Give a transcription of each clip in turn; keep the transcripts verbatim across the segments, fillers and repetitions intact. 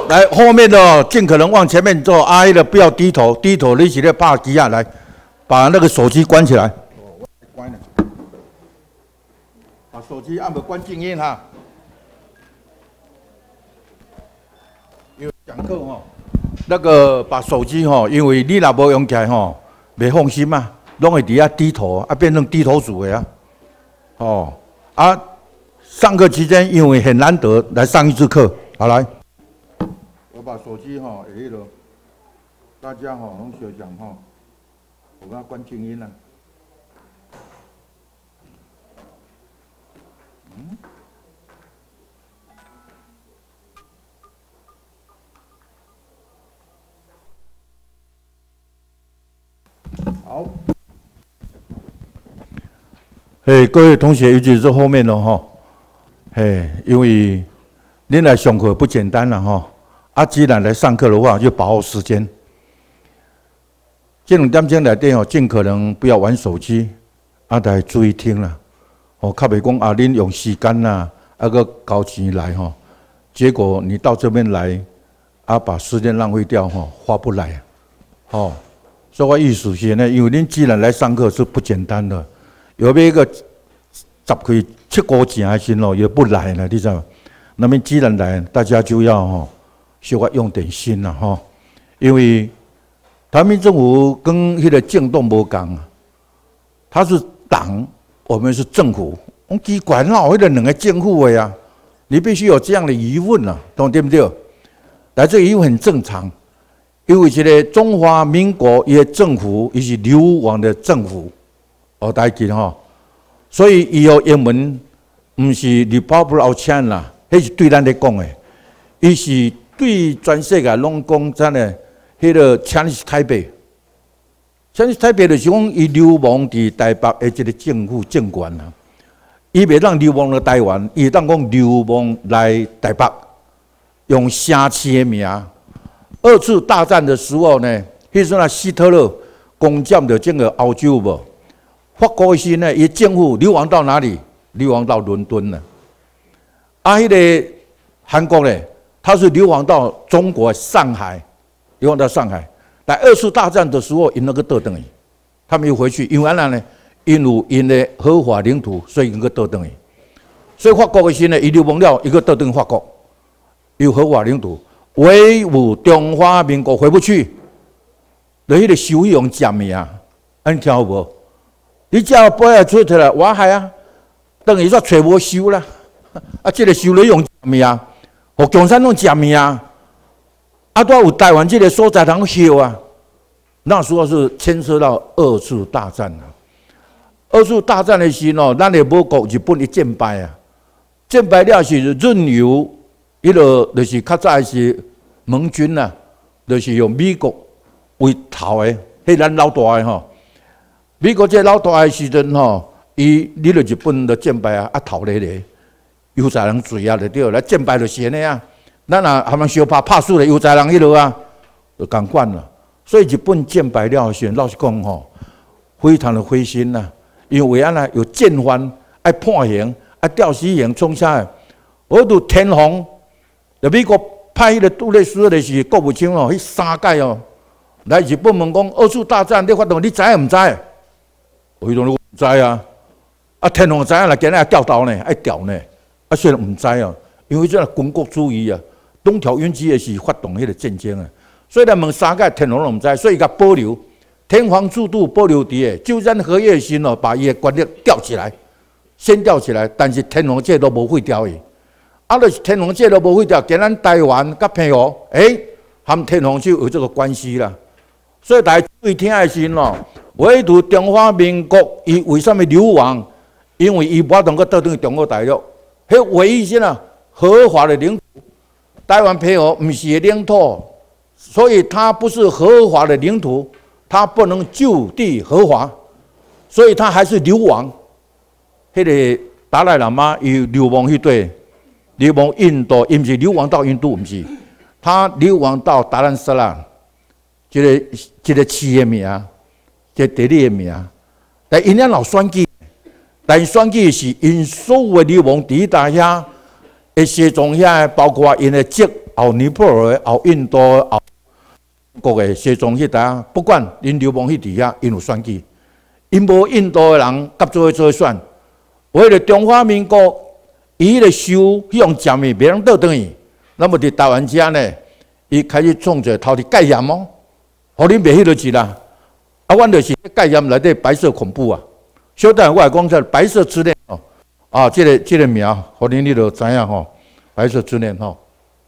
来后面的尽可能往前面走，阿姨的不要低头，低头你起来怕急啊！来，把那个手机关起来。关了，把手机按个关静音哈。因为讲课哈，那个把手机哈，因为你若无用起来哈，袂放心嘛，拢会底下低头啊，变成低头族的啊。哦啊，上课期间因为很难得来上一次课，好来。 我把手机哈，哎了，大家哈，拢小讲哈，我给它关静音了。嗯，好。嘿，各位同学，尤其是后面的哈，嘿，因为您来上课不简单了哈。 啊，既然来上课的话，就把握时间。这两点钟内底哦，尽可能不要玩手机，啊，来注意听啦。哦，较袂讲啊，恁用时间呐，啊个交钱来吼，结果你到这边来，啊，把时间浪费掉吼，划不来。哦，所以我意思是呢，因为恁既然来上课是不简单的，有要一个十开七块钱的时候也不来了，你知道吗？那么既然来，大家就要吼。 小可用点心啦，吼，因为台湾民政府跟迄个政党无共啊，他是党，我们是政府，我奇怪哪有迄个两个政府的呀？你必须有这样的疑问啊，懂对不对？来，这个疑问很正常，因为这个中华民国伊的政府，伊是流亡的政府，哦，大家记吼，所以伊有英文，唔是 Republic of China， 迄是对咱咧讲的，伊是。 对全世界拢讲真诶，迄个 Chinese Taipei，Chinese Taipei 就是讲伊流亡伫台北诶即个政府政权啊，伊袂当流亡到台湾，伊当讲流亡来台北，用城市诶名。二次大战的时候呢，迄时阵希特勒攻占着整个欧洲无，法国时呢，伊政府流亡到哪里？流亡到伦敦了。啊，迄个韩国呢？ 他是流亡到中国上海，流亡到上海。在二次大战的时候，因那个倒转去，他们又回去，因为呢，因有因的合法领土，所以那个倒转去。所以法国的时呢，伊流亡了一个倒转法国，有合法领土，唯有中华民国回不去，就迄个收用占命啊，安听有无？你只要背出出来，我害啊，等于说找无收啦，啊，这个收了用占命啊。 互共产党食命啊！啊，都有台湾这个所在通休啊。那时候是牵涉到二次大战啊。二次大战的时候，咱的母国日本一战败啊，战败了是任由迄个就是较早是盟军啊，就是用美国为头的，迄咱老大的吼。美国这老大的时阵吼，伊你了日本的战败啊，啊头咧咧。 犹太人罪啊，就对了，战败就先的啊。咱啊，他们相拍拍死了犹太人迄落啊，就共款了。所以日本战败了时，老实讲吼，非常的灰心呐、啊。因为安那有战犯爱判刑，爱吊死刑冲下来。我拄天皇，就美国派迄个杜列斯的是国务卿哦，迄三届哦，来日本问讲二次大战你发动，你知影毋知？我迄种唔知啊。啊，天皇知影啦，今日爱吊刀呢，爱吊呢。 啊，虽然唔知啊，因为这军国主义啊，东条英机也是发动迄个战争啊，所以咱问三届天皇都唔知，所以甲保留天皇制度保留伫诶，就咱何业新哦，把伊诶权力吊起来，先吊起来，但是天皇这都无废掉伊，啊，就是天皇这都无废掉，跟咱台湾甲澎湖，诶，含天皇就有这个关系啦，所以大家注意听诶时哦，唯独中华民国伊为什么流亡？因为伊无法通个倒转去中国大陆。 迄唯一些呢合法的领土，台湾澎湖不是领土，所以它不是合法的领土，它不能就地合法，所以它还是流亡。迄个达赖喇嘛伊流亡去对，流亡印度，伊不是流亡到印度，不是，他流亡到达兰萨拉，这个这个市的名，这个地理的名，但因遐老选举。 但选举是因所有的流亡地带遐，的西藏遐，包括因的籍后尼泊尔、后印度、后国的西藏迄搭，不管因流氓迄底下，因有选举，因无印度的人合作做选，为了中华民国，伊个收迄种食物袂当倒转去，那么伫台湾遮呢，伊开始创者头伫戒严哦，互恁袂迄落去啦。啊，阮就是戒严内底白色恐怖啊，小等我来讲在白色之恋哦，啊，即、这个即、这个名，互恁你就知影吼，白色之恋吼。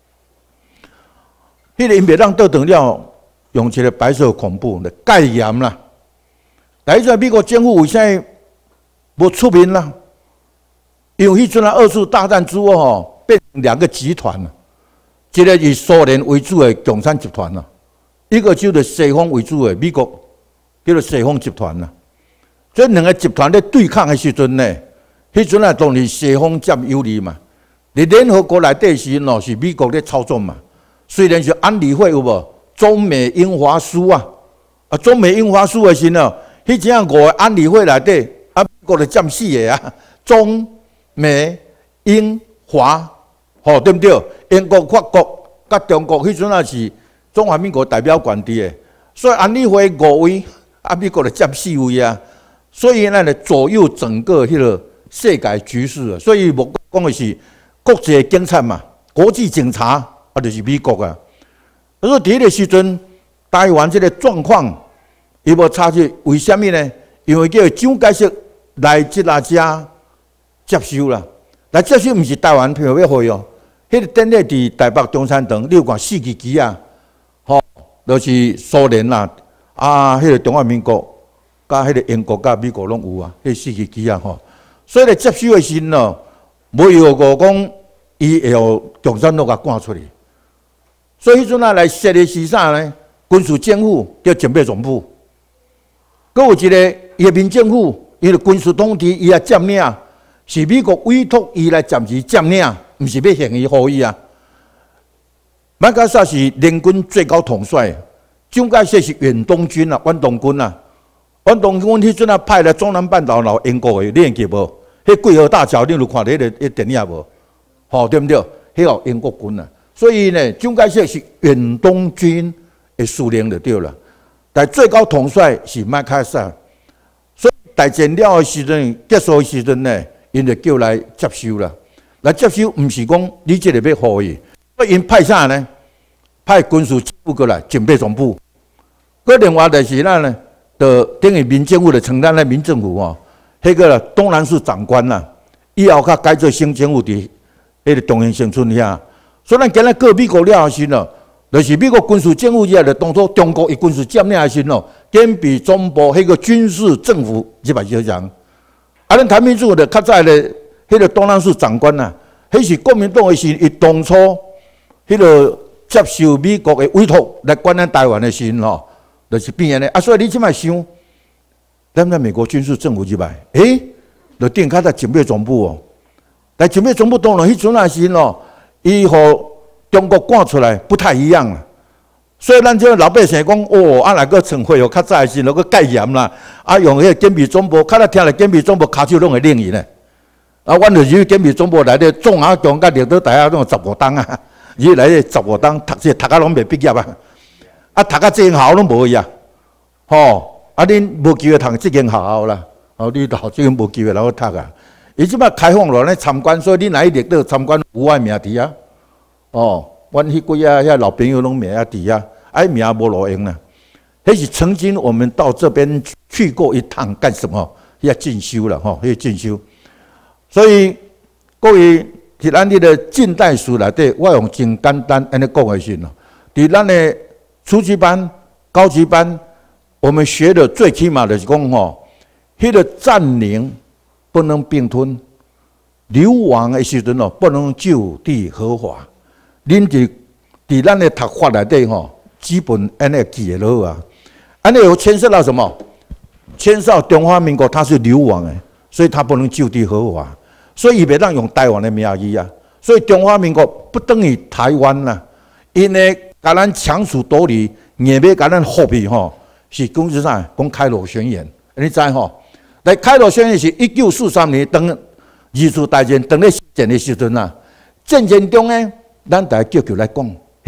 迄、那个因袂当倒转了，用一个白色恐怖来戒严啦。但迄阵美国政府为啥无出面啦？因为迄阵啊，二次大战之后吼，变成两个集团了，一个以苏联为主的共产集团啦，一个就是西方为主的美国。叫做西方集团啦，所以两个集团咧对抗的时阵呢，迄阵啊当然西方占优势嘛。伫联合国内底时喏是美国咧操纵嘛。虽然是安理会有无中美英华苏啊，啊中美英华苏的时喏，迄只啊五个安理会内底啊美国就占四个啊，中美英华，吼、哦、对不对？英国、法国甲中国迄阵啊是中华民国代表权伫的，所以安理会五位。啊，美国就占四位啊，所以呢，左右整个迄个世界局势啊。所以我讲的是国际警察嘛，国际警察啊，就是美国啊。所以第一个时阵，台湾这个状况伊无差距，为什么呢？因为叫蒋介石来即拉遮接收啦，来接收毋是台湾票要回哦，迄、那个典礼伫台北中山堂，你有看四支旗啊，吼，就是苏联啦。啊，迄、那个中华民国、甲迄个英国、甲美国拢有啊，迄四支旗啊吼。所以咧接收的时喏，无要个讲伊会有共产党甲赶出去。所以迄阵啊来设的是啥呢？军事政府叫警备总部，佮有一个人民政府，伊个军事统治伊来占领，是美国委托伊来暂时占领，毋是要献伊互伊啊。麦克萨是联军最高统帅。蒋介石是远东军啊，远东军啊，远东军迄阵啊派来中南半岛老英国的，你会记无？迄桂河大桥你有看到迄个迄电影无？吼、哦，对不对？迄个英国军啊，所以呢，蒋介石是远东军的司令就对了。但最高统帅是麦克萨，所以大战了的时阵，结束的时阵呢，因就叫来接收啦。来接收，毋是讲你这个要互伊，所以因派啥呢？派军事政府过来，警备总部。佮另外就是咱呢，就等于民政府的承担咧，民政府哦，迄个东南市长官啦，以后较改做省政府伫迄个中央新村遐。所以咱今日过美国了后时咯，就是美国军事政府也就当作中国伊军事占领的时咯，兼比中部迄个军事政府一百小人。啊，咱台民主的较早咧，迄个东南市长官呐，迄是国民党的时，伊当初迄个。接受美国的委托来管咱台湾的时吼，就是变安尼啊。所以你即摆想，咱在美国军事政府入来，诶，就定卡在警备总部哦。但警备总部当然迄阵啊时吼，伊互中国赶出来不太一样啦。所以咱这老百姓讲，哦，啊来个陈会哦，较早时那个戒严啦，啊用迄个警备总部，较早听了警备总部骹手拢会领伊呢。啊，阮就入警备总部内底，总下强甲领导大家种十五档啊。伊来十五档读册，读啊拢未毕业啊！啊，读啊这间学校拢无去啊！吼，啊恁无机会读这间学校啦！哦，你读这间无机会来去读啊！伊即摆开放落来参观，所以你若去绿岛参观有我名伫啊！哦，阮迄几啊遐老朋友拢名啊伫啊，啊名无路用啦。迄是曾经我们到这边去过一趟，干什么？要进修了吼，要进修。所以各位。伫咱迄个近代史内底，我用真简单安尼讲的是咯。伫咱的初级班、高级班，我们学的最起码的是讲吼，迄个占领不能并吞，流亡的时阵哦，不能就地合法。恁伫伫咱的读法内底吼，基本安尼记得落啊。安尼有牵涉到什么？牵涉到中华民国它是流亡的，所以它不能就地合法。所以伊袂当用台湾的名义啊，所以中华民国不等于台湾啦，因为甲咱强词夺理，硬要甲咱复辟吼，是讲是啥？讲开罗宣言，你知吼？来开罗宣言是一九四三年当二次大战当咧建的时阵啊，战争中呢，咱大家叫叫来讲，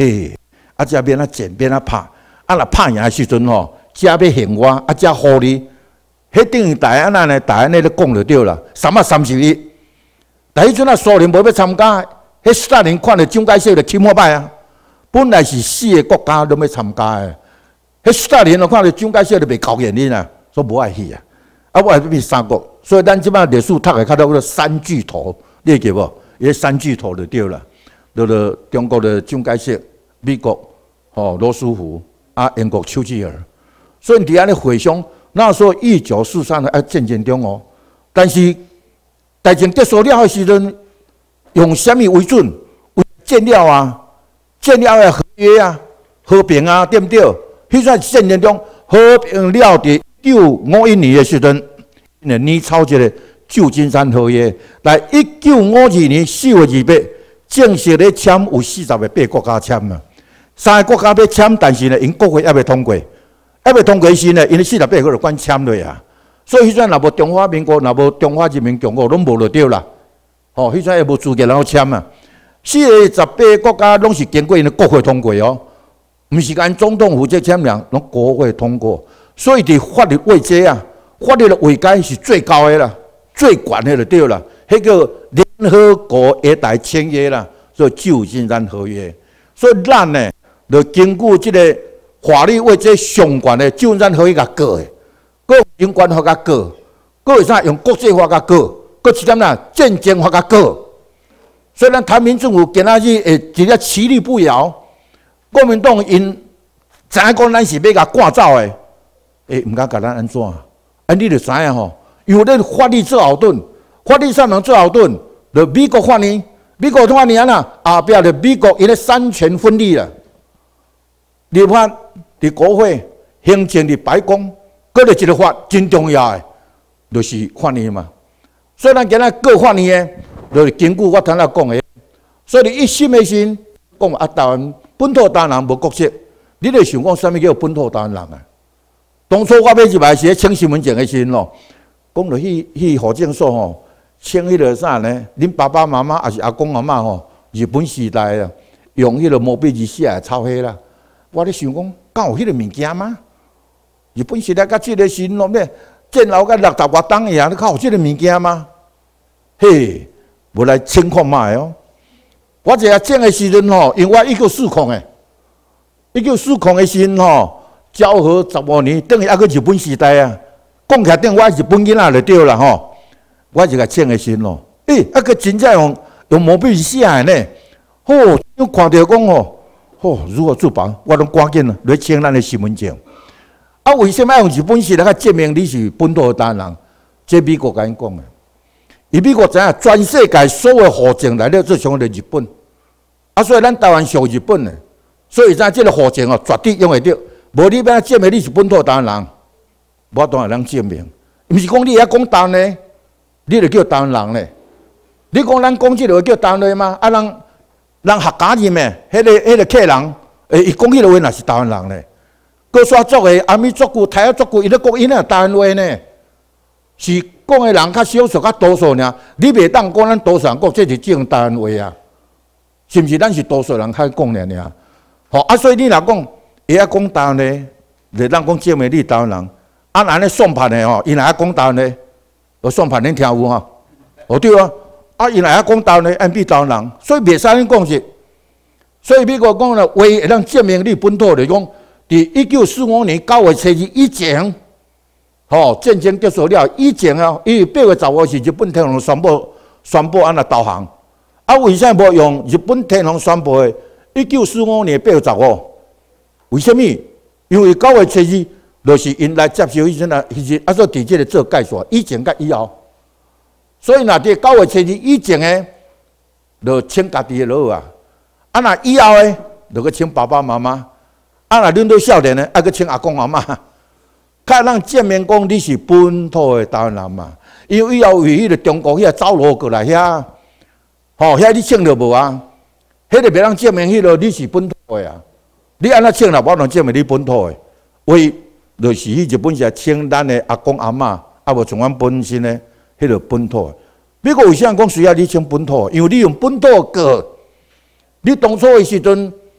嘿，啊，遮免啊剪，免啊拍，啊，若拍赢的时阵吼，遮要还我，啊，遮互你，迄等于大安那呢，大安尼咧讲就对啦，三百三十一。但迄阵啊，苏联无要参加，迄斯大林看到蒋介石就起膜拜啊。本来是四个国家都要参加的，迄斯大林就看到蒋介石就袂高兴你啦，说无爱去啊。啊，我还要去三国，所以咱即摆历史读的较多个三巨头，你会记无？伊三巨头就对了，就是中国的蒋介石、美国吼罗斯福啊，英国丘吉尔。所以伫安尼回想，那时候一九四三啊战争中哦，但是大战结束了的时阵，用什么为准？为建了啊，建了的合约啊，和平啊，对不对？迄阵战争中和平了伫一九五一年的时阵，你抄一个旧金山合约，来一九五二年四月二八正式咧签，有四十个八国家签嘛，三个国家要签，但是呢，因国会还未通过。还未通过时呢，因为四十八个就管签落啊，所以迄阵若无中华民国，若无中华人民共和国，拢无就对啦。吼、哦，迄阵也无资格然后签啊。四个十八国家拢是经过因的国会通过哦，毋是按总统负责签名，拢国会通过。所以伫法律位阶啊，法律的位阶是最高的啦，最悬的就对啦。迄个联合国会台签约啦，所以旧金山合约。所以咱呢，就根据即个。法律为这上悬的旧金山合约甲过的，搁人权法甲过，搁会啥用国际法甲过，搁一点啦战争法甲过。所以咱台民政府今仔日会直接其利不摇，国民党因知影讲咱是要甲赶走的，诶，毋敢甲咱安怎？啊，你着知影吼，有咧法律做后盾，法律上能做后盾，就美国法呢，美国法呢啊呐，后壁就美国因咧三权分立了。立法伫国会，行政伫白宫，搁了一个法真重要的，就是法院嘛。所以咱今仔过法院的，就是根据我头仔讲的，所以你一心的心讲啊，台湾本土台湾人无国籍，你著想讲啥物叫本土台湾人啊？当初我要入来时，签身份证的时阵咯，讲着去去户政所吼，签迄个啥呢？恁爸爸妈妈还是阿公阿嬷吼，日本时代啊，用迄个毛笔字写的抄迄啦。我咧想讲，敢有迄个物件吗？日本时代甲即个时阵，咩战后甲六十外档个啊，你敢有即个物件吗？嘿，无来情况卖哦。我一下种的时阵吼，因为我一九四零诶，一九四零的时阵吼，昭和十五年，等于还个日本时代啊。讲起来，等我日本囡仔就对啦吼。我一下种的时阵咯，诶，啊个真正用用毛笔写的呢，吼、哦，我看到讲吼。哦，如何自保？我拢赶紧来签咱的身份证。啊，为什么要用日本时代来证明你是本土的台湾人？这美国甲因讲的，伊美国知影全世界所有户证来了，最上的日本。啊，所以咱台湾属日本的，所以咱这个户证哦，绝对用会着。无你要证明你是本土台湾人，无当然能证明。毋是讲你遐讲台湾呢，你就叫台湾人咧。你讲咱讲这个叫台湾人吗？啊，人。人客家人诶，迄个、迄个客人，诶，伊讲迄个话，若是台湾人咧。高山族诶，阿美族句、泰雅族句，伊咧讲因那台湾话呢，是讲诶人较少数、较多数尔。你袂当讲咱多数人讲，这是正台湾话啊，是毋是？咱是多数人较讲尔尔。吼啊，所以你若讲，伊爱讲台湾咧，就咱讲证明你台湾人。啊，安尼算盘诶吼，伊若爱讲台湾咧，我算盘恁听有吼？哦对啊。啊，因来遐讲台湾的，按比台湾人，所以袂使恁讲是。所以美国讲了，唯一能证明你本土的，讲伫一九四五年九月初二以前，吼、哦、战争结束了以前啊，伊八月十五是日本天皇宣布宣布安那投降。啊，为啥无用日本天皇宣布的一九四五年八月十五？为什么？因为九月初二就是因来接受迄阵啊，迄阵啊，所伫即个做介绍，以前甲以后。所以，若伫九月初二以前诶，就请家己诶落啊；啊，若以后诶，就去请爸爸妈妈；啊，若恁都少年诶，爱去请阿公阿嬷，较让证明讲你是本土诶台湾人嘛。因为以后为迄个中国遐走路过来遐，吼，遐你请着无啊？迄个袂当证明迄个你是本土诶啊。你安怎请啦？无能证明你本土诶，为就是去日本是请咱诶阿公阿嬷，啊无像阮本身诶。迄个本土，美国为啥讲需要你请本土？因为你用本土个，你当初的时阵，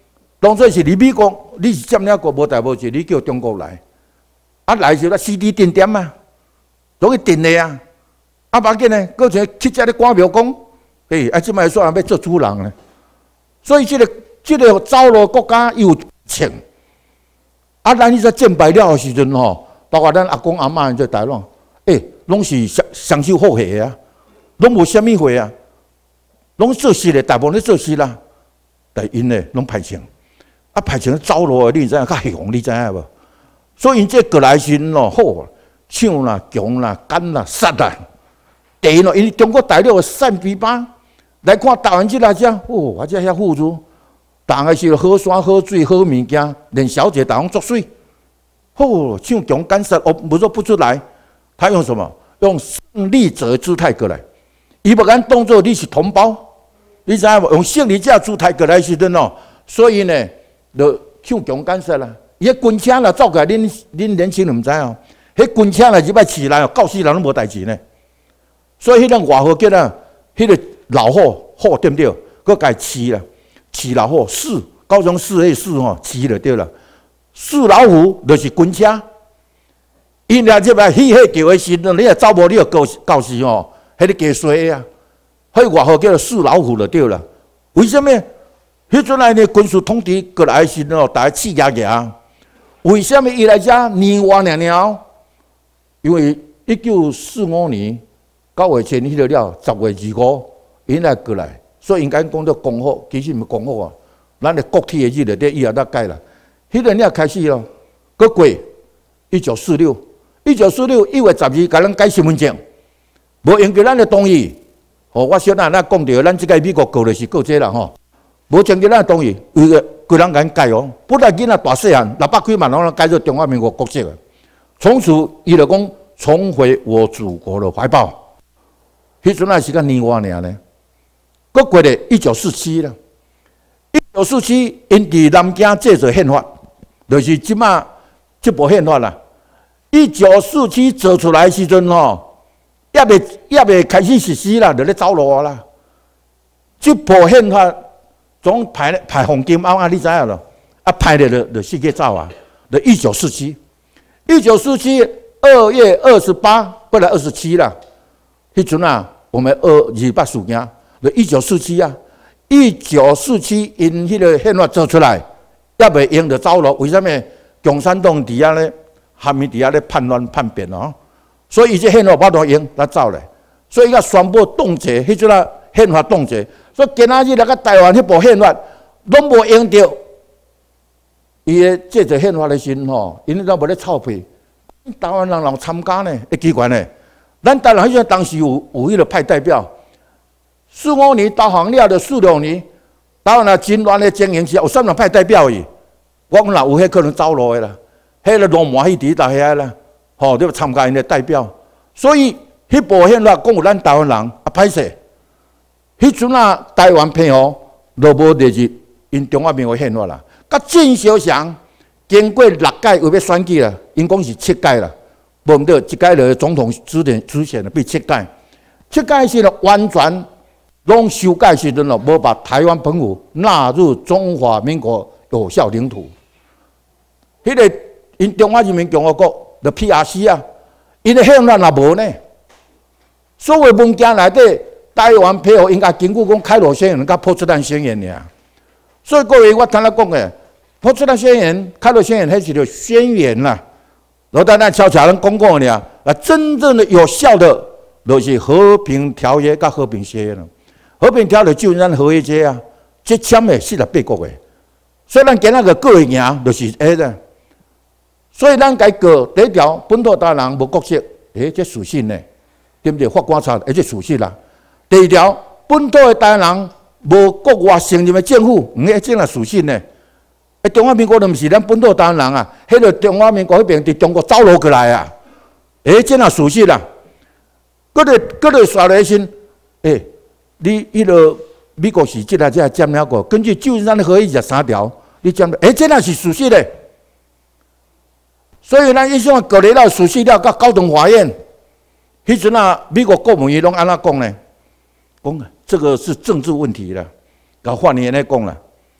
当初是你美国，你是占领国无代无志，你叫中国来，啊来时候C D定点啊，都去定的啊，啊要紧呢，搁像去遮咧赶庙讲，诶，啊即摆说要做主人呢，所以即、這个即、這个走路国家有情，啊咱伊在战败了时阵吼，包括咱阿公阿嬷在台湾，诶，拢是享享受好下啊，拢无虾米货啊，拢做事咧，大部分咧做事啦，但因咧拢歹情。啊，排成走路的，你知影较雄，你知影无？所以因这过来时咯，好，抢啦、强啦、干啦、杀啦，第一咯，因中国大陆的扇皮巴来看台湾即来遮，哦，啊这遐富足，当个是好山好水好物件，连小姐台湾作水，哦，抢强干杀，哦，不说不出来，他用什么？用胜利者姿态过来，伊不敢当作你是同胞，你知影无？用胜利者姿态过来时阵哦，所以呢。就抢强干涉啦！伊迄军车啦走过来，恁恁年轻人唔知哦。迄军车啦，入来市内哦，到死人拢无代志呢。所以迄个外号叫啊，迄个老虎虎对不对？佮改饲啦，饲老虎四，高中四迄四吼，饲就对啦。四老虎就是军车。因俩入来迄迄叫的时阵，你若走无，你就告告死吼，迄个加衰啊。迄外号叫做四老虎就对啦。为什么？迄阵来呢，军事统治过来时哦，大家气压压。为什么伊来遮年外两年？因为一九四五年九月前迄个了，十月二五，因来过来，所以应该讲做光复，其实毋是光复啊。咱的国体的日就伫以后才改啦。迄个了开始咯，搁过一九四六，一九四六一月十二，甲咱改身份证，无用过咱的同意。哦，我小咱咱讲着，咱即个美国告的是告这啦吼。无经过咱同意，为个规人甲改哦，本来囡仔大细汉六百几万，拢改做中华民国国籍啊。从此伊就讲重回我祖国的怀抱。迄阵啊是个年外尔呢，搁过咧一九四七啦。一九四七因伫南京制作宪法，就是即马即部宪法啦。一九四七做出来时阵吼，也未也未开始实施啦，就咧走路啊啦。即部宪法。总排排黄金凹啊，你知影咯？啊，排了就就世界走啊！就一九四七，一九四七二月二十八，不然二十七啦。迄阵啊，我们二二八事件，就一九四七啊，一九四七因迄个宪法做出来，也未用就走咯。为什么？共产党伫遐咧，下面伫遐咧叛乱叛变哦，所以伊这宪法无法用，他走咧。所以伊甲宣布冻结，迄阵啊宪法冻结。所以今仔日来个台湾迄部宪法，拢无用着。伊个制作宪法的时吼，因都无咧臭屁。台湾人人参加呢，会奇怪呢。咱台湾迄阵当时有有迄个派代表，四五年投降了的四六年，台湾啊真乱的经营时，有啥人派代表伊？我讲啦，有迄可能走路的啦，迄个罗马迄伫大遐啦，吼，你要参加因的代表。所以迄部宪法讲有咱台湾人啊歹势。迄阵啊，台湾配合都无列入因中华民国宪法啦。甲郑小祥经过六届又要选举啦，因讲是七届啦，无毋对，一届就总统指定出现了，变七届。七届是了完全拢修改时阵咯，无把台湾澎湖纳入中华民国有效领土。迄、那个因中华人民共和国的 P R C 啊，因的宪法也无呢，所有文件内底。台湾配合应该经过讲开罗宣言、甲波茨坦宣言尔，所以各位我听咱讲诶，波茨坦宣言、开罗宣言，迄是条宣言啦。然后咱咱悄悄咱讲过尔，啊，真正的有效的，就是和平条约甲和平协约了。和平条约就是咱和约节啊，这签诶四十八国诶，所以咱今仔个过会行，就是迄个。所以咱该过第一条，本土台湾人无国籍，诶，这属性呢，对不对？法官查，而且属性啦。第二条，本土的台湾人无国外承认的政府，唔迄种啊属性呢？诶，中华民国都毋是咱本土台湾人啊，迄个中华民国迄边伫中国走路过来啊，诶，这啊属性啦。搁个搁个刷来先，诶，你迄个美国是即个即个占领过，根据旧金山的合议十三条，你占了，诶，这啊是属性嘞。所以咱以上过来了属性了，到高等法院，迄阵啊，美国国务院拢安怎讲呢？讲这个是政治问题了，搞换言来讲了，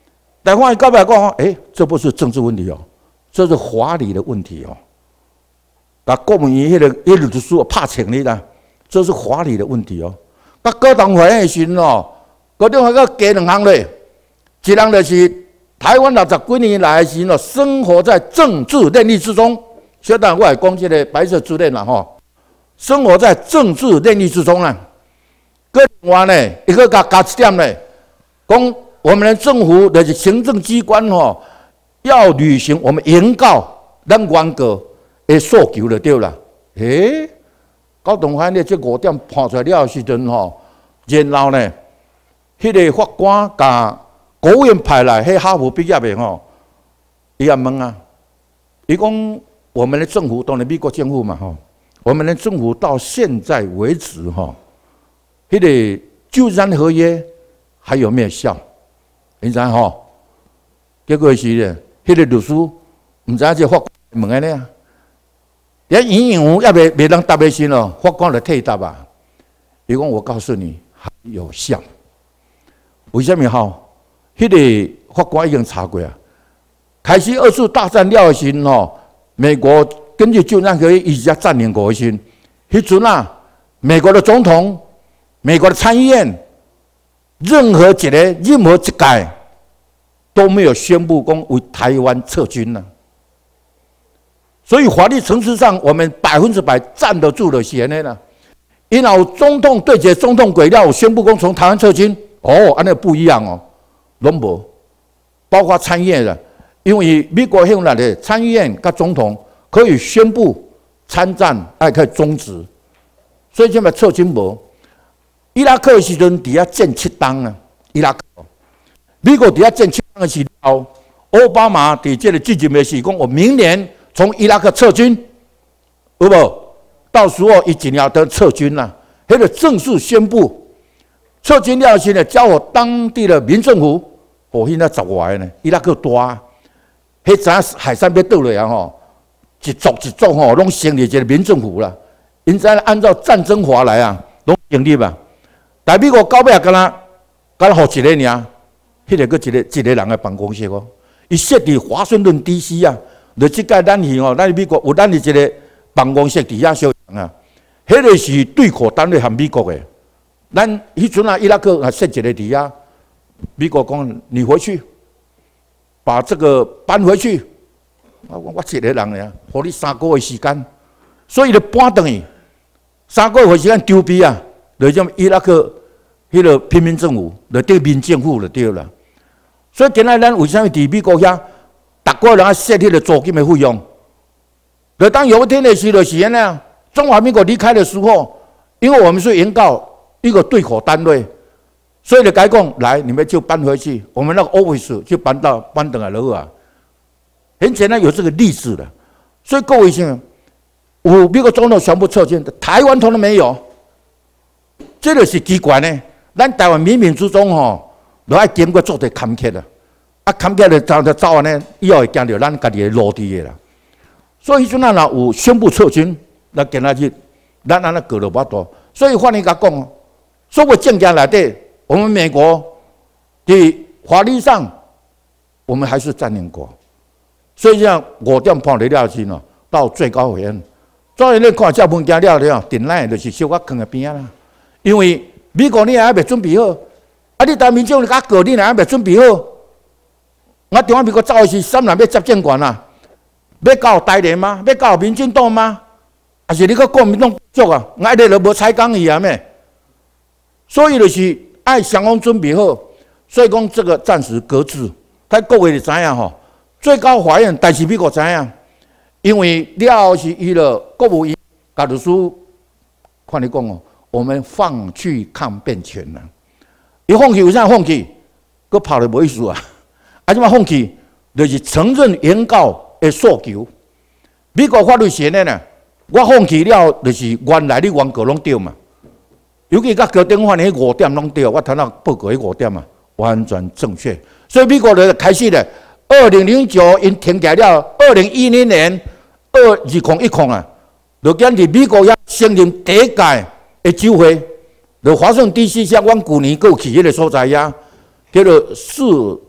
台湾告白讲，哎，这不是政治问题哦，这是法理的问题哦。把国民迄个迄律师拍请你啦，这是法理的问题哦。甲高党会的时哦，高党会个加两项咧，一项就是台湾六十几年来的时哦，生活在政治炼狱之中。小等我来讲这个白色之恋啦吼，生活在政治炼狱之中啦。另外呢，一个加加一点呢，讲我们的政府就是行政机关吼，要履行我们原告咱原告的诉求就对啦。诶，高等法院这五点判出来了时阵吼，然后呢，迄、那个法官甲国务院派来，迄哈佛毕业的吼，伊也问啊，伊讲我们的政府当然美国政府嘛吼，我们的政府到现在为止吼，迄、那个救灾合约还有没有效？你知吼？结果是咧，迄、那个律师唔知这法官问安尼啊，连演员也未未当答的时咯，法官就替答啊。伊讲我告诉你还有效，为什么吼？迄、那个法官已经查过啊。开始二次大战了的时吼，美国根据救难合约一直在占领过的时，迄阵啊，美国的总统、美国的参议院。任何一个、任何一届都没有宣布讲为台湾撤军了，所以法律层次上，我们百分之百站得住的先的啦。因后总统对决总统轨道宣布讲从台湾撤军，哦，安那不一样哦，拢无，包括参议院的，因为美国向来的参议院跟总统可以宣布参战，还可以终止，所以现在撤军无。伊拉克的时阵，伫遐建七档啊！伊拉克，美国伫遐建七档的时候，奥巴马伫这个季节的时讲，我明年从伊拉克撤军，有无？到时候伊一年得撤军啦，迄个正式宣布撤军了时呢，交我当地的民政府，哦，现在十外呢，伊拉克大，迄阵海山要倒来啊吼，一族一族吼，拢成立一个民政府啦，因在按照战争法来啊，拢成立啊。但美国到尾也敢若敢若互一个尔，迄个个一个一个人的办公室哦，伊设伫华盛顿 D C 啊，就即届咱去哦，咱美国有咱的一个办公室伫遐小啊，迄个是对口单位和美国的，咱迄阵啊伊拉克也设一个伫遐，美国讲你回去，把这个搬回去，我我一个人尔，互你三个月时间，所以就搬转去，三个月时间丢逼啊！就种伊拉克迄个平民政府，就对民政府就对了。所以今仔咱为什么伫美国遐，逐个人啊设迄个租金的费用？就当有一天的时候是安尼，中华民国离开的时候，因为我们是原告一个对口单位，所以就该讲来，你们就搬回去，我们那个 office 就搬到搬等来了啊。很简单，有这个例子的。所以各位先，有美国总统宣布撤军，台湾通通没有。这就是奇怪呢，咱台湾冥冥之中吼，都爱经过做者坎坷啦，啊坎坷了走就走安尼，以后会惊到咱家己的落地的啦。所以迄阵啊，若有宣布撤军，咱今仔日咱安尼过了无多。所以换你甲讲，所有政见内底，我们美国的法律上，我们还是占领国。所以像五点判了了时呢，到最高法院，最高法院看这物件了了，定来就是小可放在边啊啦。因为美国你还未准备好，啊！你台民众你甲告你还未准备好，我中央美国走的是三人要接政权啊，要搞台联吗？要搞民进党吗？还是你个国民党足啊？我一日都无采讲伊啊咩？所以就是爱双方准备好，所以讲这个暂时搁置。但各位就知影吼，最高法院，但是美国知影，因为了后是伊了国务院甲律师看你讲哦。我们放弃抗辩权了，伊放弃为啥放弃？佮跑了无意思啊！啊，怎么放弃？就是承认原告的诉求。美国法律是安尼呢，我放弃了，就是原来你原告拢对嘛。尤其甲高等法院五点拢对，我头仔报告迄五点啊，完全正确。所以美国就开始咧，二零零九因停改了，二零一零年二二控一控啊，就讲伫美国要承认第一届。的酒会，就华盛顿 D C 像阮旧年过去迄个所在呀，叫做世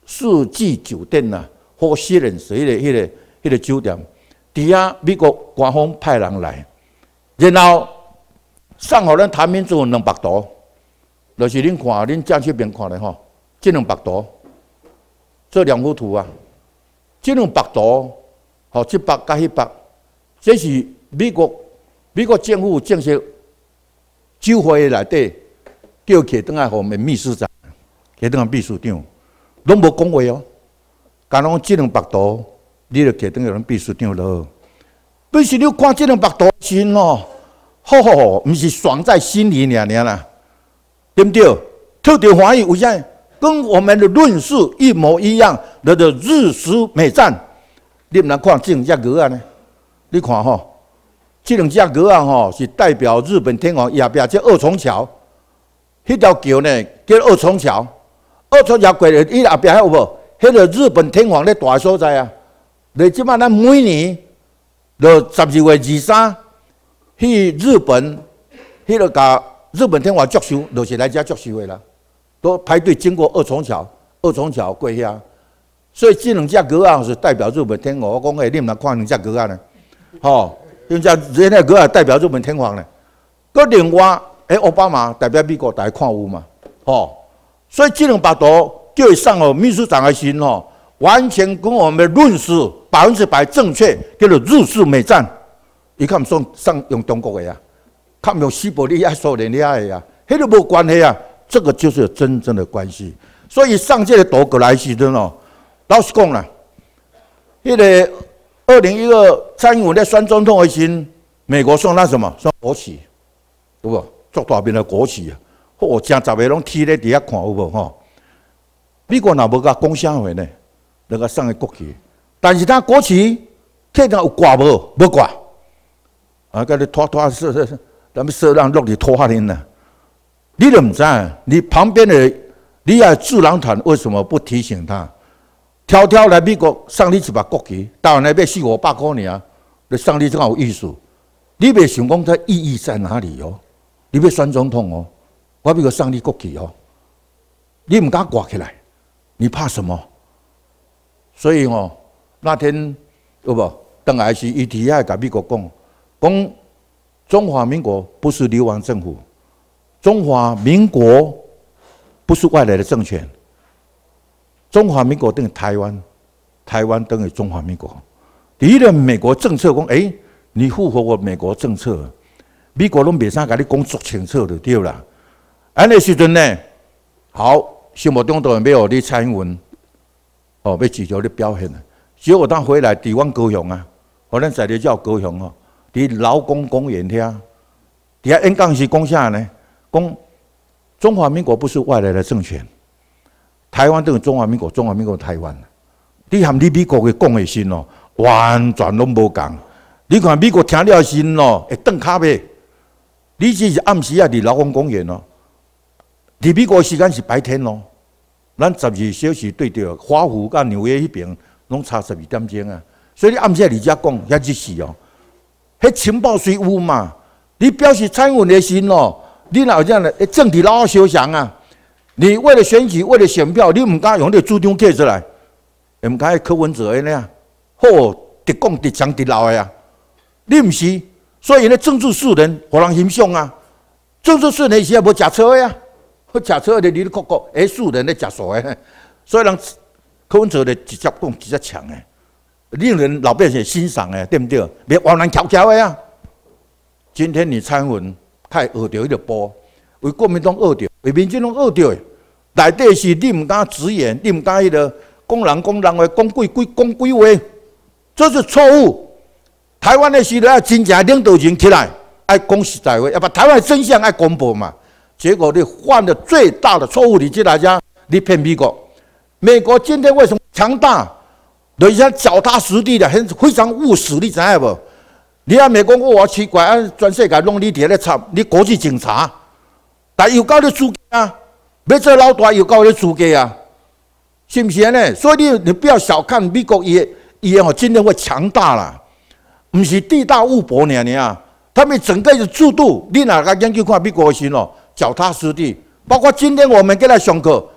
世纪酒店呐、啊，或西人谁的迄个迄个酒店，底下美国官方派人来，然后送互咱台民族两百图，就是恁看恁正式面看咧吼，这两百图，这两幅图啊，这两百图，吼，这百加迄百，这是美国美国政府正式酒会内底叫起倒来，互面秘书长，起倒来秘书长，拢无讲话哦，干拢这两百图，你就起倒来秘书长咯。必须你看这两百图先哦。吼吼吼！不是爽在心里俩俩啦，对不对？特别华语，为啥跟我们的论述一模一样？那个日食美战，你们来看这两只鹅啊呢？你看吼，这两只鹅啊吼是代表日本天皇下边这二重桥，迄条桥呢叫二重桥，二重桥过了，伊下边有无？迄个日本天皇咧大所在啊！你即摆咱每年就十二月二三。去日本，迄个甲日本天皇接收，就是来遮接收的啦。都排队经过二重桥，二重桥过遐。所以这两只鹅啊是代表日本天皇。我讲诶，你毋通看两只鹅啊呢？吼，两只人个鹅啊代表日本天皇呢。佮另外，诶，奥巴马代表美国，大家看有嘛？吼，所以这两百图叫伊送哦秘书长的信吼，完全跟我们的论述百分之百正确，叫做日式美战。伊较毋送上用中国的啊，较毋用西伯利亚苏联遐的啊，迄个无关系啊，这个就是有真正的关系。所以上届的图过来时阵哦，老实讲啦，迄个二零一二蔡英文在选总统的时候，美国送咱什么？送国旗，有无？足大面的国旗啊！哦，正十个拢贴咧伫遐看有无吼？美国若无甲讲啥话呢？那个送个国旗，但是他国旗确定有挂无？无挂。啊！甲你拖拖说说，咱们说让落去拖下恁呢？你都唔知，你旁边的你也智囊团为什么不提醒他？挑挑来美国送你一把国旗，台湾来要四五百块尔，你送你这有意思？你别想讲它意义在哪里哦？你要选总统哦，我要个送你国旗哦，你唔敢挂起来，你怕什么？所以哦，那天有无？当来是伊底下甲美国讲。讲中华民国不是流亡政府，中华民国不是外来的政权，中华民国等于台湾，台湾等于中华民国。第一个美国政策讲，哎，你符合我美国政策，美国拢袂使甲你讲足清楚就对啦。安尼时阵呢，好，心目中当然要你蔡英文，哦，要持续你表现啊。结果当回来伫阮高雄啊，我咱在地叫高雄哦。伫劳工公园遐，伫遐演讲时讲啥呢？讲中华民国不是外来的政权，台湾等于中华民国，中华民国台湾。你含你美国嘅讲的时哦，完全拢无共。你看美国听了时哦，会顿骹尾。你只是暗时啊，伫劳工公园哦，伫美国时间是白天哦。咱十二小时对着华府甲纽约迄边，拢差十二点钟啊。所以你暗时伫遮讲，遐日时哦。迄情报虽有嘛，你表示蔡英文的心哦，你若有这样的政体老相像啊，你为了选举，为了选票，你唔敢用你主张贴出来，也唔敢柯文哲的呢，好直讲直强直闹的啊，你唔是，所以呢政治素人互人欣赏啊，政治素人是也无食错的啊，好食错的你你国国，诶素人咧食素的，所以人柯文哲咧直接讲直接强的。令人老百姓欣赏哎，对不对？别往南翘翘的呀。今天你蔡英文太学着迄个波，为国民党学着，为民进党学着的，内底是你唔敢直言，你唔敢迄个讲人讲人话，讲鬼鬼讲鬼话，这是错误。台湾的时代要真正领导人起来，爱讲实在话，要把台湾的真相爱公布嘛。结果你犯的最大的错误，你记大家，你骗美国。美国今天为什么强大？就伊遐脚踏实地的，很非常务实，你知影无？你啊，美国我奇怪啊，全世界拢你伫咧插，你国际警察，但又搞你资格啊，要做老大又搞你资格啊，是不是呢？所以你你不要小看美国也也哦，今天会强大啦，不是地大物博呢呢啊，他们整个的制度，你哪个研究看美国的时哦，脚踏实地，包括今天我们跟他上课，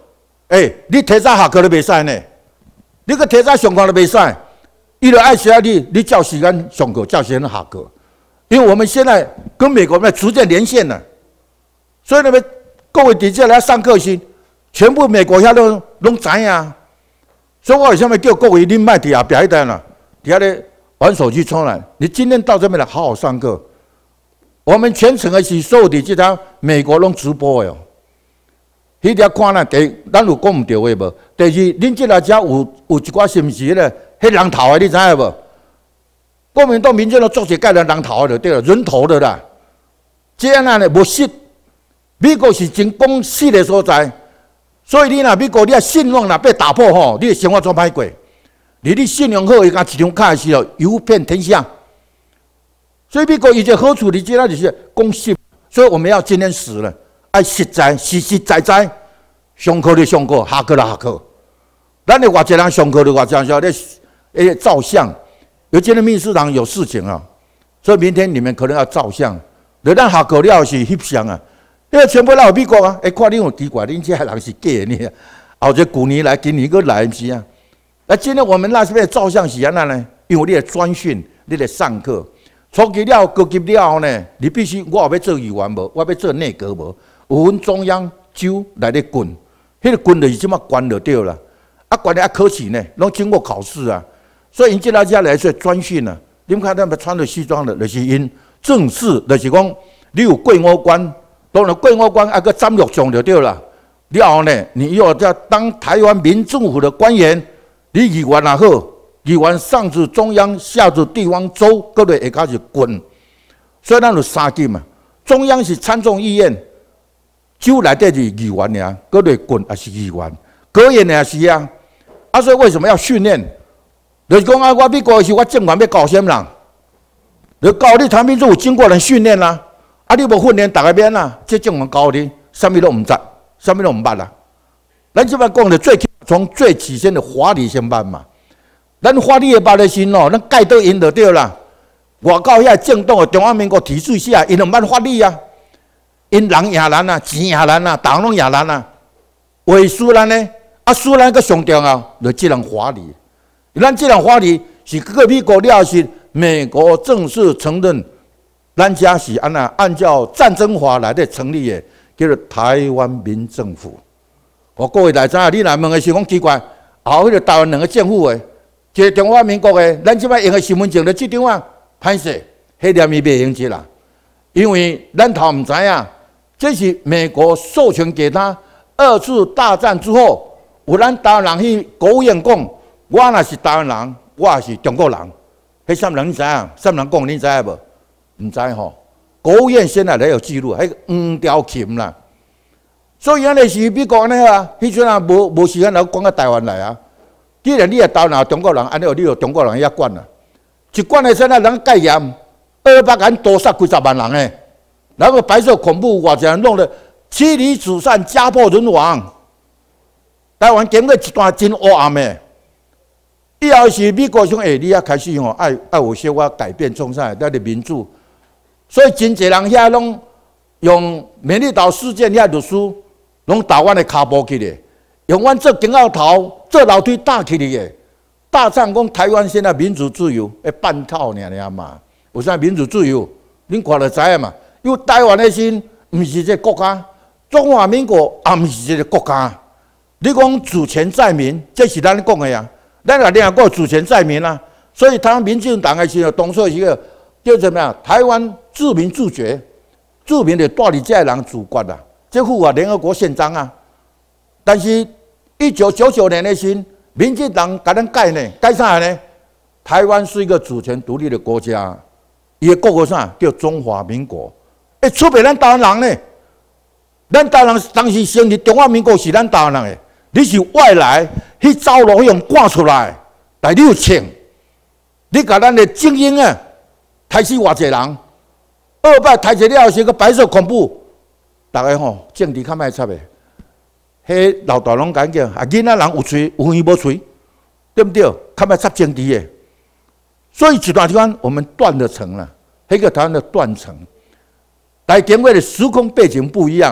哎、欸，你提早下课都袂使呢，你个提早上课都袂使，伊就爱需要你，你照时间上课，照时间下课。因为我们现在跟美国在逐渐连线了，所以那边各位底下来上课时，全部美国遐都拢知影。所以我为什么叫各位你卖伫下边一单啦，伫下咧玩手机冲来。你今天到这边来好好上课。我们全程的是所有的这条美国拢直播的哦。迄条看啦，第咱有讲唔对的无？第二，恁即来遮有有一寡是毋是咧？迄人头的你知影无？国民党、民进党做些盖了人头的就对了，人头的啦。这样呢无实，美国是真讲实的所在，所以你若美国你啊信用若被打破吼，你的生活怎歹过？你你信用好，伊甲一张卡的时候游遍天下。所以美国有一个好处，你知道就是讲实，所以我们要今天死了，爱实在、实实在在，上课就上课，下课就下课。咱的偌济人上课就偌济人说咧，诶照相。有今天秘书长有事情啊，所以明天你们可能要照相。就咱下课了是翕相啊，因为全部来美国啊，哎，看你有奇怪，恁这人是假的呢？后者旧年来，今年佫来，毋是啊？那今天我们那边照相是安那呢？因为你的专训，你的上课，初级了、高级了后呢，你必须我要做议员无，我要做内阁无，有分中央、州来咧滚，迄、那个滚就是即么关就对了。啊，关的啊考试呢，拢经过考试啊。所以因进来家来说专训啊，你们看他们穿着西装的，就是因正式，就是讲你有贵我官，当然贵我官啊个张六上就对了。了后呢，你又要当台湾民政府的官员，你议员也好，议员上至中央，下至地方州，各类会开始滚。所以咱有三级嘛，中央是参众议院，州内底是议员呀，各类滚也是议员，阁员也是啊。啊，所以为什么要训练？就是讲啊，我美国时我政权要搞什么人？就搞你台湾民主有经过人训练啦，啊，你无训练，大家免啦，这政权搞你，啥物都唔知，啥物都唔捌啦。咱即摆讲的最从最起先的法理先办嘛，咱法理的捌的时哦，咱盖倒因就对啦。外口遐政党的中华民国体制下，因唔捌法理啊，因人赢咱啊，钱赢咱啊，党拢赢咱啊，话输咱呢，啊输咱个上重要，就即项法理。咱这项法律是各个美国了是美国正式承认，咱家是按那按照战争法来的成立的，叫做台湾民政府。我各位来知影，你来问的是讲奇怪，后迄个台湾两个政府的，一个中华民国的，咱即摆用的身份证就这张啊，歹势，迄念伊袂用这啦，因为咱头唔知影，这是美国授权给他。二次大战之后，有咱台湾人去国务院讲。我若是台湾人，我也是中国人。迄啥人你知影？啥人讲你知影无？唔知吼。国务院现在来有记录，迄黄条琴啦。所以安尼是美国安尼啊，迄阵啊无无时间来讲到台湾来啊。既然你系台湾中国人，安尼你有中国人遐管啊？一管的现在人戒严，二百人多杀几十万人诶。然后白色恐怖偌济人弄得妻离子散、家破人亡。台湾经过一段真黑暗诶。以后是美国想，哎，你也开始吼，爱爱有小可改变创啥，咱的民主。所以真侪人遐拢用美丽岛事件遐律师，拢打阮的骹步去咧，用阮做警号头，做楼梯打起嚟嘅。大唱讲台湾现在民主自由，诶，半套尔尔嘛。有啥民主自由？恁看就知影嘛。因为台湾的心毋是一个国家，中华民国也毋是一个国家。你讲主权在民，这是咱讲的呀。咱也另个主权在民啊，所以台湾民进党的时候，当初一个叫怎么样？台湾自民自决，自民的大理这人主权啊，这符合联合国宪章啊。但是一九九九年的时，民进党给咱改呢，改啥呢？台湾是一个主权独立的国家，伊个国国啥叫中华民国？哎，出卖咱台湾人呢？咱台湾人当时成立中华民国是咱台湾人的。你是外来去走路用赶出来来六千，你甲咱的精英啊，杀死偌济人，二摆杀死了是个白色恐怖，大家吼政治较卖插的，迄老大拢讲叫啊囡仔人有嘴有耳无嘴，对不对？较卖插政治的，所以一段时间我们断了层了，迄个台湾的断层，来经过的时空背景不一样。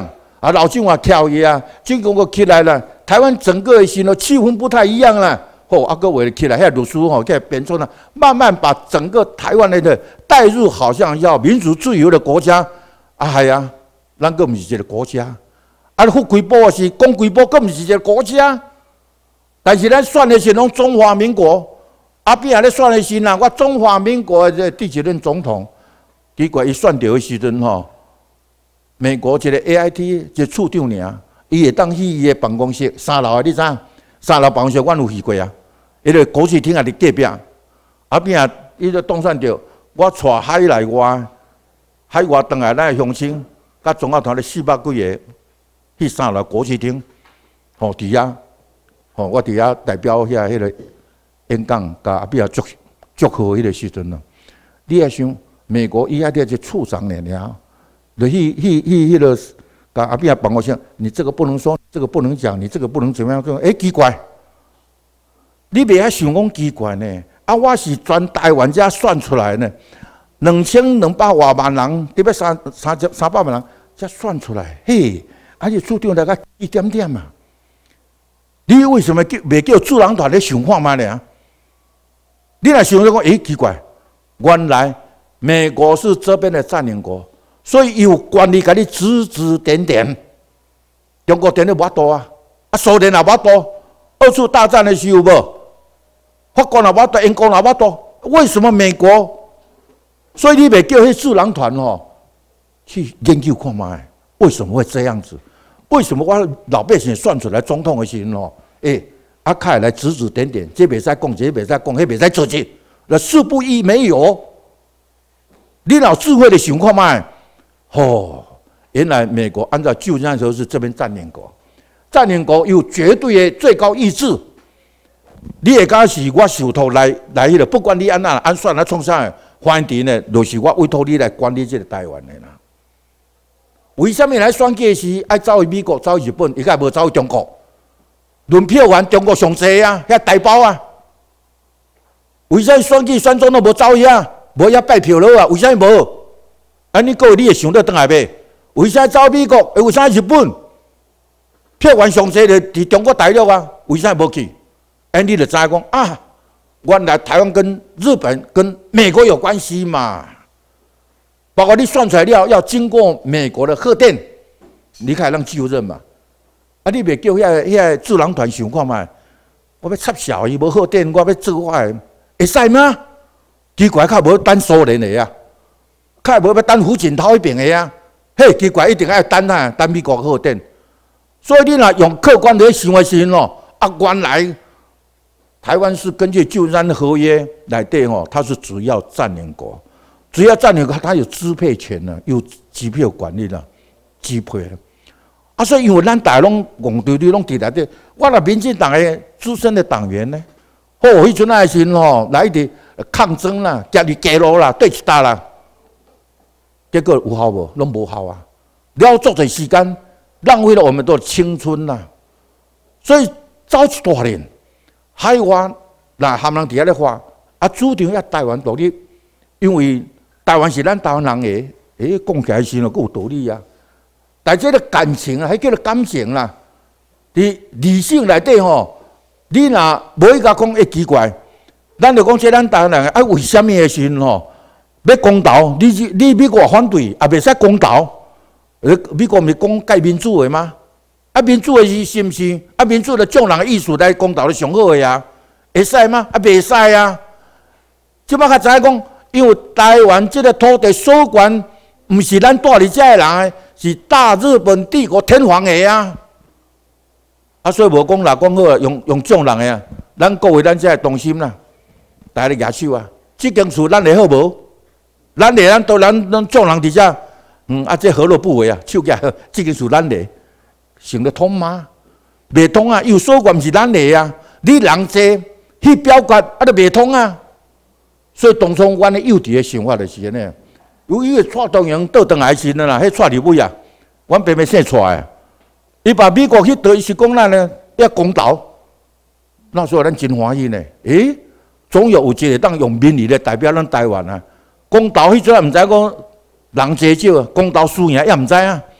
啊，老金话跳伊啊，经过个起来了，台湾整个的时候气氛不太一样了。哦，啊个为了起来，遐律师吼，在编出呢，慢慢把整个台湾的带入好像要民主自由的国家。啊，系啊，咱个唔是一个国家。啊，福规部是讲规部，更唔是一个国家。但是咱选的是拢中华民国，啊边咧选的是呐，我中华民国的第几任总统？结果伊选到的时阵吼，美国一个 A I T 一个处长尔，伊会当去伊的办公室三楼的，你知影？三楼办公室阮有去过啊，迄个国际厅啊伫隔壁，啊边啊伊就当选着，我带海内外海外倒来咱的乡亲，甲总统团咧四百几个去三楼国际厅，吼伫遐，吼我伫遐代表遐迄个演讲，甲啊边啊祝祝贺迄个时阵咯。你也想，美国伊遐啲是处长尔尔，就去去去迄个。甲阿边啊办公室，你这个不能说，这个不能讲，你这个不能怎么样？哎、欸，奇怪，你袂晓想讲奇怪呢？啊，我是全台湾遮选出来呢，两千两百外万人，特别三三三百万人，才选出来。嘿，而且处长来个一点点嘛，你为什么叫袂叫智囊团咧想看嘛呢？你来想讲，哎、欸，奇怪，原来美国是这边的占领国。所以有权利甲你指指点点，中国点咧无多啊，啊苏联也无多，二次大战的时候无，法国也无多，英国也无多，为什么美国？所以你袂叫迄智囊团吼去研究看卖，为什么会这样子？为什么我老百姓算出来总统的时候吼，诶、欸，啊开来指指点点，这袂使讲，这袂使讲，迄袂使做这，那事不一没有，你老智慧的想看卖。哦，原来美国按照旧战的时候是这边占领国，占领国有绝对的最高意志。你会讲是我受托来来迄个，不管你安怎安算来创啥，反正呢，就是我委托你来管理这个台湾的啦。为什么来选举时爱走去美国、走去日本，伊个无走去中国？轮票完中国上济啊，遐大包啊。为什么选举选总统无走去啊？无遐拜票了啊？为什么无？啊！你各位你会想到倒来袂？为啥走美国？为啥日本？票源上济就伫中国大陆啊？为啥无去？哎，你就知讲啊，原来台湾跟日本、跟美国有关系嘛。包括你算出来了，要经过美国的核电，你才能就任嘛。啊，你袂叫遐遐智囊团想看卖？我要插小伊无核电，我要做我的，会使吗？奇怪，较无等苏联的啊。较无要等胡锦涛迄边的啊，嘿，奇怪，一定要等啊，等美国核电。所以你若用客观的想的时候哦，啊，原来台湾是根据旧山合约来对哦，它是主要占领国，主要占领国，它有支配权呢，有机票管理了，支配。啊，所以因为咱大拢戆对对拢伫内底，我若民进党的资深的党员呢，哦，迄阵啊时吼来伫抗争啦，加入街路啦，对一搭啦。结果有效无？拢无效啊！了足侪时间，浪费了我们的青春啦。所以走一大年，海外那含人伫遐咧发，啊，主张要台湾独立，因为台湾是咱台湾人的，诶，讲起来是咯，够有道理啊。但这个感情啊，迄叫做感情啦。伫理性内底吼，你若无伊甲讲，会奇怪，咱就讲这咱台湾人啊，为虾米的时吼？要公道，你你美国反对，也袂使公道。美国毋是讲介民主的吗？啊，民主的是是毋是？啊，民主的众人的意思来公道的上好的呀，会使吗？啊，袂使啊。即摆较知影讲，因为台湾这个土地所管，毋是咱住伫遮的人，是大日本帝国天皇的啊。啊，所以无讲啦，讲好用用众人的啊，咱各位咱遮同心啦，大家举手啊，这间厝咱会好无？咱咧，咱都咱咱众人伫遮，嗯啊，这何乐不为啊？手举，这个是咱咧，行得通吗？袂通啊！有所管毋是咱咧啊，你人济去表决啊，都袂通啊。所以当初阮的幼稚的想法就是安尼，有伊个蔡东阳倒转来时呢啦，迄蔡立伟啊，阮爸爸姓蔡啊，伊把美国去倒，伊是讲咱呢要公道，那时候咱真欢喜呢。诶，总有有一个当用民意来代表咱台湾啊。公道迄阵也毋知讲人济少，公道输赢也毋知啊。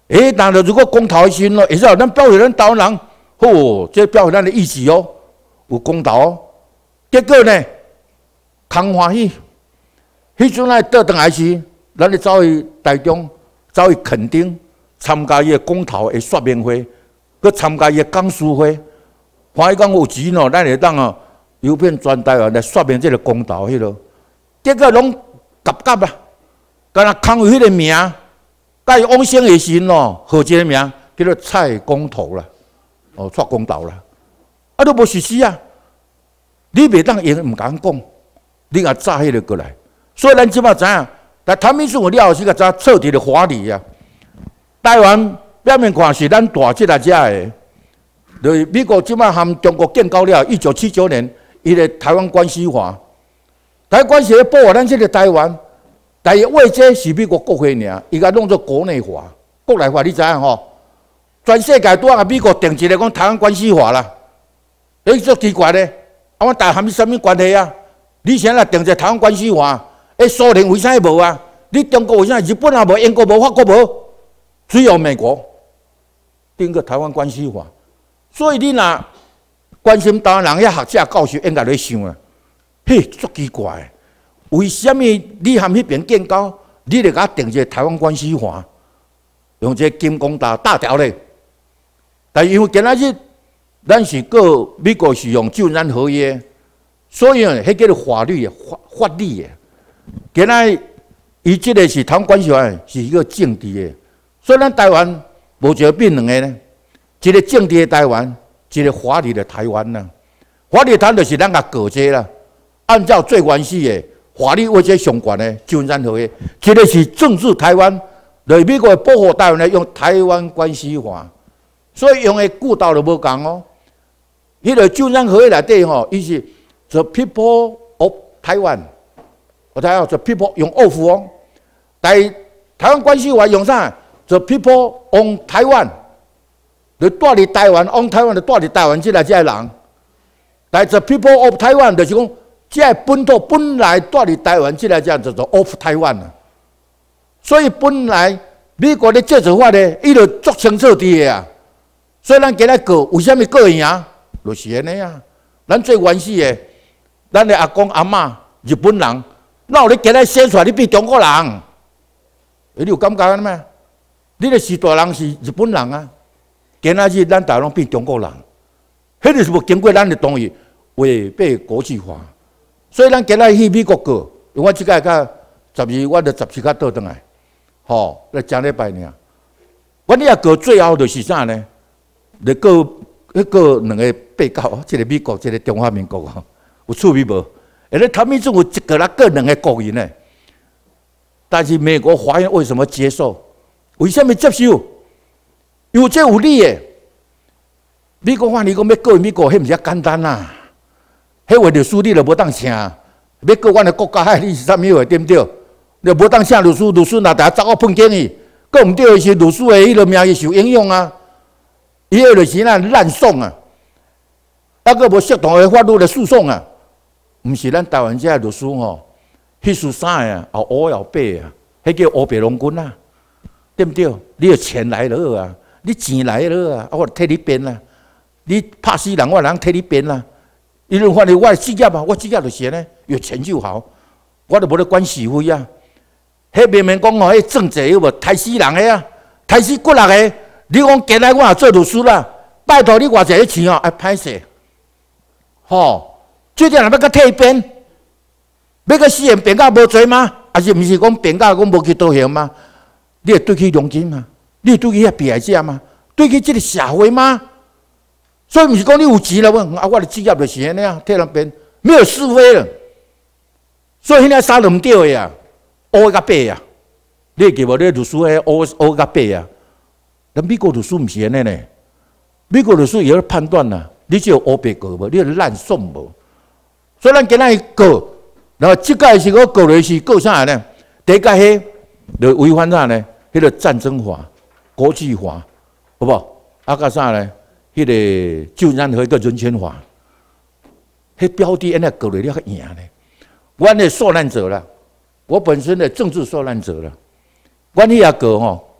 诶，但是如果公投的时咯，会使咱表示咱台湾人，吼，这表示咱的意志哦，有公投哦。结果呢，空欢喜。迄阵来倒转来时，咱就走去台中，走去垦丁参加伊个公投的说明会，佮参加伊个讲书会。欢喜讲有钱咯，咱会当哦，游遍全台湾来说明这个公投迄落。结果拢夹夹啦，敢若空有迄个名。甲伊往生的时咯，号一个名叫做蔡公投啦，哦，蔡公投啦，啊都无实施啊！你袂当用，唔敢讲，你也炸迄个过来。所以咱即摆知影，但台民主了后是个知彻底的华丽啊！台湾表面看是咱大即个只的，就是美国即摆含中国建交了，一九七九年伊个台湾关系法，台湾关系保护咱即个台湾。但伊为这是美国国会尔，伊甲弄做国内法、国内法，你知影吼？全世界拄啊美国定一个讲台湾关系法啦，诶，足奇怪咧！啊，阮台含你啥物关系啊？你现在定一个台湾关系法，诶，苏联为啥无啊？你中国为啥？日本也无，英国无，法国无，只有美国定个台湾关系法。所以你若关心台湾人，遐学者教授应该咧想啊，嘿，足奇怪。为什么你含迄边建交，你就甲定一个台湾关系法，用一个金光大大条咧？但因为今仔日咱是个美国是用救难合约，所以呢，迄叫做法律法法律的。今仔伊即个是台湾关系法，是一个政治的，所以咱台湾无就变两个呢，一个政治的台湾，一个法律的台湾呐。法律台湾就是咱甲过节啦，按照最原始的。法律为这上悬的救难合约，一个是政治台湾，就是美国保护台湾的用台湾关系法，所以用的句道就无共哦。迄个救难合约内底吼，伊是 the people of Taiwan， 我睇下 the people 用 of 哦，但台湾关系法用啥 ？the people on Taiwan， 就住伫台湾 on Taiwan 就住伫台湾即个即个人，但 the people of Taiwan 就是讲。即个本土本来住伫台湾，即个叫做做 of 台湾啊。所以本来美国的制裁法咧，伊就足清楚伫个啊。所以咱今日告，为虾米告会赢？就是安尼啊。咱最原始的，咱的阿公阿嬷日本人，哪有你今日生出来你变中国人？你有感觉安咩？你的时代人是日本人啊，今仔日咱台湾变中国人，迄个是无经过咱的同意，违背国际法。所以咱今仔去美国过，我即个甲十二，我著十四甲倒转来，吼，来正礼拜尔。我你也过最后就是啥呢？来过迄个两个被告，一个美国，一个中华民国吼，有趣味无？而且他们总有一个啦，各两个国人呢。但是美国法院为什么接受？为什么接受？因为这有理的。美国法院讲要告美国，迄毋是简单啦、啊。迄话律师你就无当请，要告阮的国家，你是啥物话对毋对？你无当请律师，律师若大家走我碰见伊，告毋对的是律师的迄个名誉受影响啊。伊迄就是咱滥送啊，啊个无适当的法律的诉讼啊，毋是咱台湾这律师吼，迄输啥啊？后乌后白啊，迄叫乌白龙君啊，对毋对？你的钱来了啊，你钱来了啊，我替你辩啦，你拍死人，我人替你辩啦。伊就发现我职业啊，我职业就是呢，有钱就好，我都无咧管是非啊。迄明明讲吼，迄政治有无杀死人个啊，杀死骨力个。你讲今仔我也做律师啦，拜托你偌济个钱哦，爱歹势，吼，最近人要甲替辩，要甲死人辩到无罪吗？还是毋是讲辩到讲无去道歉吗？你会对起良心吗？你会对起遐被害者吗？对起即个社会吗？所以毋是讲你有钱了，我啊，我的职业就是安尼啊，替人辩，没有是非了。所以现在杀人唔对的呀，乌甲白呀，你记无？你律师迄乌乌甲白呀，咱美国律师毋是安尼呢。美国律师也要判断啦，你只有乌白告无，你有滥送无？所以咱今仔告，然后即届是我告的是告啥呢？第一届迄就违反啥呢？迄个战争法、国际法，好不好？啊，甲啥呢？迄个救难和一个人权法，迄标的安尼告落了较赢咧。阮的受难者啦，我本身的政治受难者啦，阮迄也告吼，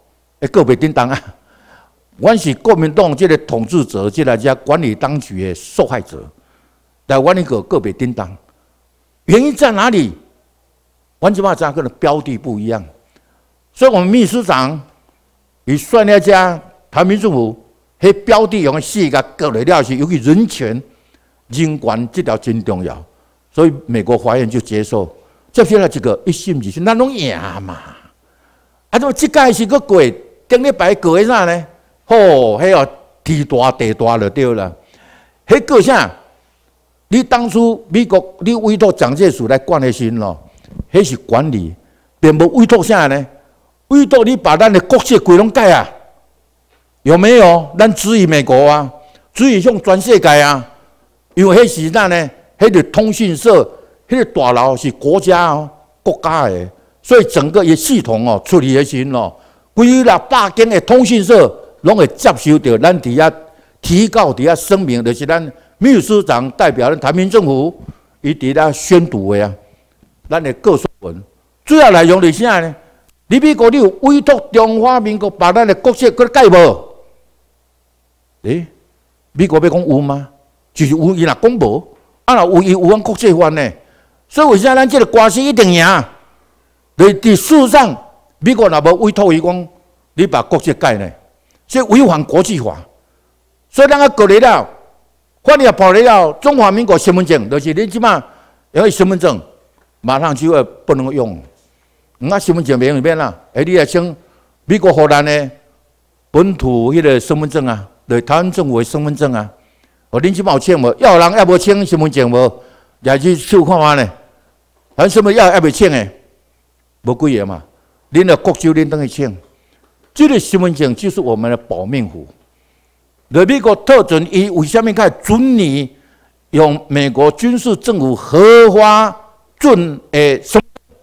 诶，个别叮当啊，阮是国民党这个统治者，这个遮管理当局的受害者，但阮一个个别叮当，原因在哪里？阮即马怎个的标的不一样？所以我们秘书长与算了家台湾民政府，迄标的用四个割来了是，尤其人权、人权这条真重要，所以美国法院就接受。接下来一个一审二审，咱拢赢嘛。啊，怎么即届是个过？顶礼拜过个啥呢？吼、哦，迄个地大地大就对了。迄个啥？你当初美国你委托蒋介石来管的时咯，迄是管理，并无委托啥呢？委托你把咱的国籍规拢改啊？有没有？咱质疑美国啊，质疑向全世界啊，因为迄时咱呢，迄个通讯社，迄个大楼是国家哦，国家的，所以整个一系统哦处理的时咯，规啦百间的通讯社拢会接收到咱伫遐提告伫遐声明，就是咱秘书长代表咱台湾政府，伊伫遐宣读的啊，咱的告诉文，主要内容是啥呢？你美国你有委托中华民国把咱的国籍佮改无？诶，美国要讲有吗？就是有，伊若讲无，啊若有伊有阮国际法呢。所以为啥咱这个官司一定赢？在伫事实上，美国若无委托伊讲，你把国籍改呢，所以违反国际法。所以咱个过来了，法律跑来了，中华民国身份证，就是你即马因为身份证马上就要不能用。啊，身份证袂用免啦，哎，你来请美国荷兰的本土迄个身份证啊，对台湾政府的身份证啊，哦，恁即马有请无？要人要无请身份证无？也去手看下呢？咱什么要要未请诶？无几个嘛，恁的国州恁等去请，这个身份证就是我们的保命符。在美国特准伊为虾米该准你用美国军事政府核发准诶身？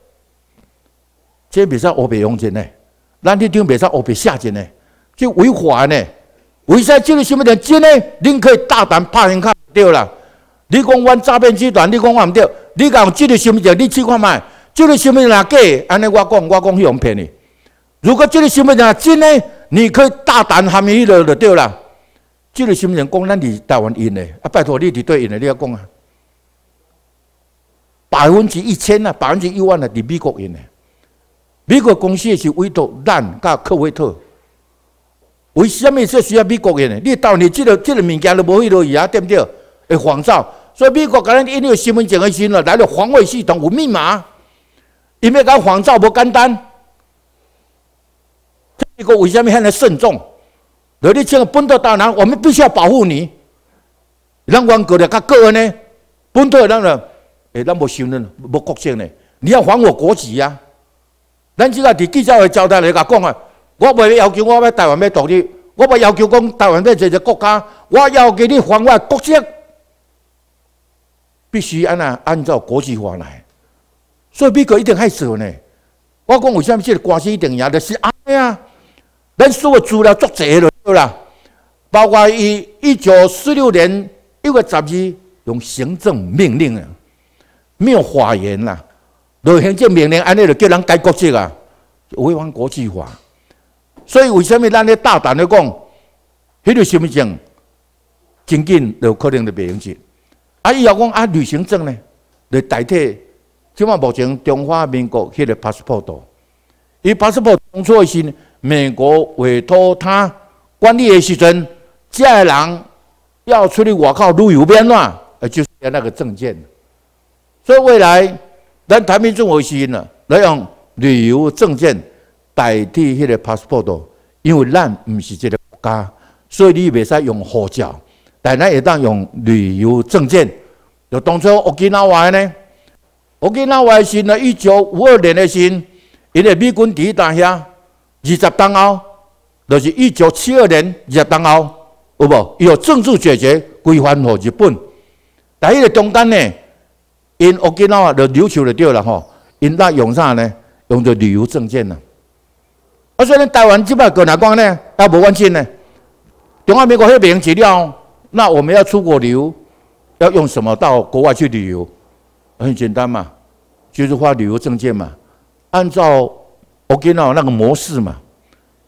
这袂使乌白用钱呢，咱这张袂使乌白写钱呢，这违法呢。为啥这个身份证真呢？恁可以大胆拍人卡对啦。你讲阮诈骗集团，你讲我毋对，你讲这个身份证，你去看卖，这个身份证若假，安尼我讲，我讲去用骗你。如果这个身份证真呢，你可以大胆含伊了就对啦。这个身份证讲咱伫台湾印的，啊，拜托你伫对印的，你要讲啊，百分之一千啊，百分之一万啊，伫美国印的。美国公司是委托咱甲科威特，为什么这需要美国人呢？你到你这个这个物件都无迄落去啊，对不对？会仿造，所以美国甲咱印个身份证的时候，来了防卫系统有密码，因为甲仿造无简单。美国为什么遐尼慎重？如你这个本土大人，我们必须要保护你。咱原国的甲个人呢，本土咱了，诶，咱无身份，无国籍呢，你要还我国籍啊！咱即个伫记者会交代来甲讲啊，我袂要求我要台湾要独立，我袂要求讲台湾要一个国家，我要求你还我国籍，必须按那按照国际法来。所以美国一定害做呢。我讲为什么这个官司一定赢，就是安尼啊。咱所有资料足侪了对啦，包括伊一九四六年一月十二用行政命令啊，没有法言啦。就行政命令，安尼就叫人改国籍啊，违反国际法。所以为什么咱咧大胆咧讲，迄个身份证真紧就可能就袂用去。啊，以后讲啊，旅行证呢，就代替即马目前中华民国迄个 passport。伊 passport 当初是美国委托他管理的时阵，这个人要出去外口旅游免啦，呃，就是那个证件。所以未来。咱台湾政府是呢，来用旅游证件代替迄个 passport， 因为咱毋是这个国家，所以你袂使用护照，但咱会当用旅游证件。就当初沖縄话呢，沖縄话是呢，一九五二年的时，因为美军抵达遐，二十当后，就是一九七二年二十当后，有无？伊有政治解决归还互日本，但迄个中间呢？因沖縄就琉球就对了吼，因那用啥呢？用着旅游证件呢。啊，所以咱台湾即摆个哪讲呢？还无关键呢。中华民国迄边资料，那我们要出国旅游，要用什么到国外去旅游？很简单嘛，就是发旅游证件嘛，按照沖縄那个模式嘛。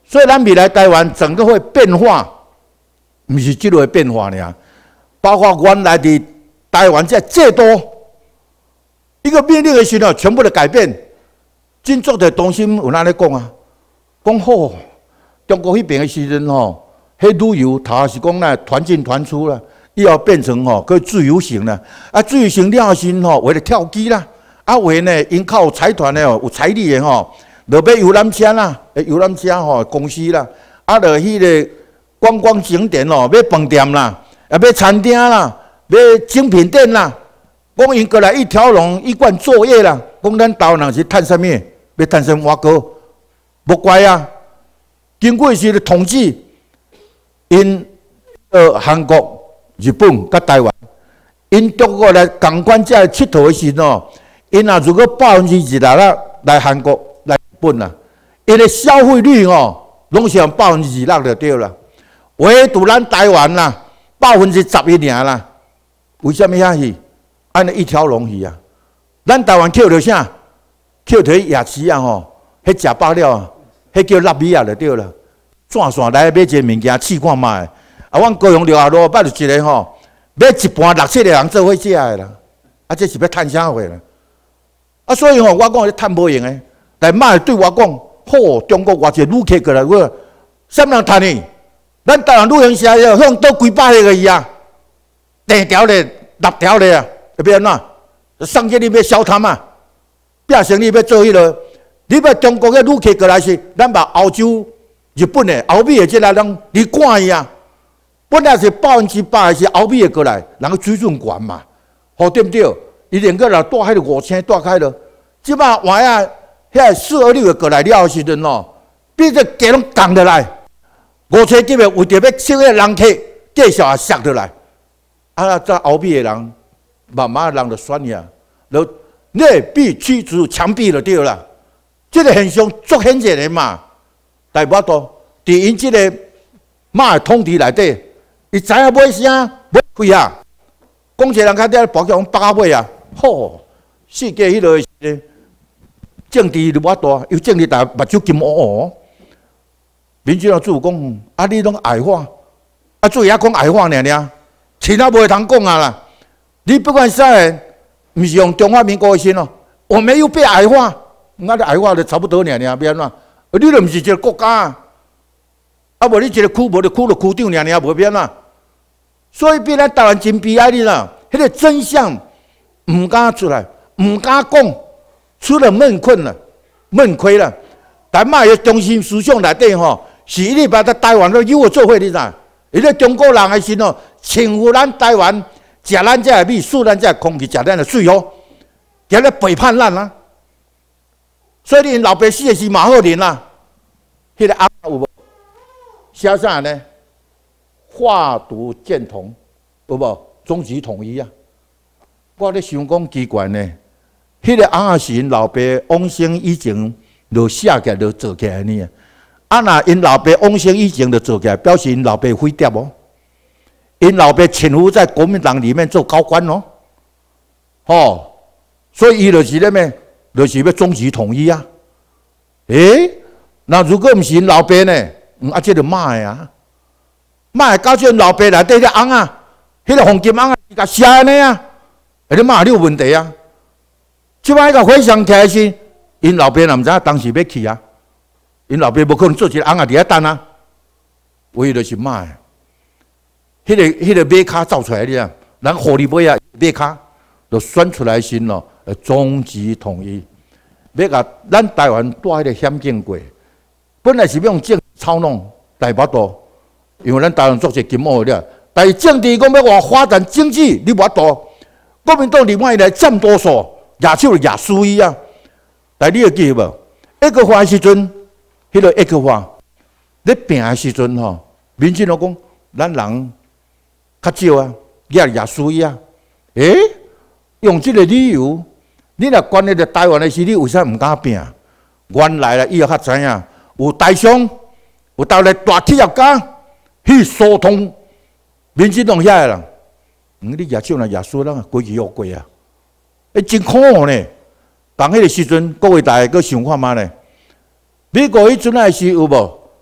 所以咱未来台湾整个会变化，不是这个变化呢，包括原来的台湾在最多一个命令的时候，全部的改变。真足的中心有哪里讲啊？讲好，中国迄边的时阵吼，迄旅游头是讲呢团进团出啦，以后变成吼个自由行啦。啊，自由行了后时吼，为了跳机啦，啊为呢因靠财团的哦有财力的吼，就买游览车啦，游览车吼公司啦，啊就迄个观光景点哦，买饭店啦，啊买餐厅啦，买精品店啦，讲因过来一条龙一贯作业啦，讲咱台湾人是趁啥物？要趁什么挖沟？无怪啊！经过时的统计，因呃韩国、日本、甲台湾，因中国来共款遮佚佗的时哦，因啊如果百分之二来啦来韩国、来日本啦，因的消费率哦，拢是用百分之二六就对啦。唯独咱台湾啦，百分之十一尔啦。为什么遐去？安尼一条龙去啊！咱台湾捡着啥？捡着夜市啊吼，迄食饱了啊，迄叫腊米啊就对啦。转线来买一个物件试看卖。啊，阮高雄六合路捌着一个吼，买一盘六七个人做伙食的啦。啊，这是要趁啥货啦？啊，所以吼，我讲迄趁无用的。但卖对我讲，好，中国偌济旅客过来，我啥物人趁呢？咱台湾旅行社要向倒几百个伊啊，第条咧、六条咧啊，要变安怎？上街你要消摊啊？变成你要做迄落，你要中国嘅旅客过来是，咱把欧洲、日本的、欧美的这来人，你赶伊啊！本来是百分之百是欧美的过来，人个水准悬嘛，好对不对？伊连个人带迄个五千带开了，即摆换啊，遐四二六的过来了时阵哦，比这价拢降落来，五千几个为着要收个人客，介绍也摔落来，啊，这欧美的人，慢慢人就选呀，就。内壁驱逐墙壁就对啦，这个现象足显著的嘛。但无多，伫因这个马的统治内底，伊知影买啥买亏啊。讲一个人较嗲包叫讲百啊买啊，吼，世界迄落政治就无大，有政治但目睭金乌乌。民进党主讲，啊你拢矮化，啊主要讲矮化尔尔，其他无会通讲啊啦。你不管啥人。不是用中华民国的心哦，我没有被矮化，我的矮化就差不多尔尔，变怎？你都不是一个国家，啊，无你一个区，无就区就区长尔尔，无变怎？所以变咱台湾真悲哀的啦，迄个真相唔敢出来，唔敢讲，出了闷困了，闷亏了。但嘛，个中心思想内底吼，是一直把咱台湾都有我做伙，你知？伊个中国人的心哦，称呼咱台湾。食咱这的米，输咱这空气，食咱的水哦，今日背叛咱啊！所以你老爸死的是马赫林啦，迄个阿有无？写啥呢？化毒建同，有无？终极统一啊！我咧想讲奇怪呢，迄个阿是因老爸往生以前就写起来就做起来呢。啊，那因老爸往生以前就做起来，表示因老爸毁掉哦。因老爸潜伏在国民党里面做高官哦，哦，所以伊就是咧咩，就是要终极统一啊。诶，那如果唔是因老爸呢？嗯，啊，这就骂呀，骂搞出因老爸内底个翁啊，迄个黄金翁啊，甲写安尼啊，迄个骂你有问题啊。即摆个回想起来是，因老爸也唔知当时要去啊，因老爸无可能做一个翁啊伫遐等啊，为就是骂。迄、那个、迄个马卡造出来的啊，人互你买啊，马卡就选出来先咯，呃，终极统一，要甲咱台湾带迄个险境过。本来是要用政治操弄，但无多，因为咱台湾做些金毛了，但是政治讲要话发展经济，你无多。国民党另外来占多数，亚手亚输伊啊。但你会记无？一个花时阵，迄、那个一个花，咧拼的时阵吼，民进党讲咱人。较少啊，也也输伊啊！诶，用这个理由，你若管咧着台湾的时，你为啥唔敢拼？原来啦，以后较知影，有台商，有到来大企业家去疏通民进党遐个人，嗯，你也少啦，也输啦，过去又过啊！诶，真可恶呢！讲迄个时阵，各位大家搁想看嘛呢？美国迄阵啊是有无？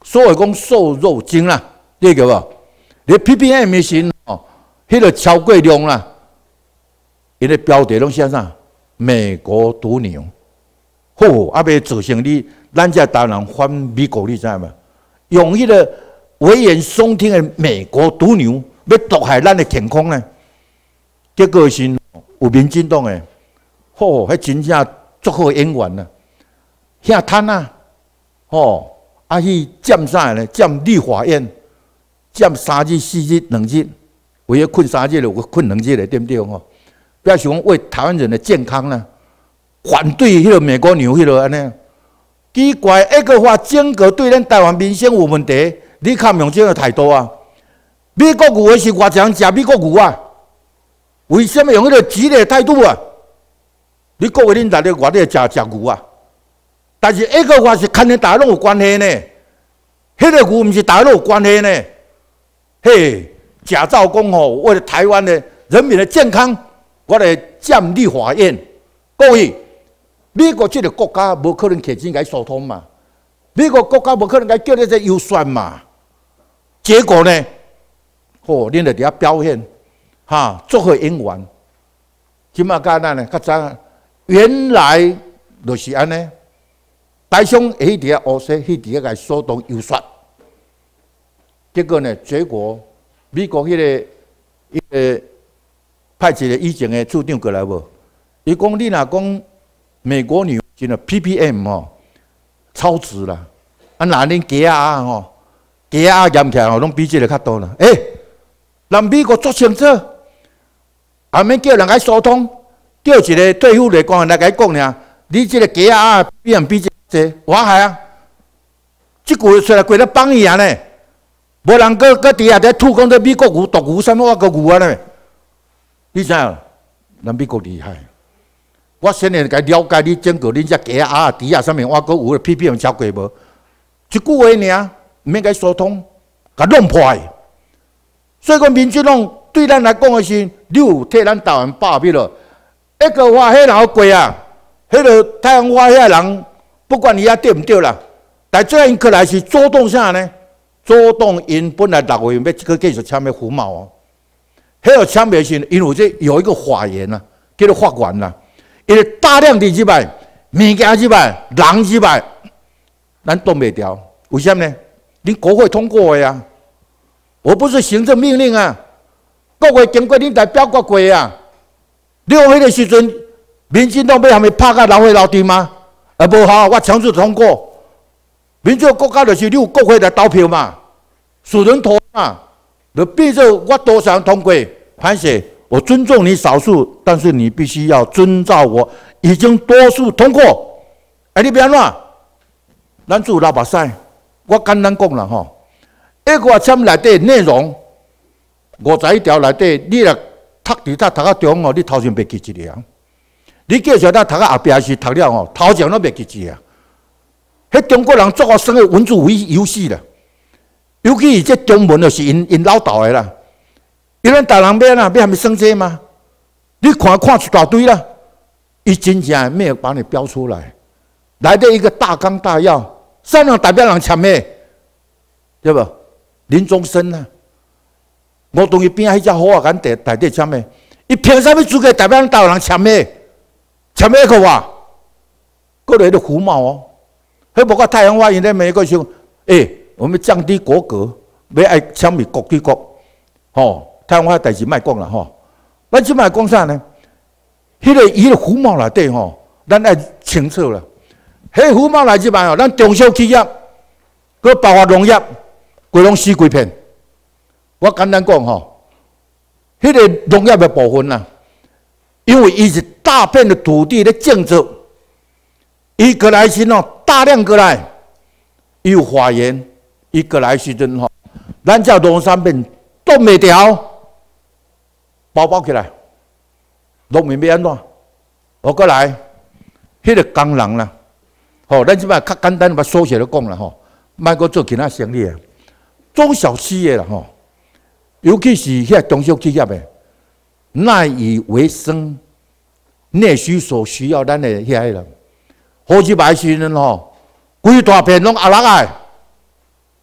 所谓讲瘦肉精啦，你个无？你 P P M 的时哦，迄个超过量啦，伊个标题拢写啥？美国毒牛。好，啊，要造成你咱这台湾人反美国，你知影无？用迄个危言耸听的美国毒牛，要毒害咱的健康呢？结果是有民进党的，吼，迄真正足好演员啊，遐贪啊，吼，啊去占啥呢？占立法院，占三日、四日、两日，为了困三日了，有困两日了，对不对？吼，不要想为台湾人的健康呢，反对迄个美国牛，迄个安尼。奇怪，一个话整个对咱台湾民生有问题，你看用这个态度啊？美国牛的是外国人食美国牛啊？为什么用迄个激烈态度啊？你各位恁大家外地食食牛啊？但是一个话是跟咱大陆有关系呢，迄、那个牛毋是大陆有关系呢。嘿，假造讲吼，为了台湾的人民的健康，我来占立法院，各位。美国这个国家无可能摕钱来疏通嘛，美国国家无可能来叫你这优选嘛，结果呢，哦，恁就伫遐表现，哈，做好演员，即马甲咱呢较早，原来就是安尼，台上会伫遐乌西，去伫遐来疏通优选，结果呢，结果美国迄、那个迄个派一个以前的处长过来无，伊讲你若讲。美国牛真的 P P M 哦，超值啦！啊，那恁鸡啊吼，鸡啊验起来吼，拢比这个较多啦。诶、欸，人美国做清楚，也免叫人来疏通，叫一个退伍的官员来甲伊讲尔，你这个鸡啊比人比这个多，我害啊！即句出来过来帮伊啊呢，无人搁搁底下在吐讲这美国牛、毒牛什么我个牛啊呢？你知影？人美国厉害。我先来该了解你整个恁只鸡啊、猪啊上面，我搁有 P P M 超过无？一句话尔，毋免甲疏通，甲弄破。所以讲，民进党对咱来讲的是，你有替咱台湾把柄了。一个话，迄人过啊，迄个太阳花遐人，不管伊遐对毋对啦，但最后因过来是主动啥呢？主动因本来六月要去继续签的胡茂哦，迄个签袂是因为这有一个法院啊，叫做法院啦。因为大量的入来，物件入来，人入来，咱挡袂掉。为什么呢？恁国会通过的呀，我不是行政命令啊，国会经过恁代表决过啊。你用迄个时阵，民进党要下面拍甲老会老弟吗？啊，无好，我强制通过。民主国家就是你有国会来投票嘛，数人投嘛，就变做我多少人通过，歹势。我尊重你少数，但是你必须要遵照我已经多数通过。哎，你别乱，咱做老百姓，我简单讲啦吼，一个签内底内容五十一条内底，你若读伫读读到中哦，你头前袂记一个啊。你继续咱读到后壁是读了吼，头前都袂记一个啊。迄中国人做学生的文字游戏啦，尤其是这中文就是因因老豆的啦。因为大人要啊，要还没升这吗？你看看一大堆啦，伊真正没有把你标出来，来的一个大纲大要，三人代表人签的，对不？林宗生啊，我同伊边迄只好啊，敢代代底签的，伊凭啥物资格代表咱台湾人签的？签的个话，过来的胡茂哦，迄包括太阳花，因在美国说，诶、欸，我们降低国格，要爱签美国对国，吼。太阳花代志莫讲啦吼，咱即摆讲啥呢？迄、那个伊个胡茂内底吼，咱爱清楚啦。迄胡茂内即摆吼，咱中小企业，佮包括农业，规拢死规片。我简单讲吼，迄、那个农业的部分啦，因为伊是大片的土地咧种植，伊过来时吼大量过来，伊有花园，伊过来时阵吼，咱只农产品挡袂掉。包包起来，农民要安怎？我过来，迄、那个工人啦，吼、哦，咱即摆较简单把缩写来讲啦，吼，莫阁做其他生意啊，中小企业啦，吼，尤其是遐中小企业的，赖以为生、内需所需要咱的遐个啦，好几摆时阵吼，规大片拢阿拉个，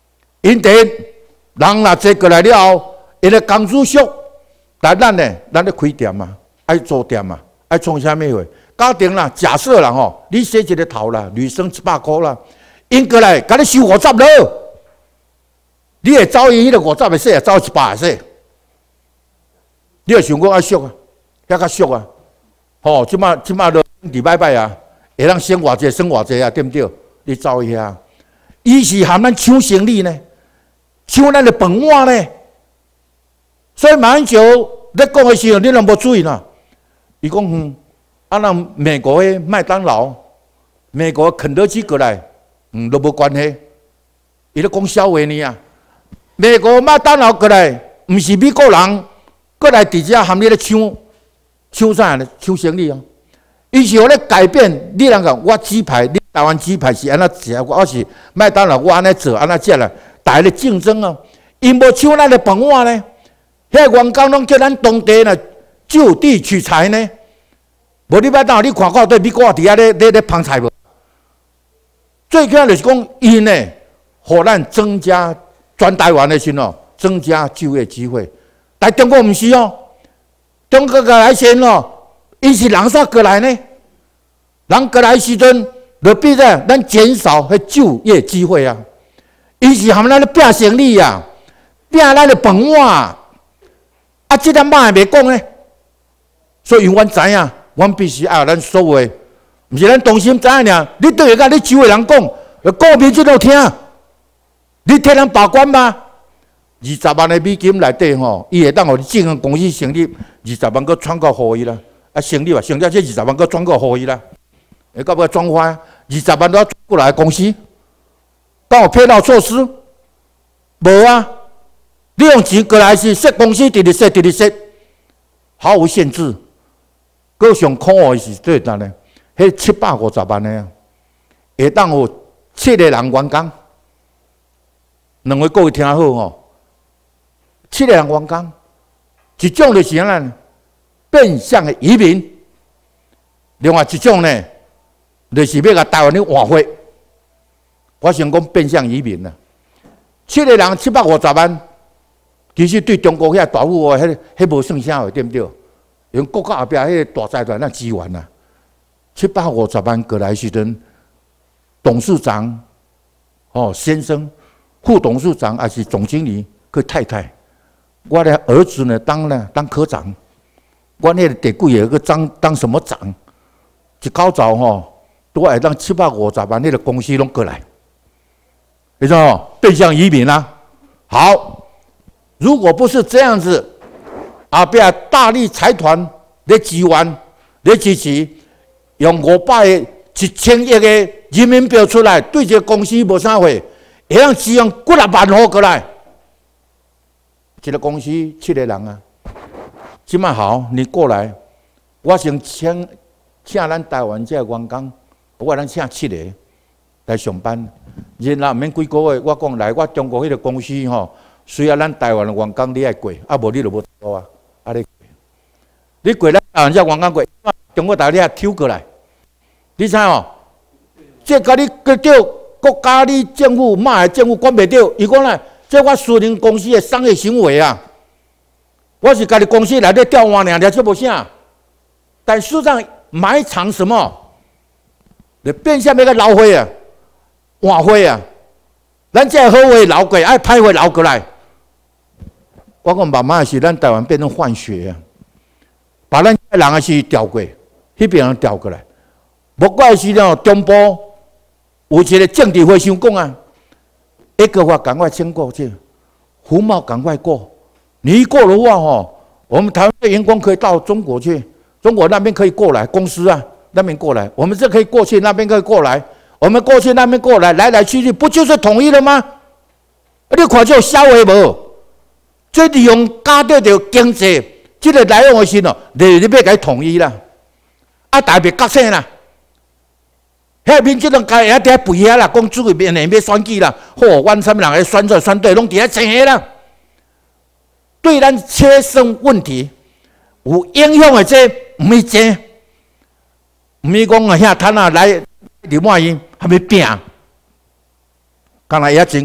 因第一，人若坐过来了后，因个工资俗，但咱呢，咱咧开店嘛，爱做店嘛，爱创啥物货？假定啦，假设啦吼，你洗一个头啦，女生一百箍啦，因过来甲你收五十咯，你会走伊迄个五十的洗，走一百的洗，你会想讲啊俗啊，遐较俗啊，吼，即马即马都礼拜拜啊，会当省偌济省偌济啊，对毋对？你走伊遐，伊是含咱抢生理呢，抢咱的饭碗呢，所以马英九咧讲的时候，你拢无注意呐，伊讲嗯。啊，那美国的麦当劳、美国的肯德基过来，嗯，都无关系。伊咧讲笑话呢啊！美国麦当劳过来，毋是美国人过来伫遮含你咧抢抢啥咧？抢生意啊！伊是有咧改变。你人讲我鸡排，你台湾鸡排是安怎食？我是麦当劳，我安尼做，安怎食啦？大家咧竞争啊！因无抢咱的饭碗呢？遐员工拢叫咱当地呢就地取材呢？无你摆当你看到对美国伫遐咧咧咧捧菜无？最紧要就是讲，因呢，互咱增加全台湾的时候，增加就业机会。但中国毋是哦，中国过来先哦，伊是人啥过来呢？人过来时阵，就变在咱减少迄就业机会啊。伊是含咱咧拼生意啊，拼咱的饭碗啊。啊，即点嘛会袂讲呢？所以阮知影。阮必须爱咱所有的，毋是咱同心知影尔。你对下甲你周围人讲，告民即都听。你替人把关吗？二十万的美金内底吼，伊会当互你证券公司成立，二十万个转到互伊啦。啊，成立啊，成立这二十万个转到互伊啦。会到尾转发，二十万都要转过来的公司，敢有配套措施？无啊！你用钱过来是设公司，直直设，直直设，毫无限制。佫上可恶的是对单呢，迄七百五十万的，会当有七个人员工，两个各位听好吼，七个人员工，一种就是啥变相的移民，另外一种呢，就是要甲台湾的换回。我想讲变相移民啦，七个人七百五十万，其实对中国遐大富豪，迄迄无算啥，对毋对？用国家后壁迄个大财团那资源啊，七百五十万过来时阵，董事长哦先生、副董事长还是总经理个太太，我的儿子呢当呢当科长，我那个地贵有个当当什么长，一搞早吼，都爱当七百五十万那个公司拢过来，你知道变相移民啊。好，如果不是这样子。后壁大力财团咧支援、咧支持，用五百个、一千亿个人民币出来，对这个公司无啥货，会用支援几十万户过来。一个公司七个人啊，即摆好，你过来，我先请请咱台湾这员工，我咱请七个来上班，然后免几个月，我讲来，我中国迄个公司吼，需要咱台湾的员工你爱过，啊无你就无做啊。啊！你你过来啊！人家员工过，中国大陆啊抽过来，你知哦？这甲你个叫国家你政府骂的政府管袂着，伊讲咧，这我私人公司的商业行为啊，我是家己公司内底调换尔，了这无啥。但事实上埋藏什么？你变相要个捞回啊，换回啊，咱这好话捞过，爱歹话捞过来。我讲慢慢是咱台湾变成换血啊，把咱人是调过，迄边人调过来。无怪是了，中部有一个政治会想讲啊，一个话赶快签过去，胡茂赶快过。你一过的话吼，我们台湾的员工可以到中国去，中国那边可以过来，公司啊那边过来，我们这可以过去，那边可以过来，我们过去那边过来，来来去去，不就是统一了吗？你看这有消息无？这利用加到着经济，这个来往的时候，你你要甲伊统一啦，啊，大别觉醒啦。遐面即种家遐伫遐肥遐啦，讲主位面下要选举啦，嚯，阮什么人来选做选对，拢伫遐争下啦。对咱切身问题有影响的，这唔是争，唔是讲啊遐摊啊来刘满英还没拼，刚才也真讲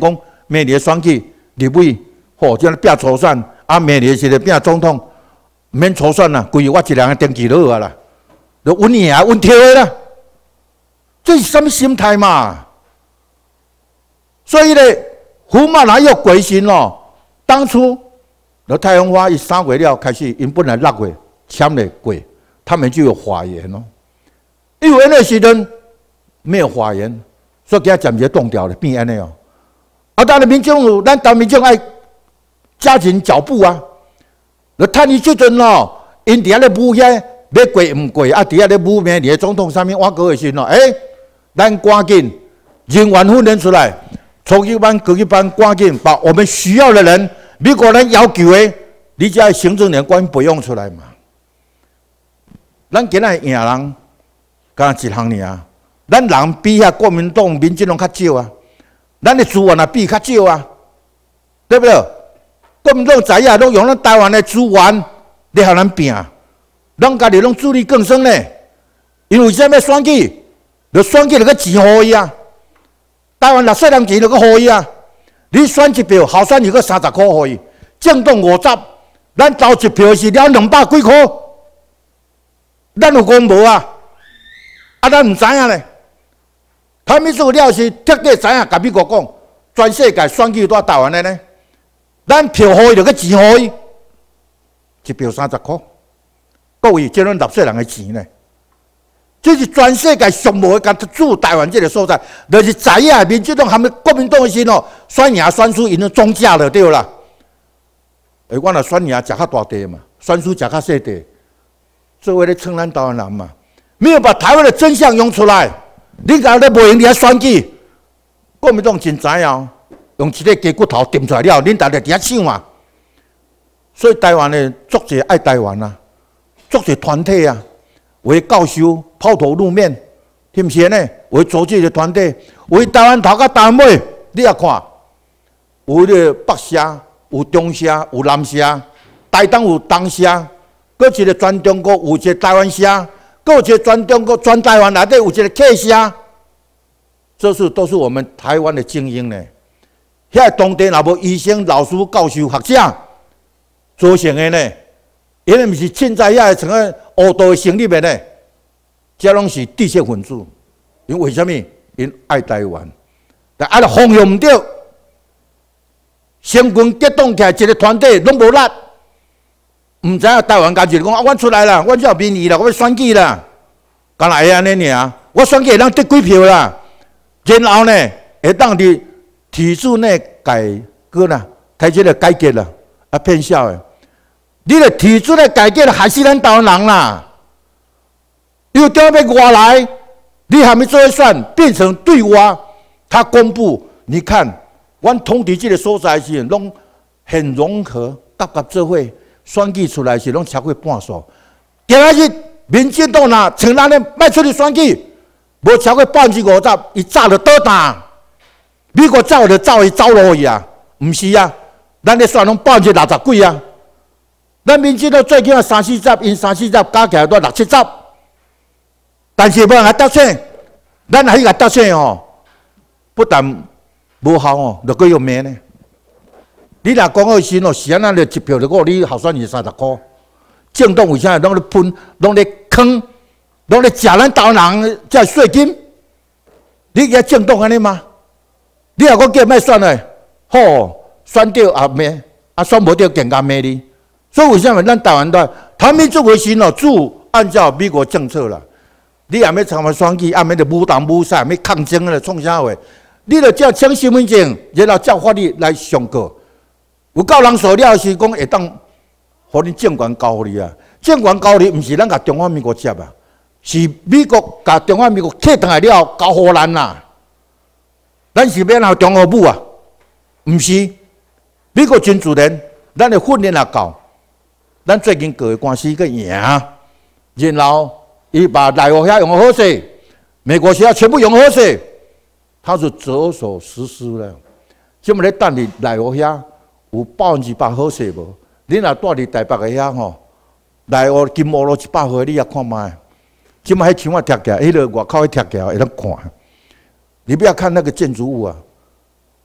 明年选举立委，吼，即个拼初选，啊，明年是咧拼总统，免初选啦，规我一人登记就好啊啦，就稳赢稳跳的啦。这是什么心态嘛？所以咧，胡马哪有鬼心哦？当初那太阳花一三月了开始，因本来六月签了过，他们就有法源哦。因为那时阵没有法源，所以给他暂时冻掉了，变安尼哦。啊，当然民众，咱当民众爱加紧脚步啊。那趁伊即阵哦，因伫遐咧舞遐要过唔过啊？伫遐咧舞明年总统上面我个时喏，哎、欸，咱赶紧人员训练出来，初级班、高级班赶紧把我们需要的人，美国人要求的，你只要行政人官培养出来嘛。咱今仔赢人。干一项尔，咱人比遐国民党、民进党较少啊，咱的资源也比较少啊，对不对？国民党知影拢用咱台湾的资源来互咱拼，咱家己拢自力更生呢。因为啥物选举，就选举就个钱互伊啊，台湾六岁人钱就个互伊啊。你选一票，候选就个三十块互伊，政党五十，咱投一票是了两百几块，咱有讲无啊？啊，咱唔知影咧，他们做了是特地知影，甲美国讲，全世界选举都在台湾的呢。咱票互伊就个钱互伊，一票三十块，各位，这拢纳税人的钱呢。这是全世界上无甲驻台湾这个所在，就是知影民进党他们国民党的时哦，选赢选输因都中价了对啦。诶，我若选赢食较大地嘛，选输食较细地，做为咧称咱台湾人嘛。没有把台湾的真相用出来，你搞咧无用，你还选举，国民党真知影，用一个鸡骨头掂出来了，恁大家伫遐抢嘛。所以台湾的作者爱台湾啊，作者团体啊，为教授抛头露面，是毋是呢？为组织的团体，为台湾头到台湾尾，你也看，有咧北社，有中社，有南社，台东有东社，搁一个全中国有一个台湾社。还有一个全中国、全台湾内底有一个客社，这是都是我们台湾的精英呢。遐当地若无医生、老师、教授、学者组成的呢，因为毋是凊彩遐像个乌道的城里面呢，这拢是知识分子。因为什么？因爱台湾，但爱了方向唔对，成群结党起来一个团体拢无力。唔知影台湾家己讲啊，阮出来啦，阮就有民意啦，我要选举啦，干来会安尼尔？我选举会当得几票啦？然后呢，会当伫体制内改革啦，开始个改革啦，啊骗笑诶！你个体制内改革害死咱台湾人啦！又调要外来，你还没做一算，变成对外，他公布，你看，阮统治这个所在是拢很融合，搭搭做伙。选举出来是拢超过半数，今仔日民进党呐，像咱咧卖出去选举，无超过百分之五十，伊早就倒弹。美国走就走，伊走路去啊，毋是啊，咱咧选拢百分之六十几啊。咱民进党最起码三四十，因三四十加起来都六七十，但是无人来得胜，咱还个得胜哦，不但无效哦，就佫要命呢。你若讲个时哦，是安那咧一票就讲你候选是三十块，政党为啥拢咧喷、拢咧坑、拢咧食咱台湾人这税金？你个政党安尼吗？你若讲叫卖选嘞，好选到也骂，啊选无到更加骂你。所以为什么咱台湾的台民族为时哦，主按照美国政策啦，你也要参加选举，也免着武当武赛，要抗争咧，创啥话？你着照抢身份证，然后照法律来上告。有够人所料是讲会当，互你政权交互你啊！政权交你，毋是咱甲中华民国接啊，是美国甲中华民国客倒来了交互咱啦。咱是要闹中国母啊？毋是，美国真自然，咱的训练也够。咱最近告的官司个赢，然后伊把内湖遐用好势，美国学校全部用好势，他就着手实施了。即么咧等你内湖遐。有百分之百好势无？你若住伫台北个遐吼，内湖金乌路一百号，你也看卖。即摆迄墙仔贴起来，迄个外口迄贴起来会当看。你不要看那个建筑物啊，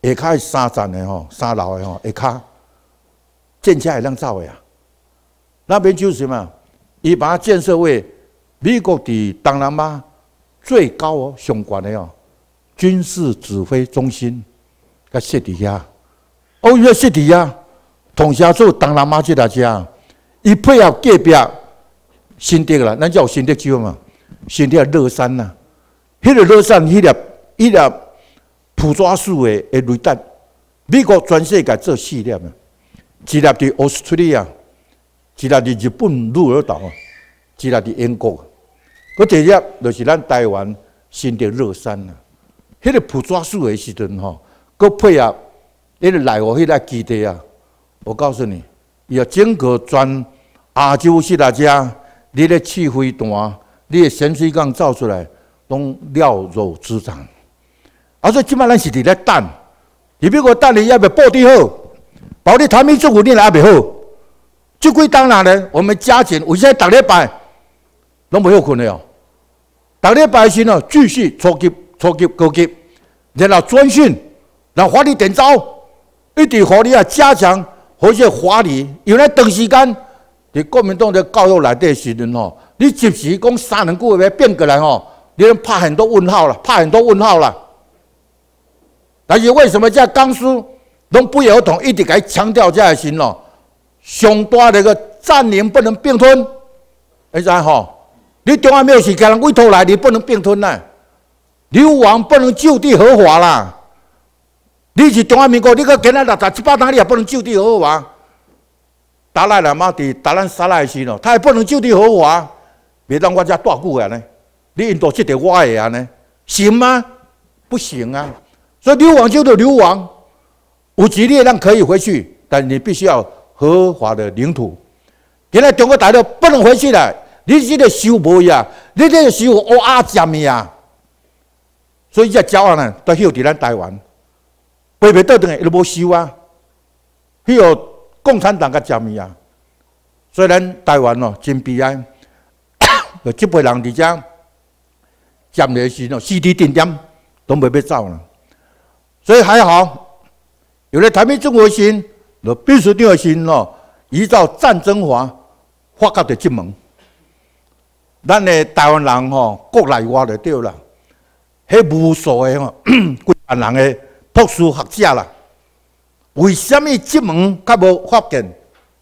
下骹三层的吼，三楼的吼，下骹建车会当走的啊。那边就是什么？伊把它建设为美国伫东南亚最高哦、上悬的哦军事指挥中心，甲设伫遐。哦，伊个设伫遐，同时做东南亚即个只，伊配合隔壁新竹啦，咱叫新竹州嘛，新竹乐山呐，迄、那个乐山，迄粒迄粒普抓树的的雷弹，美国全世界做四粒啊，一粒伫澳大利亚，一粒伫日本鹿儿岛，一粒伫英国，嗰第一粒就是咱台湾新竹乐山啊。迄、那个普抓树的时阵吼，佮配合迄个内湖迄个基地啊，我告诉你，要整个全亚洲四大家，你咧试飞弹，你的潜水舰造出来，拢了如指掌。啊，所以即摆咱是伫咧等，伫美国等你要不要布置好？保你台面政府你还袂好？即几当然呢，我们加紧，为啥逐礼拜拢袂好困的哦？逐礼拜时呢，继续初级、初级、高级，然后专训，然后法律点招，一直互你啊加强，或者法律，因为长时间伫国民党的教育内底时阵吼，你即时讲三两句话变过来吼，你能拍很多问号了，拍很多问号了。但是为什么在江苏拢不约而同一直给强调这个心咯？上大那个占领不能并吞，你知吼？你中央没有是给人委托来，你不能并吞呐。流亡不能就地合法啦。你是中华民国，你个今仔六十七八单，你也不能就地合法。达赖喇嘛伫达兰萨拉时咯，他也不能就地合法，别让我家大久啊呢。你印度这点我的啊呢，行吗？不行啊。所以流亡就是流亡，有几列让可以回去，但你必须要合法的领土。现在中国大陆不能回去了，你这个收无呀，你这个收乌鸦占呀。所以这鸟啊呢，都休伫咱台湾，飞袂倒转来，伊都无收啊。迄个共产党甲占呀。所以咱台湾哦，真悲哀，有这辈人伫遮占的时哦，死地定点都袂要走了。所以还好，有了台面政府的心，就秘书长的心咯，依照战争法发觉的进门。咱的台湾人吼，国内外就对啦，迄无数的吼，几万人的特殊学者啦，为什么进门较无发现？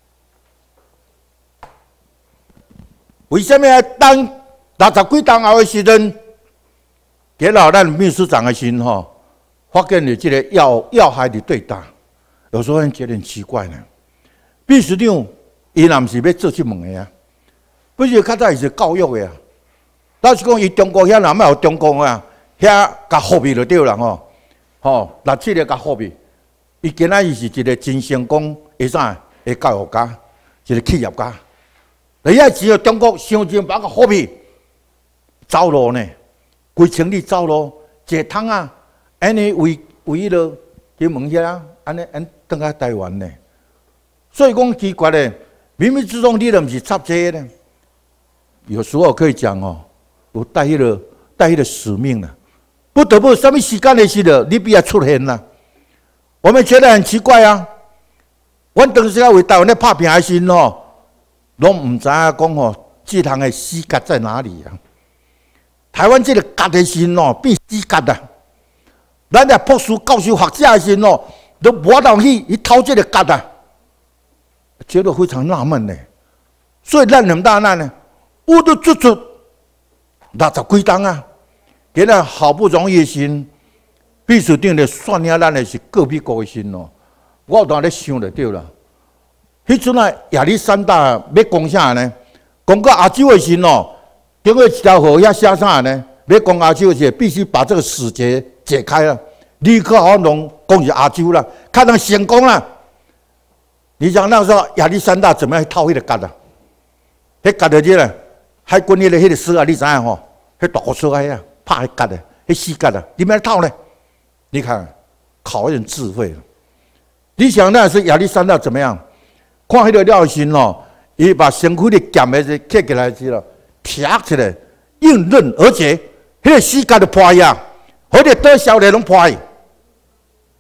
为什么当六十几当后的时阵，给了咱秘书长的心吼？发现了这个要要害的对打，有时候觉得很奇怪呢。秘书长伊若毋是要做这门的啊，不是较早是教育的啊。老实讲，伊中国遐若莫有中国啊，遐甲货币就对啦吼，吼，六七个甲货币，伊今仔伊是一个真成功的啥的教育家，一个企业家。你遐只有中国想尽把个货币走路呢，规清理走路，一桶啊。安尼为为迄落去问遐，安尼安登来台湾呢？所以讲奇怪咧，冥冥之中你都毋是插这呢。有时候可以讲哦，有带迄个带迄个使命了，不得不什么时间的时候，你必要出现啦。我们觉得很奇怪啊，我当时为台湾咧拍拼的时吼，拢毋知影讲吼，这项的死角在哪里啊？台湾这个角的时吼，变死角啊！咱咧博士、教授、学者的时哦，都无当去去偷这个角啊，觉得非常纳闷呢。所以咱两大难呢，我都足足六十几档啊，今仔好不容易先秘书长咧算下咱的是个别国的先哦，我有当咧想就对了。迄阵啊，亚历山大要讲啥呢？讲到亚洲的时哦，经过一条河遐写啥呢？要讲亚洲的时，必须把这个死结解开了，立刻好能讲是亚洲了，看能成功了。你想那时候亚历山大怎么样去套迄个角啊？迄角的咧，海军迄个迄个丝啊，你知影吼？迄大个丝啊，拍迄角的，迄死角啊，你免套呢？你看，考验智慧了。你想那是亚历山大怎么样？看迄个廖心哦，伊把身躯的剑的是刻起来是了，劈起来，应刃而解。迄个死角就破呀，或者多少年拢破。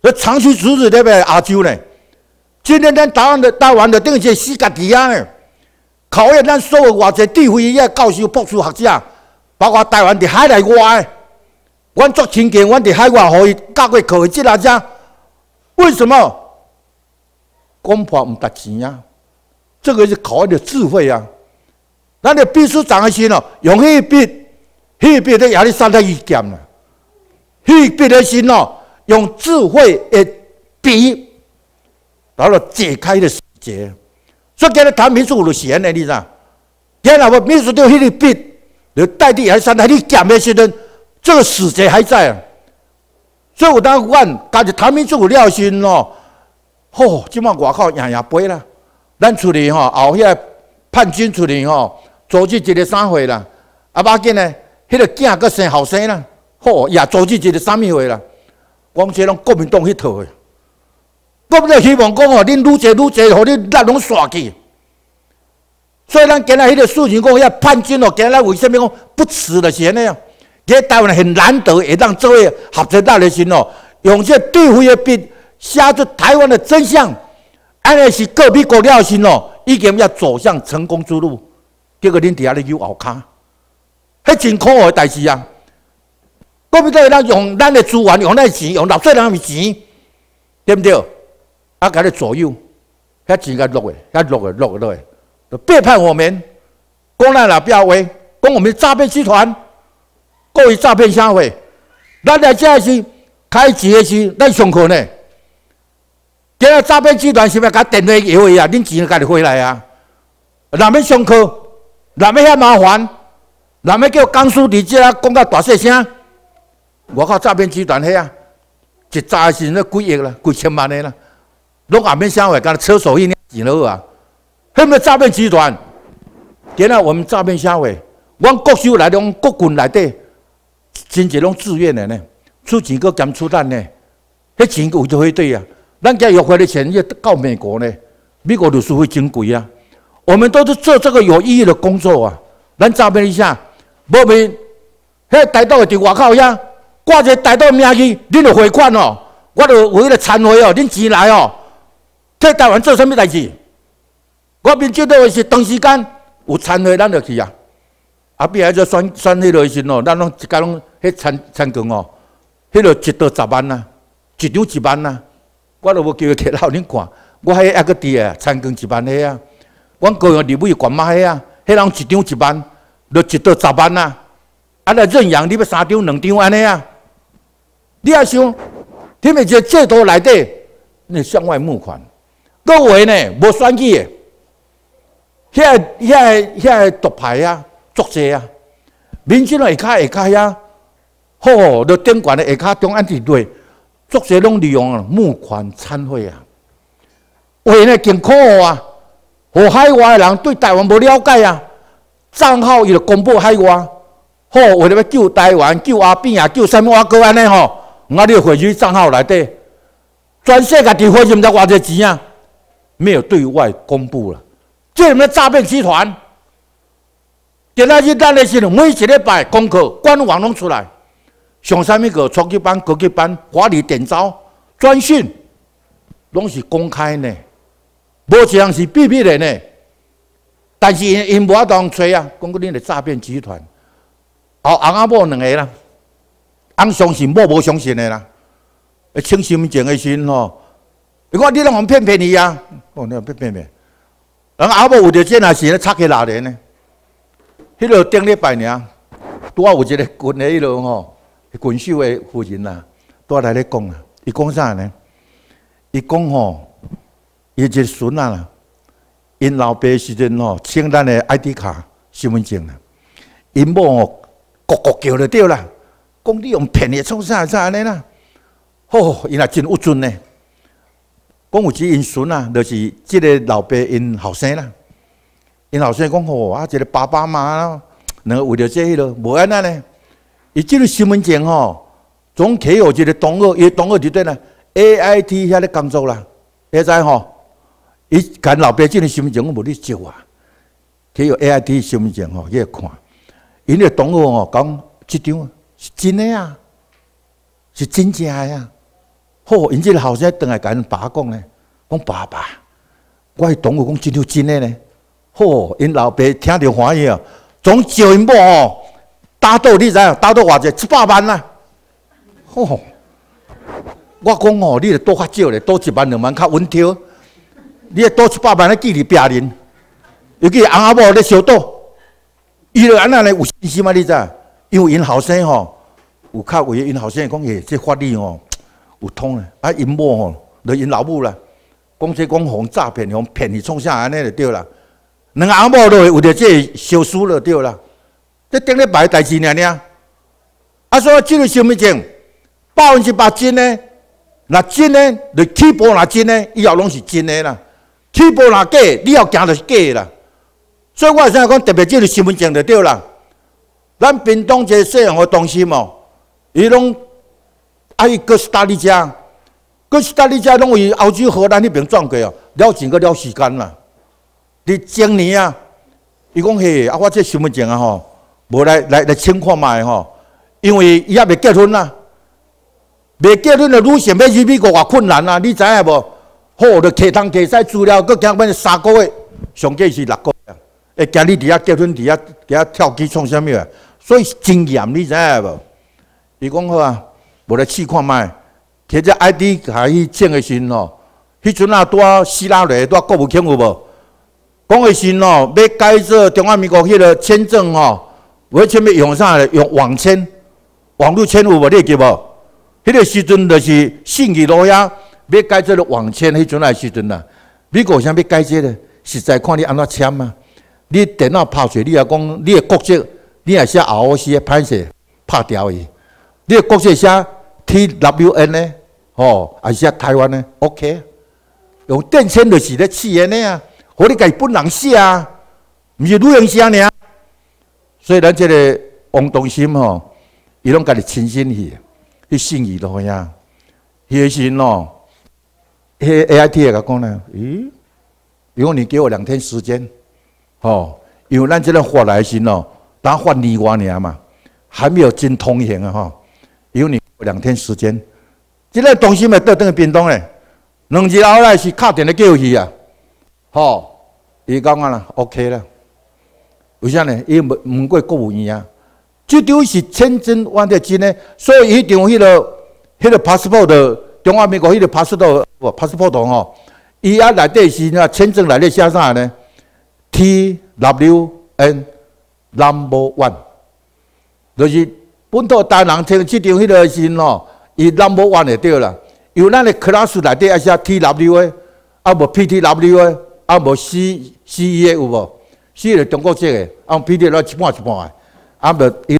那长期主日那边亚洲呢？今天咱台湾的台湾的等于是死家己啊！考验咱所有偌济智慧嘅教授、博士学者，包括台湾伫海内外，阮足亲近，阮伫海外互伊教过课嘅即下只，为什么？公婆唔值钱啊？这个是考验的智慧啊！咱的秘书长的时哦，用迄笔，迄笔咧亚历山大意见啦，迄笔的时哦，用智慧的笔，然后解开的死结。所以今日谈民主就是安尼，你知道？今日我秘书长迄个笔，就代替亚历山大你剑的时阵，这个死结还在啊。所以有当阮家己谈民主了时哦，吼，即摆外口赢赢飞啦。咱厝里吼，后遐叛军厝里吼，组织一个啥会啦？啊，要紧呢，迄个囝阁生后生啦，吼，也组织一个啥物会啦？讲这拢国民党迄套的，国民党希望讲吼，恁愈济愈济，互恁咱拢刷去。所以咱今仔迄个事情讲，遐叛军哦，今仔为什么讲不耻的是安尼啊？在台湾很难得会当做位合作大的时哦，用这对付的笔写出台湾的真相。安尼是各美国了时哦，已经要走向成功之路。结果恁伫遐咧有后骹，迄真可恶的代志啊！国民党咱用咱的资源，用咱的钱，用纳税人的钱，对不对？啊，甲你左右，遐钱甲落的，遐落的落的落的，就背叛我们，讲咱啦不要话，讲我们诈骗集团，故意诈骗社会。咱来这是开钱的时，咱上课呢。今日诈骗集团是要甲电话摇伊啊，恁钱家己回来啊！若要上课，若要遐麻烦，若要叫江苏伫遮讲到大细声，我靠诈骗集团遐啊，一早的时阵几亿啦，几千万的啦，拢也免啥话，干车手一领钱就好啊。迄么诈骗集团，今日我们诈骗社会，阮国修内拢国军内底，真侪拢自愿的呢，出钱搁减出蛋呢，迄钱为着迄对啊。咱家约会的钱要到美国呢，美国律师费真贵啊。我们都是做这个有意义的工作啊。咱诈骗一下，无面，迄台岛伫外口遐挂一台岛名去，恁就汇款哦。我就为了忏悔哦，恁钱来哦。在台湾做啥物代志？我民主党是长时间有忏悔，咱就去啊。啊，比如说选选迄落时哦，咱拢一家拢迄参参工哦，迄落一道十万啊，一张一万啊。我都无叫伊摕老恁看，我迄还阁伫啊，参工一万迄啊，阮高雄立委管妈迄啊，迄人一张一万，就一道十万啊，啊来认养你要三张两张安尼啊，你也想，你们这制度内底，你向外募款，各位呢无选举的，遐遐遐独派啊，作者啊，民进党下骹下骹遐，吼，就顶悬的下骹中安地队。作者拢利用募款参会啊，为呢更可恶啊！和海外的人对台湾无了解啊，账号伊就公布海外，好为了要救台湾、救阿扁啊、救什么啊个安尼吼，我你汇去账号内底，全世界地汇去毋知偌济钱啊，没有对外公布了，这什么诈骗集团？今仔日咱的是每一礼拜功课官网拢出来。上啥物个初级班、高级班、华丽点招、专训，拢是公开呢，无一样是秘密的呢。但是因因无法当吹啊，讲个恁的诈骗集团，后翁仔某两个啦，翁相信，某无相信的啦。清心情的时吼，你看你拢互骗骗伊啊，哦，你骗骗骗，人阿某有着这若是咧插起拉连呢，迄落顶礼拜尔，拄啊有一个军的迄落吼。军秀的夫人啦，都来咧讲啊。伊讲啥呢？伊讲吼，伊一个孙啊啦，因老爸时阵吼，请咱的 I D 卡、身份证啦，因某吼，咕咕叫就对啦。讲你用骗的创啥啥安尼啦？吼，伊也真有准呢。讲有一因孙啊，就是即个老爸因后生啦。因后生讲吼，啊，一个爸爸妈妈两个为着这迄落，无安尼呢。伊即个身份证吼，总摕有一个同学，伊同学伫对啦 ，A I T 遐咧工作啦，会知吼？伊甲老爸即个身份证我无咧借啊，摕有 A I T 身份证吼，伊看，因个同学吼讲，即张是真诶啊，是真正诶啊， 好，因这个后生转来甲因爸讲咧，讲爸爸，我迄动物讲真有真诶呢。好，因老爸听着欢喜啊，总招因某哦，打倒你知影？打倒偌济一百万啊！吼，我讲哦，你著赌较少咧，赌一万两万较稳挑。你赌一百万咧，记伫别人，尤其翁仔某咧烧赌，伊就安那咧有信心啊？你知？因为因后生吼，有较为因后生讲，诶，这法律吼有通咧，啊，因某吼，就因老母啦，讲这讲互诈骗，互骗去创啥安尼就对啦。两个翁某都为着这烧输了对啦，这顶礼拜代志尔尔。啊，所以这个身份证百分之百真呢，若真呢，就起步若真呢，以后拢是真的啦。起步若假，你后行就是假的啦。所以我现在讲特别这个身份证就对啦。咱屏东这细汉的东西哦，伊拢爱去斯达利加，去斯达利加拢为欧洲、荷兰那边转过哦，了钱个了时间啦。你前年啊，伊讲嘿，啊我这身份证啊吼，无来来来请看卖吼，因为伊还未结婚啦，未结婚的女性要去美国偌困难啊，你知影无？好，就摕通摕使资料，佮讲要三个月，上计是六个月，会惊你伫遐结婚，伫遐伫遐跳机创啥物啊？所以真严，你知影无？伊讲好啊，无来试看卖，摕只 I D 甲伊整的时吼，迄阵啊拄啊希拉里拄啊国务卿有无？讲的时吼，要改做中华民国迄个签证吼，为什么用啥咧？用网签，网络签有无？你记无？迄个时阵就是信义路遐要改做网签，迄阵啊时阵啦。美国啥要改这个？实在看你安怎签啊！你电脑拍出，你也讲你的国籍，你也写 R O C 歹势拍掉伊。你的国籍写 T W N 呢？吼，还是写台湾呢 ？OK， 用电签就是咧试安尼啊。互你家己本人写啊，毋是女人写尔。所以咱这个王东新吼，伊拢家己亲身去，去信义路遐。迄个时吼，迄 A I T 也甲讲咧，咦，如果你给我两天时间，吼，因为咱这个法来时吼，咱法年外尔嘛，还没有真通行啊吼。因为你给我两天时间，这个东西咪倒转去屏东咧，两日后来是敲电话叫去啊，吼。伊讲啊啦 ，OK 啦。为啥呢？伊问问过国务院啊，这张是千真万确真的，所以一定有迄个、迄个 passport 的中华民国迄个 passport 不 passport 吼，伊啊内底是那签证内底写啥呢 ？T W N number one， 就是本土台人签这张迄个是吼，伊 number one 就对啦。有咱的 class 内底爱写 T W 的，啊无 P T W 的。啊，无 C C E 的有无 ？C 是中国籍的，啊 P D 了一半一半的，啊无伊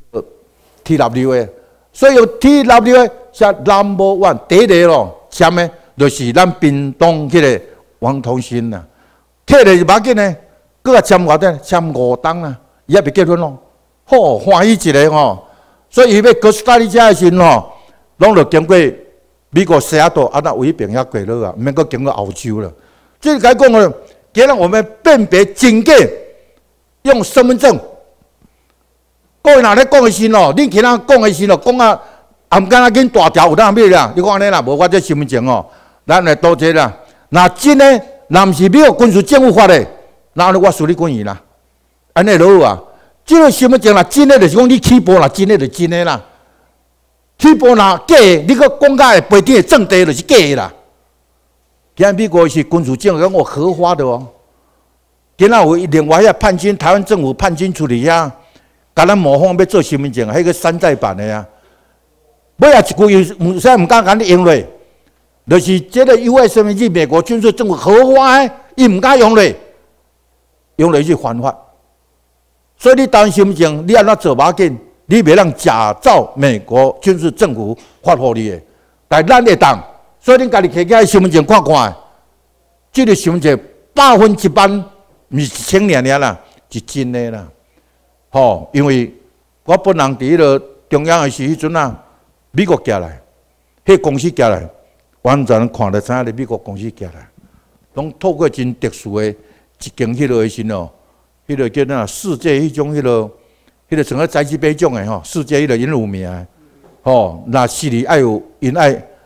T W 的，所以用 T W 的写 number one 第一个咯，签的就是咱屏东迄个王同新啦。摕来就要紧呢，佮啊签偌点，签五档啦，伊还未结婚咯，好欢喜一个吼。所以伊要去斯达利加的时吼，拢着经过美国西雅图啊，那尾边遐过落啊，毋免佮经过澳洲了。这个讲了。给让我们辨别警戒，用身份证。各位哪咧讲的时哦，恁其他讲的时哦，讲啊，也唔敢啊紧大条有当咩啦？你讲安尼啦，无我这身份证哦，咱来多这啦。那真诶，那唔是美国军事政府发的，那我属你管伊啦。安尼就好啊。这个身份证啦，真诶就是讲你起步啦，真诶就真诶啦。起步啦假，你个讲甲的背地证地就是假的啦。今日美国是军事政府，我合法的哦。今仔有另外遐叛军，台湾政府叛军处理遐，甲咱模仿要做身份证，迄个山寨版的呀。尾啊一句又唔使唔敢甲你用咧，就是这个 U S 身份证，美国军事政府合法的，伊唔敢用咧，用咧是犯法。所以你台湾身份证，你安怎做要紧，你袂当假造美国军事政府发互你的，但咱会当。所以恁家己摕起来身份证看看，这个身份证百分之百毋是一千年尔啦，是真的啦。吼，因为我本人伫迄个中央的时迄阵啊，美国寄来，迄公司寄来，完全看得知影咧美国公司寄来，拢透过真特殊的一间迄落的时哦，迄个叫哪世界迄种迄落，迄个像个载具杯种的吼，世界迄个因有名的，吼，那势力爱有因爱。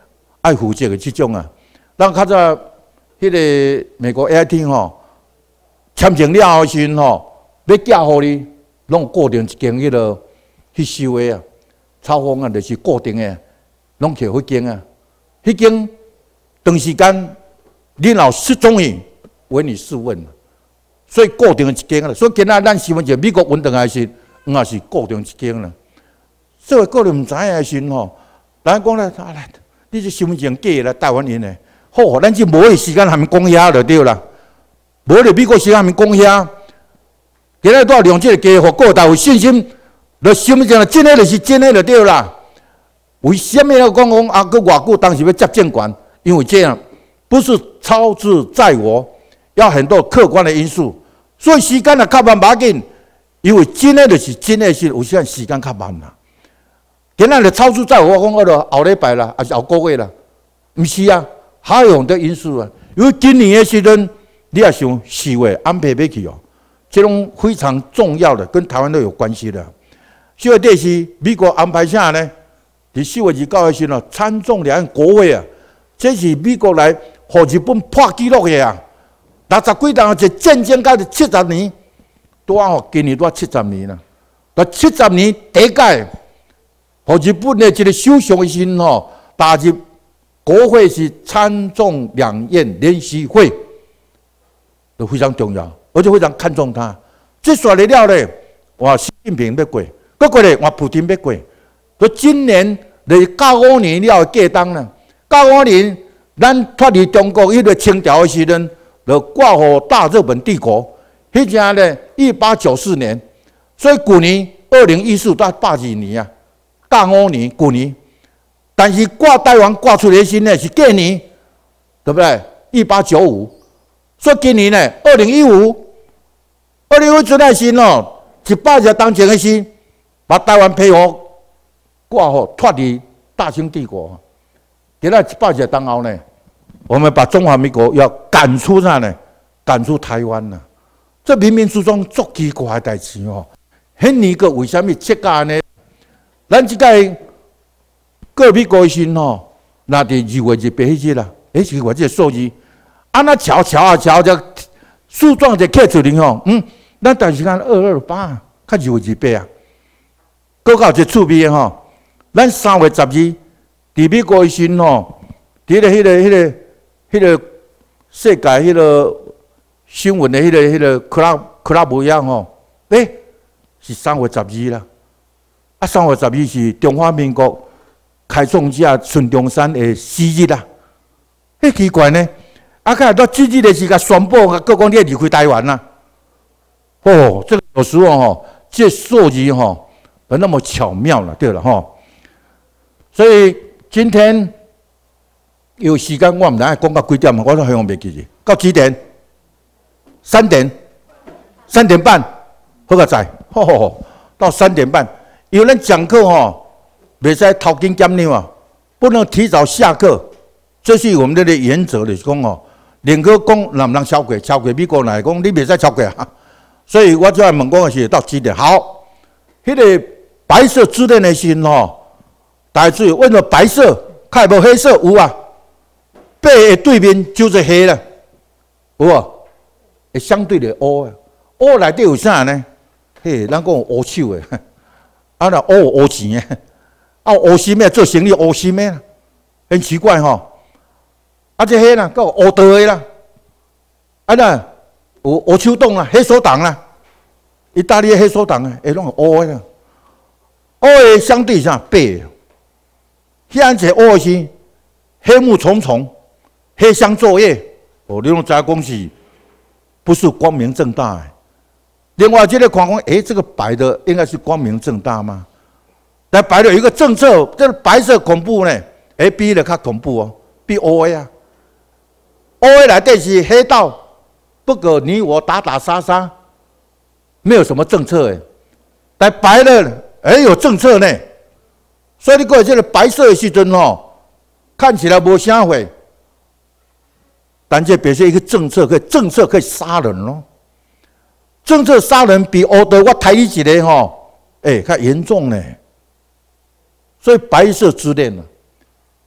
爱负责的这种啊。咱较早迄个美国 A I T 吼，签证了后时吼，要寄互你，拢固定一间迄落去收的啊。抄封啊，就是固定的，拢去迄间啊。迄间长时间，你若失踪去，唯你是问。所以固定一间啦。所以今仔咱身份证美国运转来时，也是固定一间啦。所以个人毋知影的时吼，咱讲咧，啊来，你这身份证假啦，台湾人诶，好，咱就无个时间还没讲遐就对啦。无咧美国时间还没讲遐，今仔都要用这个家，互各大有信心，就身份证真诶就是真诶就对啦。为什么要讲讲啊？个偌久当时要接政权？因为这样不是操之在我，要很多客观的因素，所以时间也较慢把紧。因为真诶就是真诶是，有时时间较慢啦。今仔就操之在我，我讲我著后礼拜啦，还是后个月啦？毋是啊，还有很多因素啊。因为今年诶时阵，你也想四月安排要去哦，这种非常重要的，跟台湾都有关系的。四月底是美国安排啥呢？伫四月二十九号时咯，参众两院国会啊，这是美国来互日本破纪录的啊！六十几档一战争到七十年，拄啊吼，今年拄啊七十年啦。到七十年第一届，互日本的一个首相的时吼，踏入国会是参众两院联席会，都非常重要，而且非常看重他。这选了了咧，哇，习近平要过，过过咧，哇，普京要过。所以今年就是九五年了的过冬啦。九五年咱脱离中国迄个清朝的时阵，就挂互大日本帝国。迄阵咧，一八九四年，所以旧年二零一四到八几年啊，九五年旧年。但是挂台湾挂出来时呢是过年，对不对？一八九五，所以今年呢，二零一五，二零一五出来时哦，一百二当前的时，把台湾配合。挂后脱离大清帝国，给他一百年当后呢，我们把中华民国要赶出啥呢？赶出台湾了。这冥冥之中足奇怪的代志哦。迄年个为什么切假呢？咱即个过美国时吼，那伫二月二八迄日啦，迄是我这个数字，安那瞧瞧啊瞧，这树状就刻出来吼，嗯，咱但时间二二八，较二月二八啊，搁到一趣味的吼。咱三月十二，伫美国的时吼，伫咧迄个、迄个、迄个世界迄个新闻的迄个、迄个克拉克拉布样吼，诶，是三月十二啦。啊，三月十二是中华民国开创者孙中山的死日啦。迄奇怪呢？啊，看到这日的时间宣布，啊，各讲你离开台湾啦。哦，这个有时候吼，这数字吼，不那么巧妙了。对了吼。所以今天有时间，我唔知讲到几点，我都希望袂记住。到几点？三点，三点半，好个在，吼吼吼，到三点半。有人讲课吼，袂使头前减量啊，不能提早下课。这是我们的原则，就是讲哦，连个讲能不能超过，超过美国来讲，你袂使超过啊。所以我就要问讲的是到几点？好，迄、那个白色之恋的心吼。大家注意，为什么白色看无黑色有啊？白的对面就是黑了，有啊？会相对的乌啊，乌内底有啥呢？嘿，咱讲乌手的，啊那乌有乌钱的，啊乌心的做生意乌心的，很奇怪吼。啊这黑啦，有乌道的啦，啊那有乌手党啦，黑手党啦，意大利的黑手党啊，会拢乌的啦，乌的相对上白的。现在乌是黑幕重重，黑箱作业，哦，你拢知讲是不是光明正大的？另外，这个看讲，诶，这个白的应该是光明正大吗？但白的有一个政策，这个白色恐怖呢，诶，比的较恐怖哦，比乌的啊，乌的内底是黑道，不可你我打打杀杀，没有什么政策诶，但白的诶有政策呢。所以你讲这个白色的时阵吼，看起来无啥货，但这表示一个政策，可以政策可以杀人咯。政策杀人比乌的我抬你一个吼，哎、欸，较严重呢。所以白色之恋呢，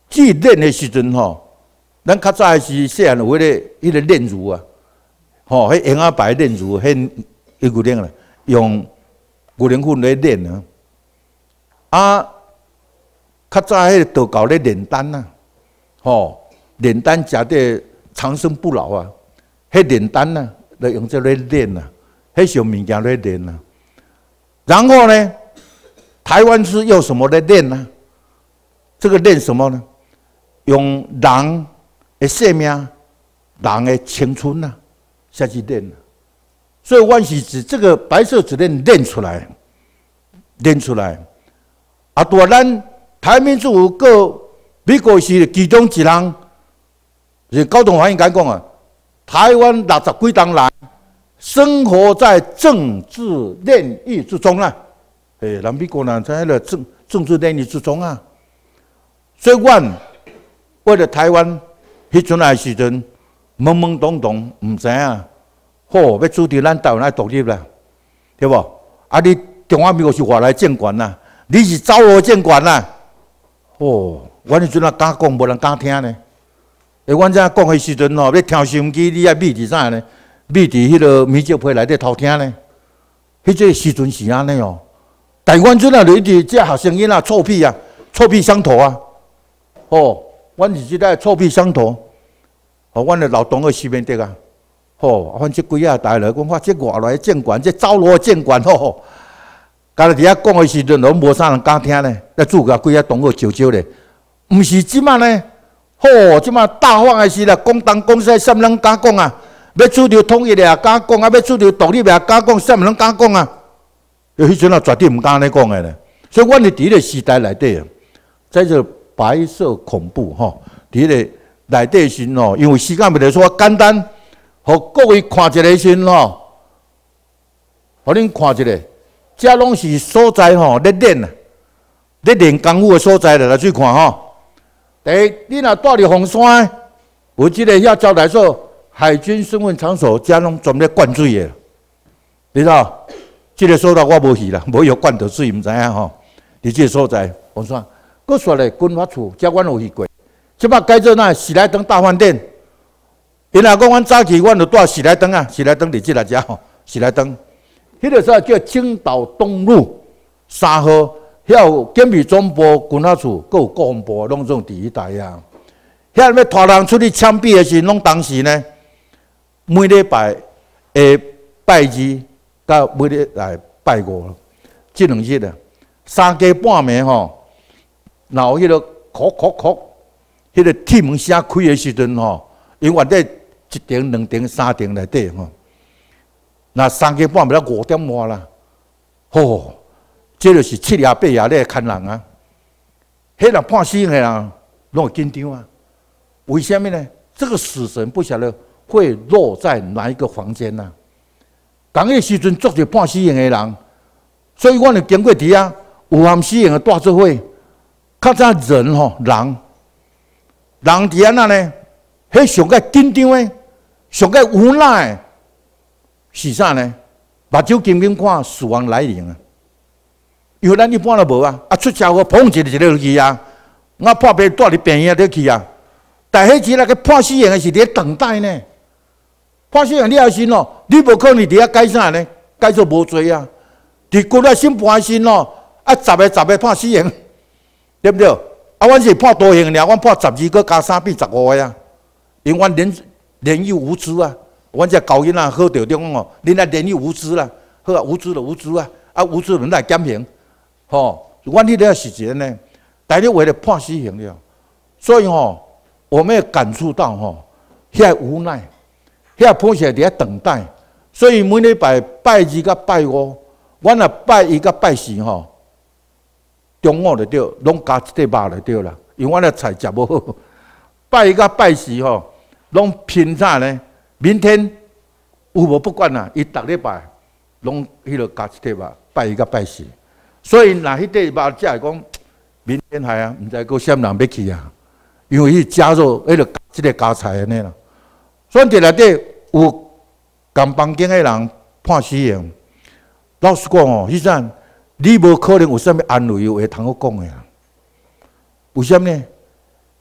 锯练的时阵吼，咱较早是细汉有迄个迄个炼乳啊，吼，迄婴仔牌炼乳，迄迄牛奶啦，用牛奶粉来炼啊。啊，较早迄个道教咧炼丹啊，吼，炼丹食得长生不老啊。迄炼丹啊，就用这来炼啊，迄种物件来炼啊。然后呢，台湾是用什么来炼呢？这个炼什么呢？用人的生命、人的青春啊，下去炼啊。所以，阮是指这个白色纸炼炼出来，炼出来。啊，除了咱台民主个美国是其中一人，是高等法院讲啊。台湾六十几当人生活在政治炼狱之中啊！诶，咱美国人在那政政治炼狱之中啊！所以，阮为了台湾，迄阵来时阵懵懵懂懂，唔知影，吼，要主张咱台湾来独立啦，对无？啊，你中华民国是外来政权呐，你是走我政权呐！哦，阮迄阵啊敢讲，无人敢听呢。诶，阮遮讲诶时阵吼，要听收音机，你爱秘伫啥呢？秘伫迄个民调会内底偷听呢？迄个时阵是安尼哦。但阮阵啊，就一直这学生囡仔臭屁啊，臭屁相投啊。哦，阮是即代臭屁相投。哦，阮诶老同学西面的啊。哦，阮即几啊代来讲，哇，这外来政权，这走路政权吼，干咧伫遐讲诶时阵，拢无啥人敢听呢。那主甲几啊同学招招咧，毋是即马呢？吼，即马大放的是啦，讲东讲西，啥物人敢讲啊？要主张统一的也敢讲啊，要主张独立的也敢讲，啥物人敢讲啊？迄阵啊，绝对毋敢安尼讲的咧。所以，阮伫伫个时代内底啊，在这白色恐怖吼，伫个内底时吼，因为时间袂来说简单，互各位看一个时吼，互恁看一个，遮拢是所在吼，咧练啊，咧练功夫的所在来去看吼。第一，你若住伫凤山，有即个遐招待所海军身份场所，遮拢专咧灌水的，你知道？即、这个所在我无去啦，无有灌到水，毋知影吼。伫即个所在凤山，佫说咧军法处，遮阮有去过。即摆改做那喜来登大饭店，因若讲阮早起，阮就住喜来登啊，喜来登伫即来遮吼，喜来登。迄个所叫青岛东路三号。遐有警备总部、军法处，佮有国防部，拢总伫迄带啊。遐要拖人出去枪毙的时，拢当时呢，每礼拜下拜二，甲每礼拜拜五，即两日啊，三更半暝吼，然后迄个哭哭哭，迄个铁门声开的时阵吼，因为伫一层、两层、三层内底吼，那三更半暝了五点外啦，吼。这就是七夜八夜咧看人啊！迄人判死刑的人拢会紧张啊！为什么呢？这个死神不晓得会落在哪一个房间呐、啊？讲迄时阵做着判死刑的人，所以我哋经过伫啊，有含死刑的大做伙，较早人吼人，人伫安那呢？迄上个紧张的，上个无奈是啥呢？目睭紧紧看死亡来临啊！因为咱一般都无啊，啊出车祸砰一个一个落去啊，我破病带入病院入去啊。但迄时那个判死刑的是伫等待呢。判死刑你也是咯，你无可能伫遐改啥呢？改做无罪啊。伫国内审判时咯，啊十个十个判死刑，对不对？啊，阮是判多刑尔，阮判十二个加三变十五个啊。因为阮年年幼无知啊，阮这教囡仔好着中哦，恁啊年幼无知啦，好啊无知就无知啊，啊无知人来减刑。吼，阮迄个是一呢，但是为了判死刑了，所以吼，我们也感触到吼，遐无奈，遐判起来伫遐等待，所以每礼拜拜二甲拜五，阮若拜一甲拜四吼，中午就对，拢加一块肉就对啦，因为阮的菜食无好，拜一甲拜四吼，拢拼啥呢？明天有无不管啦，伊逐礼拜拢迄落加一块肉，拜一甲拜四。所以，若迄块肉只会讲，明天还啊，毋知个啥人要去啊？因为迄加入迄个即个加菜安尼啦。所以伫内底有共房间的人判死刑。老实讲哦，迄阵你无可能有啥物安慰话通好讲的啊？为什么呢？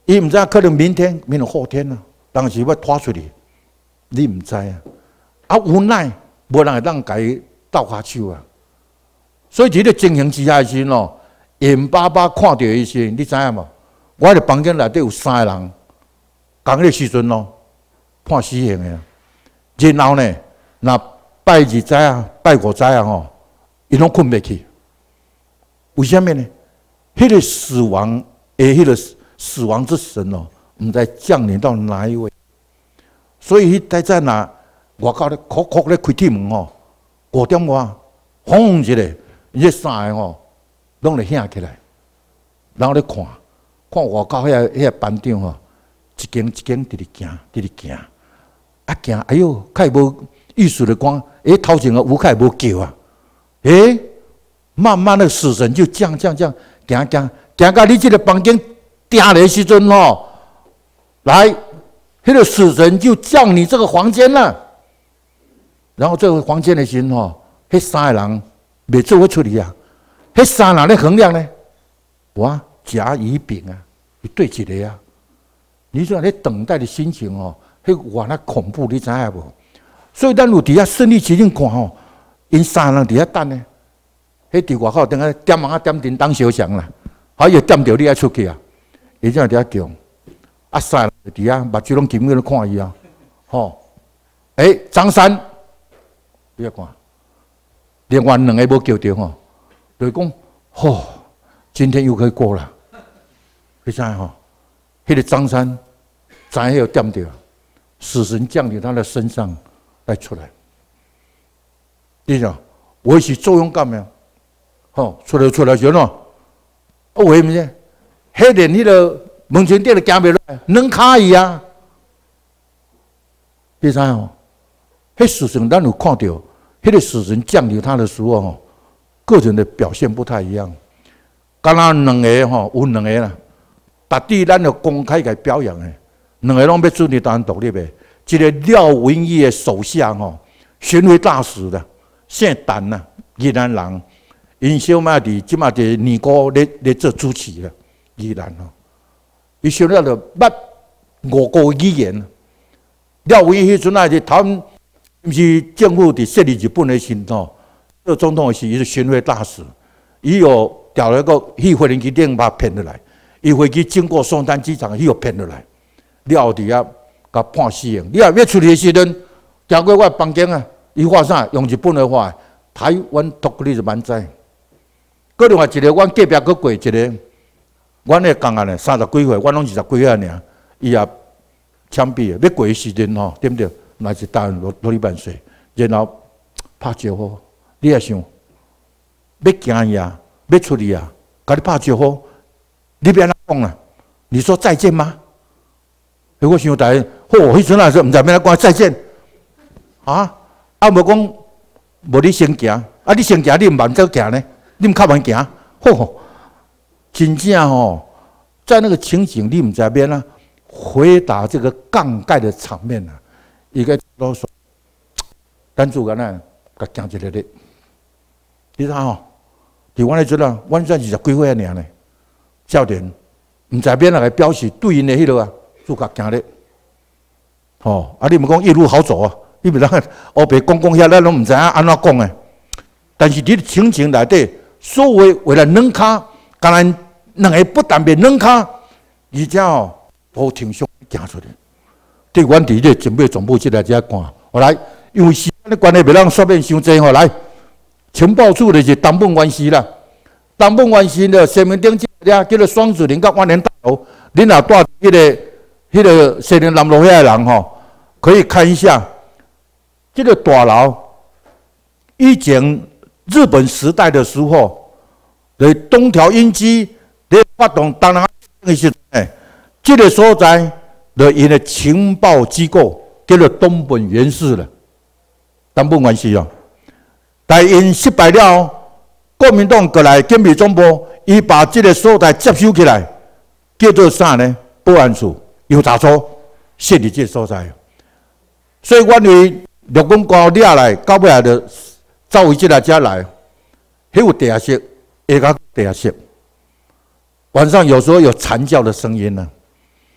伊唔知可能明天、明天后天啊，当时要拖出去，你唔知啊。啊，无奈无人会当甲伊斗下手啊。所以伫个情形之下时咯，严爸爸看到伊时，你知影无？我伫房间内底有三个人，讲迄时阵咯，判死刑的。然后呢，那拜二早啊，拜五早啊吼，伊拢困袂去。为什么呢？迄个死亡诶，迄个死亡之神哦，唔知降临到哪一位。所以迄在那外口咧，哭哭咧开铁门吼，五点外，轰一下，伊三个吼，拢咧醒起来，然后咧看，看外口遐遐个班长吼，一间一间直直行，直直行，啊行，哎哟，较无意思咧讲，诶，头前个吴凯无叫啊，诶。慢慢的，死神就降降降，行行行到你这个房间定的时阵哦，来，那个死神就降你这个房间了。然后这个房间的时候，那三个人没做会处理啊，那三个人的衡量呢？哇，甲乙丙啊，一对一个啊。你说你等待的心情哦，那哇那恐怖，你知影无？所以咱有伫遐身临其境看吼，因三个人伫遐等呢。迄伫外口等下点啊点叮当小响啦，还有点着你爱出去啊！伊正伫遐叫，啊三个伫遐目睭拢紧紧咧看伊啊，吼！诶，张三，你要看，另外两个无叫着吼，就是讲，吼，今天又可以过了，你知影吼？迄个张三，知影有点着，死神降临他的身上来出来，你讲，我是作用干咩？哦，出来出来时喏，哦为咩呢？迄连迄个门前店都行袂落来，软卡伊啊！你知哦？迄死神咱有看到，迄个死神降临他的时候哦，个人的表现不太一样。敢若两个吼，有两个啦，逐地咱要公开来表扬的，两个拢要准备当独立的。一个廖文义的手下吼，巡回大使的，姓陈呐，宜兰人。因小妹伫即马伫年糕咧咧做主持啦，宜兰吼，伊学了着捌五个语言。廖文义迄阵啊，是头毋是政府伫设立日本的时吼，做总统的时，伊是巡回大使，伊有调了一个去飞机顶把骗落来，伊飞机经过松山机场，伊又骗落来，了伫遐甲判死刑。你若要处理的时阵，行过我房间啊，伊话啥？用日本的话，台湾独立万岁。个另外一个，阮隔壁佫过一个，阮的工啊呢，三十几岁，阮拢二十几岁尔，伊也枪毙了。要过的时阵吼，对不对？那是大人罗里万岁，然后拍招呼，你也想要行伊啊，要出去啊，甲你拍招呼，你要安怎讲啊？你说再见吗？我想大，嚯，迄阵啊说毋知要安怎讲再见啊？啊，无讲，无你先行，啊，你先行，你毋慢走行呢？你们较慢行，嚯，真正吼，在那个情景，你们在边呢？回答这个杠杆的场面啊，一个都说，单主干呢，甲讲一个咧，你睇吼，伫我咧阵啊，我算二十几岁尔呢，少年，唔知边来表示对因的迄落啊，就甲讲咧，吼，啊，你唔讲一路好走啊，你唔当黑白讲讲遐，咱拢唔知影安怎讲诶，但是伫情景内底。所谓为了软卡，当然两个不但别软卡，而且哦，都挺胸行出来。对阮伫咧准备总部进来遮看，我来，因为时间的关系，袂让说面伤济吼。来，情报处的是东本关系啦，东本关系的声明顶遮叫做双子林甲万年大楼，恁若住迄个迄个西宁南路遐个人吼，可以看一下这个大楼以前。日本时代的时候，在东条英机在发动东南亚的时候，哎，这个所在的因的情报机构叫做东本源氏了，东本关系哦。但因失败了，国民党过来警备总部，伊把这个所在接收起来，叫做啥呢？保安处有查处设立这个所在。所以，阮为陆军高掠来，到尾来的。走回这来家来，还有地下室，下个地下室。晚上有时候有惨叫的声音呢、啊，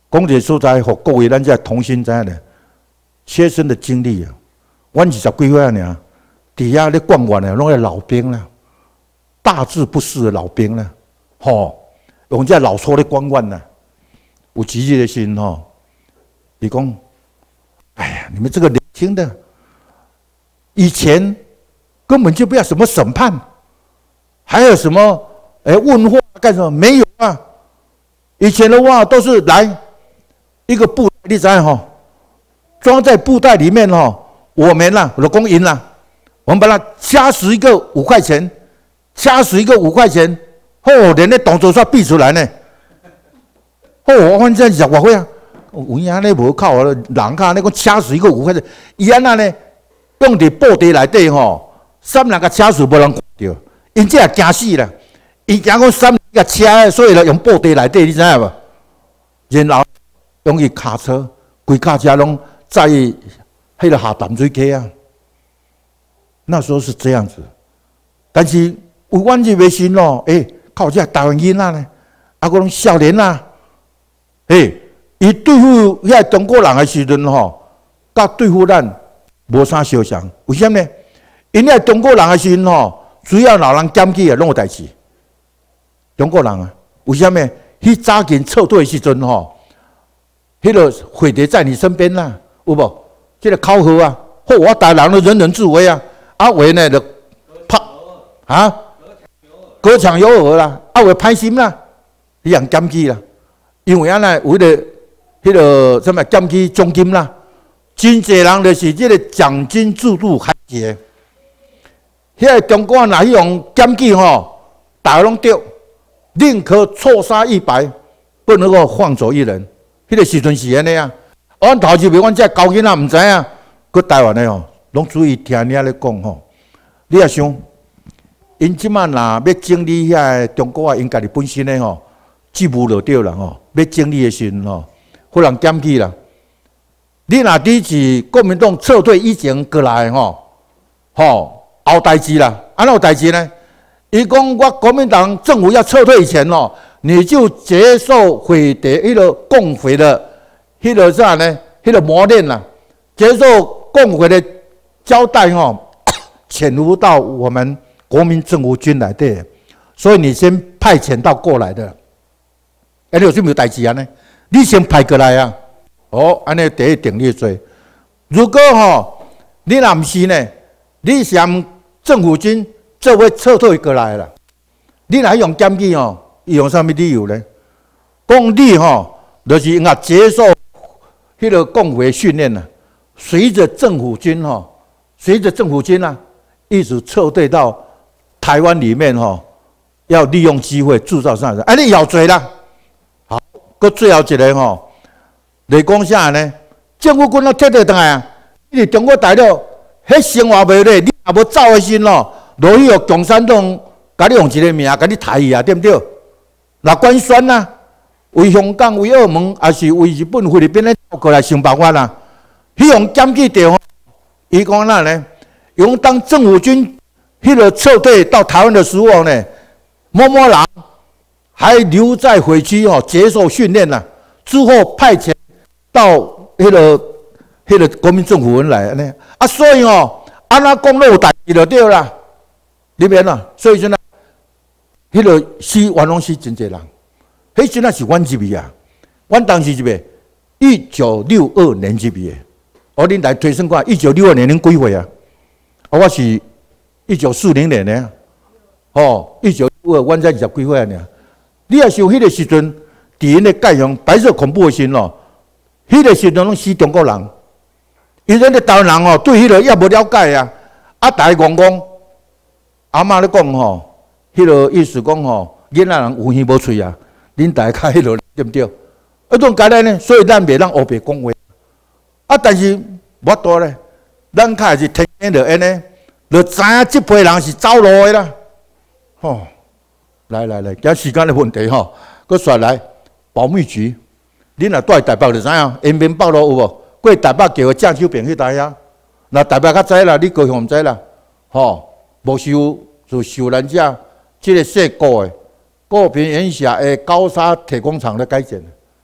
讲一个所在，互各位咱遮同心知影咧，切身的经历啊。阮二十几岁啊，尔，伫遐咧逛玩啊，拢是老兵啦，大字不识的老兵啦，吼，用遮老粗咧逛玩啦，有几日的心吼，伊讲，哎呀，你们这个年轻的，以前根本就不要什么审判，还有什么哎问话干什么？没有啊，以前的话都是来一个布袋，你知吼，装在布袋里面吼。我们啦，我的公银啦，我们把它掐死一个五块钱，掐死一个五块钱，哦，连那动作煞比出来呢。哦，我反正十外岁啊，有影咧无靠人家那个掐死一个五块钱，伊安那呢，用伫布袋内底吼，三人个掐死无人看到，因这也惊死啦。伊惊讲三人个掐，所以来用布袋内底，你知影无？然后用伊卡车，规卡车拢载。迄个下淡水溪啊，那时候是这样子，但是有阮这个心咯，诶、欸，靠这台湾囡仔呢，啊，个拢少年啊，诶、欸，伊对付遐中国人的时阵吼，甲对付咱无啥相像，为什么呢？因遐中国人的时阵吼，主要老人检举啊，拢有代志。中国人啊，为什么？迄早间撤退的时阵吼，迄、那个匪谍在你身边啦、啊，有无？这个考核啊，或我台人都人人自危啊，啊为呢就拍啊，隔墙有耳啦，啊为歹心啦，伊人检举啦，因为安尼为了迄个什么检举奖金啦，真侪人就是这个奖金制度还结，迄个中国若去用检举吼，大家拢对，宁可错杀一百，不能够放走一人，迄个时阵是安尼啊。阮头一辈，阮遮高囡仔毋知影，搁台湾的吼，拢注意听你咧讲吼。你也想，因即摆若要整理遐中国啊，因家己本身的吼，职务就对啦吼。要整理的时阵吼，互人检举啦。你若伫是国民党撤退以前过来吼，吼后代志啦，安怎有代志呢？伊讲我国民党政府要撤退以前哦，你就接受匪谍迄个共匪的。迄个啥呢？迄个磨练啦，接受共匪的交代吼，潜入到我们国民政府军内底，所以你先派遣到过来的。哎，你有啥物代志啊呢？你先派过来啊！哦，安尼第一定你做。如果吼你若毋是呢，你向政府军做伙撤退过来啦，你若用检举吼，伊用啥物理由呢？讲你吼，就是应该接受。迄个共匪训练呢，随着政府军哈、哦，随着政府军啊，一直撤退到台湾里面哈、哦，要利用机会铸造啥子？哎，你咬嘴啦！好，搁最后一个吼，来讲啥呢？政府军都撤退倒来啊！你伫中国大陆，迄生活袂咧，你若无走的时咯，落去互共产党，甲你用一个名，甲你抬去啊，对不对？那官宣啊！为香港、为澳门，还是为日本、菲律宾咧过来想办法啦。迄种检举着，伊讲哪呢？用当政府军迄个撤退到台湾的时候呢，某某人还留在匪区哦，接受训练啦。之后派遣到迄个迄个国民政府来呢。啊，所以哦，安那讲都有代志就对啦。里面啊，所以说呢，迄个死完拢死真侪人。迄阵啊是阮入去啊，阮当时入去，一九六二年入去的。哦，恁来推算看，一九六二年恁几岁啊？啊，我是一九四零年的，哦，一九六二，阮才二十几岁啊尔。你也想迄个时阵，伫因的盖上白色恐怖的时咯，迄个时阵拢死中国人，因咱的台湾人哦，对迄个也无了解啊。啊，大家讲讲，阿嬷咧讲吼，迄个意思讲吼，囡仔人有耳无喙啊。恁大家迄落对不对？啊，种解呢，所以咱袂当黑白讲话。啊，但是无多咧，咱较是天天就安尼，就知影即批人是走路的啦。吼、哦，来来来，今时间的问题吼，佮说来保密局，恁若住台北就知影，延平北路有无？过台北桥正手边迄带啊，那台北较知啦，你高雄毋知啦。吼、哦，无收就收咱遮即个细股的。高屏烟霞诶高沙铁工厂的改建，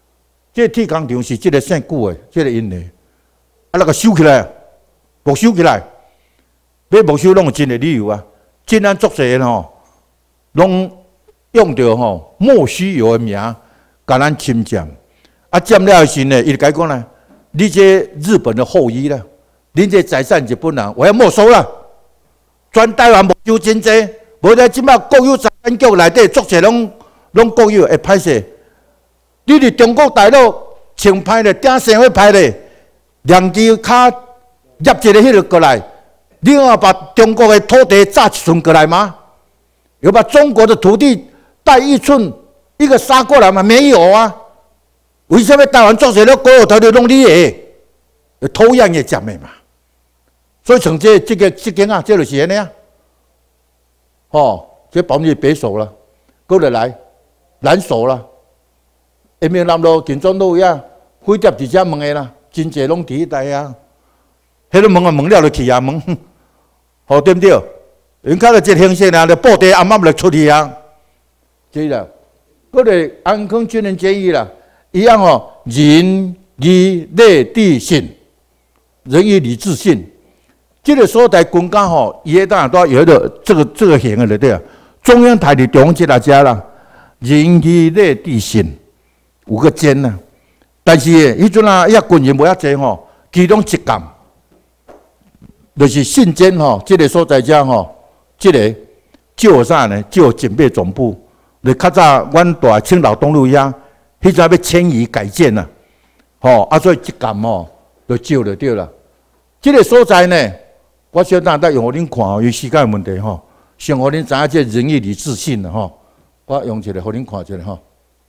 这铁工厂是这个姓古的，这个因的，啊，那个收起来，没收起来，要没收，拢有真的理由啊。今咱作者人吼，拢用着吼莫须有的名，甲咱侵占。啊，占了时呢，伊就讲呢，你这日本的后裔啦，恁这财产日本人，我要没收了。全台湾没收真济，无在即摆国有财产局内底作者拢拢国有会歹势。你伫中国大陆穿歹咧，顶生活歹咧，两支骹入一个迄个过来，你要把中国的土地炸一寸过来吗？有把中国的土地带一寸一个杀过来吗？没有啊。为什么台湾作者了国有土地拢你的？偷样也占的嘛。所以从这这个这件啊，这就是安尼啊。哦，这保密别手了，过来来难手了。下面南路金庄路呀，飞碟直接问的啦，真济拢伫迄带啊。迄个问啊问了就去啊问，好对不对？因看到这形势呢，就布袋暗暗就出去啊。对啦，嗰个安康军人建议啦，一样哦，仁义礼智信，仁义礼智信。这个所在国家吼，伊个当然都有一个这个这个型的对啊。中央台的中央这大家啦，仁义礼智信。有个尖呐，但是迄阵啊，遐军人无遐济吼，其中一干，就是信监吼，这个所在遮吼，这个就啥呢？就警备总部。你较早阮大青岛东路遐，迄阵要迁移改建呐，吼啊，所以一干吼就救就对了。这个所在呢，我小等下用互恁看哦，有时间问题吼，先互恁知影这仁义礼智信的吼，我用一个互恁看一下吼。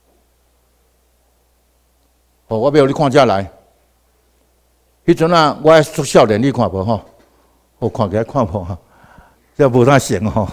哦，我要你看遮来。迄阵啊，我做少年，你看无吼？我看起来看无哈，这无啥像吼。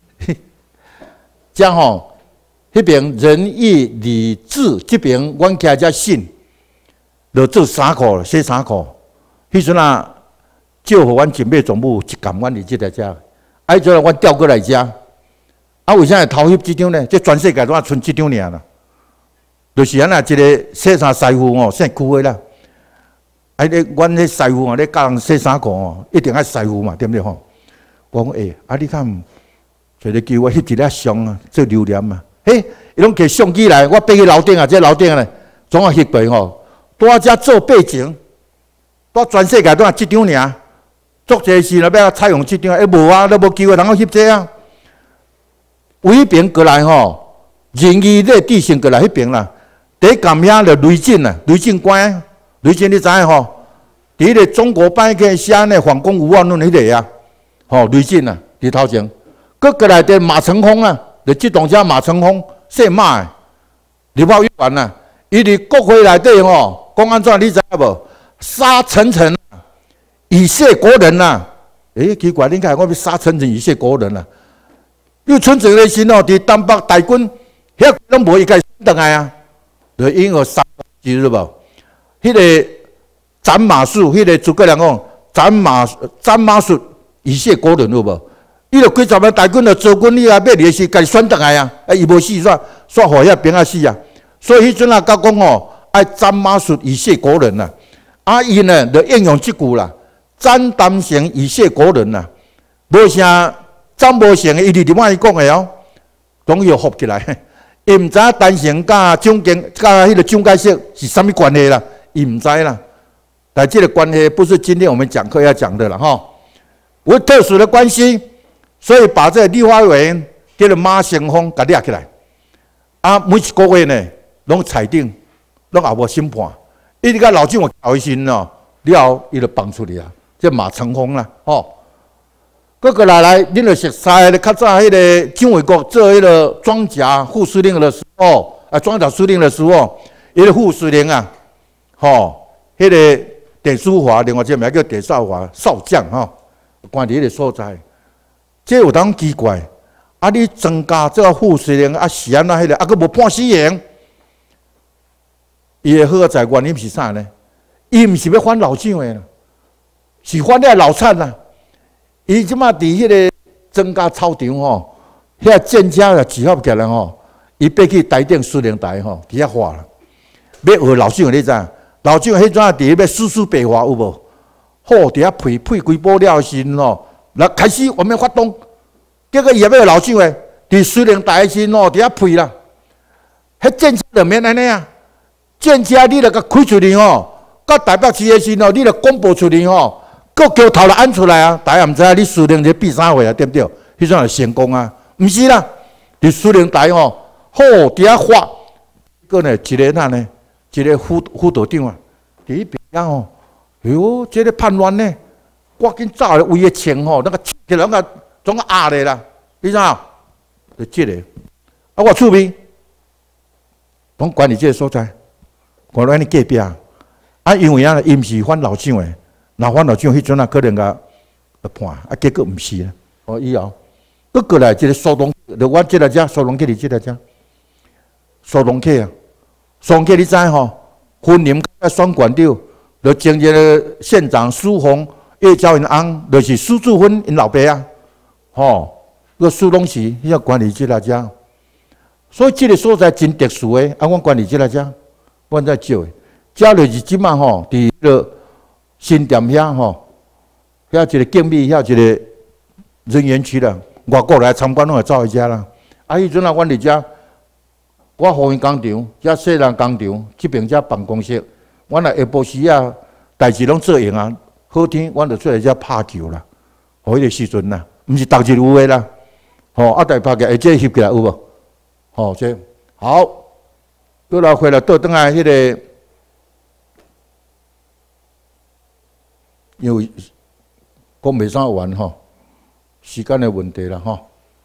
遮吼，迄边仁义礼智，这边阮徛遮信，就做衫裤，洗衫裤。迄阵啊，借互阮警备总部一干，阮伫即个遮。啊，迄阵啊，阮调过来遮。啊，为啥会偷翕即张呢？这全世界都啊剩即张尔啦。就是安那一个洗衫师傅哦，姓区的啦。啊，咧，阮迄师傅哦，咧教人洗衫裤哦，一定爱师傅嘛，对不对吼？我讲诶，啊，你看，找个机会翕一粒相啊，做留念嘛。嘿，伊拢摕相机来，我爬去楼顶啊，这楼顶咧，总啊翕过吼。拄啊遮做背景，拄全世界都啊即张尔。作者是了要采用即张，诶无啊，都无机会通翕这啊。有迄边过来吼，仁义礼智信过来迄边啦。第一间遐就雷震啊，雷震关，雷震你知影吼？伫迄个中国版个写呢反攻五万论迄个啊，吼雷震啊，伫头前。佮过来的马成风啊，就即栋遮马成风姓马诶，立法委员啊，伊伫国会内底吼，讲安怎你知影无？杀陈诚，以谢国人呐、啊。诶、欸，奇怪，恁看我要杀陈诚以谢国人啊？因为陈诚的时吼，伫东北大军遐拢无伊家转来啊。就因有三个字了无？迄个斩马谡，迄个诸葛亮讲斩马斩马谡以谢国人有无？伊就几十万大军就做军以后，要离时家己选倒来啊！啊，伊无死煞，煞互遐兵啊死啊！所以迄阵啊，甲讲吼，爱斩马谡以谢国人呐。啊，伊呢就应用即句啦，斩丹成以谢国人呐。无啥斩无成的，伊直直往伊讲的哦，总要合起来。伊毋知丹成甲蒋经甲迄个蒋介石是啥物关系啦？伊毋知啦。但这个关系不是今天我们讲课要讲的了哈。有特殊的关系，所以把这个立法委员叫做马成风给抓起来。啊，每一个月呢，拢裁定，拢也无审判。伊直甲老蒋搞一身哦，了后伊就放出去啊，这马成风啦，吼。各个来来，恁就熟悉咧。较早迄个蒋纬国做迄个装甲副司令的时候，啊，装甲司令的时候，迄个副司令啊，吼，迄个陈淑华，另外一个名叫陈少华少将吼，关伫迄个所在，这有当奇怪。啊，你增加这个副司令啊，是安那迄个啊，佫无判死刑，伊的好在原因是啥呢？伊毋是要反老蒋的，是反遐老惨啦。伊即马伫迄个增加操场吼，遐战车啊集合起来吼，伊爬去台顶司令台吼，伫遐画啦。 要学老蒋，你知？老蒋迄阵啊，伫要四处白话有无？好，伫遐配配几部了时哦，来开始我们发动，结果伊也要老蒋诶，伫司令台时哦，伫遐配啦。迄战车就免安尼啊，战车你著甲开出去吼，到台北市诶时哦，你著公布出去吼，搁桥头来按出来啊，大家毋知影你司令伫比啥货啊，对不对？迄阵就成功啊，毋是啦，伫司令台吼，好伫遐发，个呢一个哪呢，一个副副队长啊，伫迄边啊吼，哎哟，这个叛乱呢，赶紧走咧，为个枪吼，那个枪就两个总个压咧啦，你知影？就即个，啊我厝边。拢管理这个所在，管理安尼隔壁啊，啊，因为啊，伊毋是反老蒋诶，若反老蒋迄阵啊，可能甲判，啊，结果毋是啊。哦，以后，搁过来一个苏东，就我即个只苏东客，你即个只苏东客啊，苏东客你知吼？婚姻甲选馆长，就前日个县长苏宏、叶兆因翁，就是苏志芬因老爸啊，吼，个苏东时迄个管理即个只。所以这个所在真特殊诶，啊，阮管理这来遮，阮在招诶，遮就是即马吼，伫个新店遐吼，遐一个警秘，遐一个人员区啦，外国来参观拢会走去遮啦。啊，迄阵啊，阮伫遮，我服务员工厂，遮细人工厂，即边遮办公室，阮啊下晡时啊，代志拢做完啊，好天，阮就出来遮拍球啦。吼，迄个时阵啦，毋是逐日有诶啦，吼，啊，大拍球，下这翕起来有无？哦，这好，过来回来倒转来迄个，因为讲袂啥完吼，时间的问题啦吼。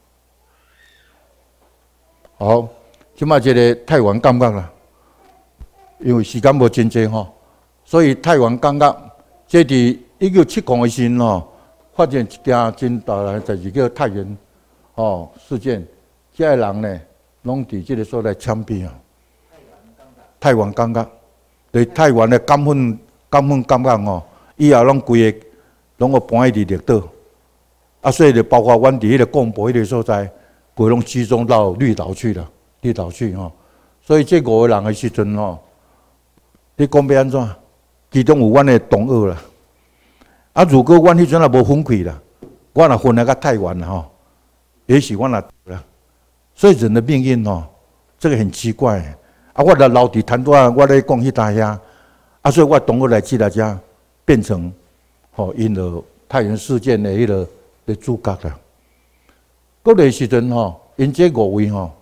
好，即摆这个太原感觉啦，因为时间无真济吼，所以太原感觉，这伫一九七五的时阵吼，发现一件真大的代志叫太原哦事件，这个人呢。拢伫即个所在枪毙啊！太原感觉，对太原的感愤、感愤感觉吼，以后拢规个拢个搬去绿岛，啊，所以就包括阮伫迄个广播迄个所在，规拢集中到绿岛去了，绿岛去吼。所以这五个人的时阵吼，你讲要安怎？其中有阮的同学啦，啊，如果阮迄阵也无分开啦，我若分来甲太原啦吼，也许阮也啦。所以人的命运哦，这个很奇怪。啊，我来留伫潭仔，我咧讲迄搭遐，啊，所以我同学来即来遮，变成吼因了太原事件的迄个的主角啦。嗰个时阵吼，因这五位吼，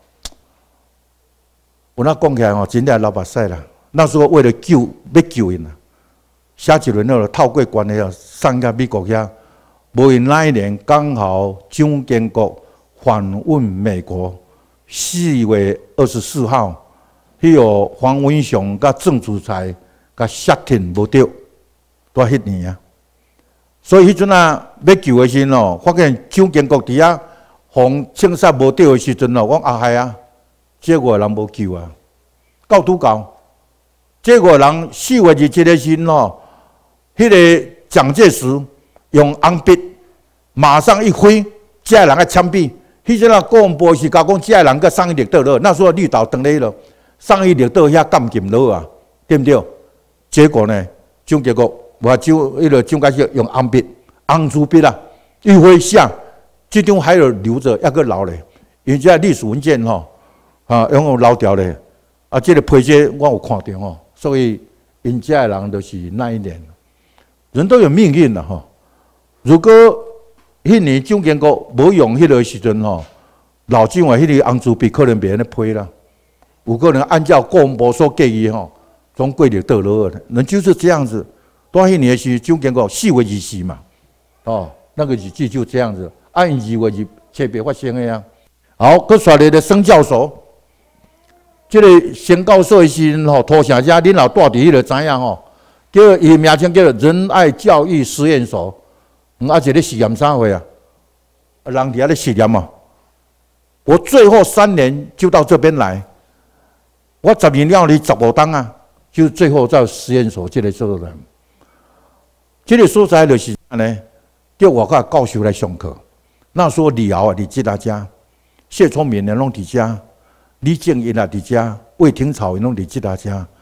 有那讲起来吼，真正老目屎啦。那时候为了救，要救因啦，写一轮了透过关系啊，送到美国遐。无因那一年刚好蒋经国访问美国。四月二十四号，迄个黄文雄甲郑祖才甲协停无着，都迄年啊。所以迄阵啊，要救的时阵哦，发现蒋经国伫遐防清杀无着的时阵哦，我啊害啊，这个人无救啊，到拄到，这个人四月二十七的时阵哦，迄个蒋介石用红笔马上一挥，这个人个枪毙。迄阵啊，广播是甲讲，这个人个上一绿岛了。那时候绿岛登咧了，上一绿岛遐监禁了啊，对不对？结果呢，蒋经国我蒋迄个蒋介石用红笔、红朱笔啊，一挥下，这张还有留着，抑个留咧。因为这历史文件吼，啊，用有留条咧。啊，这个批节我有看到吼，所以因这个人就是那一年，人都有命运啦吼。如果迄年蒋经国无用迄个时阵吼，老蒋诶迄个红朱笔可能别人咧批啦，有可能按照广播所建议吼，从过绿岛落了。人就是这样子。到迄年是蒋经国四月二四嘛，哦，那个日子就这样子，按二月二特别发生的啊。好，佮刷来的孙教授，这个孙教授诶时阵吼，土城遮恁老带伫迄个知影吼，叫伊名称叫做仁爱教育实验所。啊，一个实验啥货啊？人伫遐咧实验嘛。我最后三年就到这边来，我十年了，你十五档啊，就最后在实验所这个所在。这个所在就是啥呢？叫我甲教授来上课。那时候李敖啊，伫即大家，谢聪明人拢伫遮，李正英啊伫遮，魏廷草因拢伫即大家。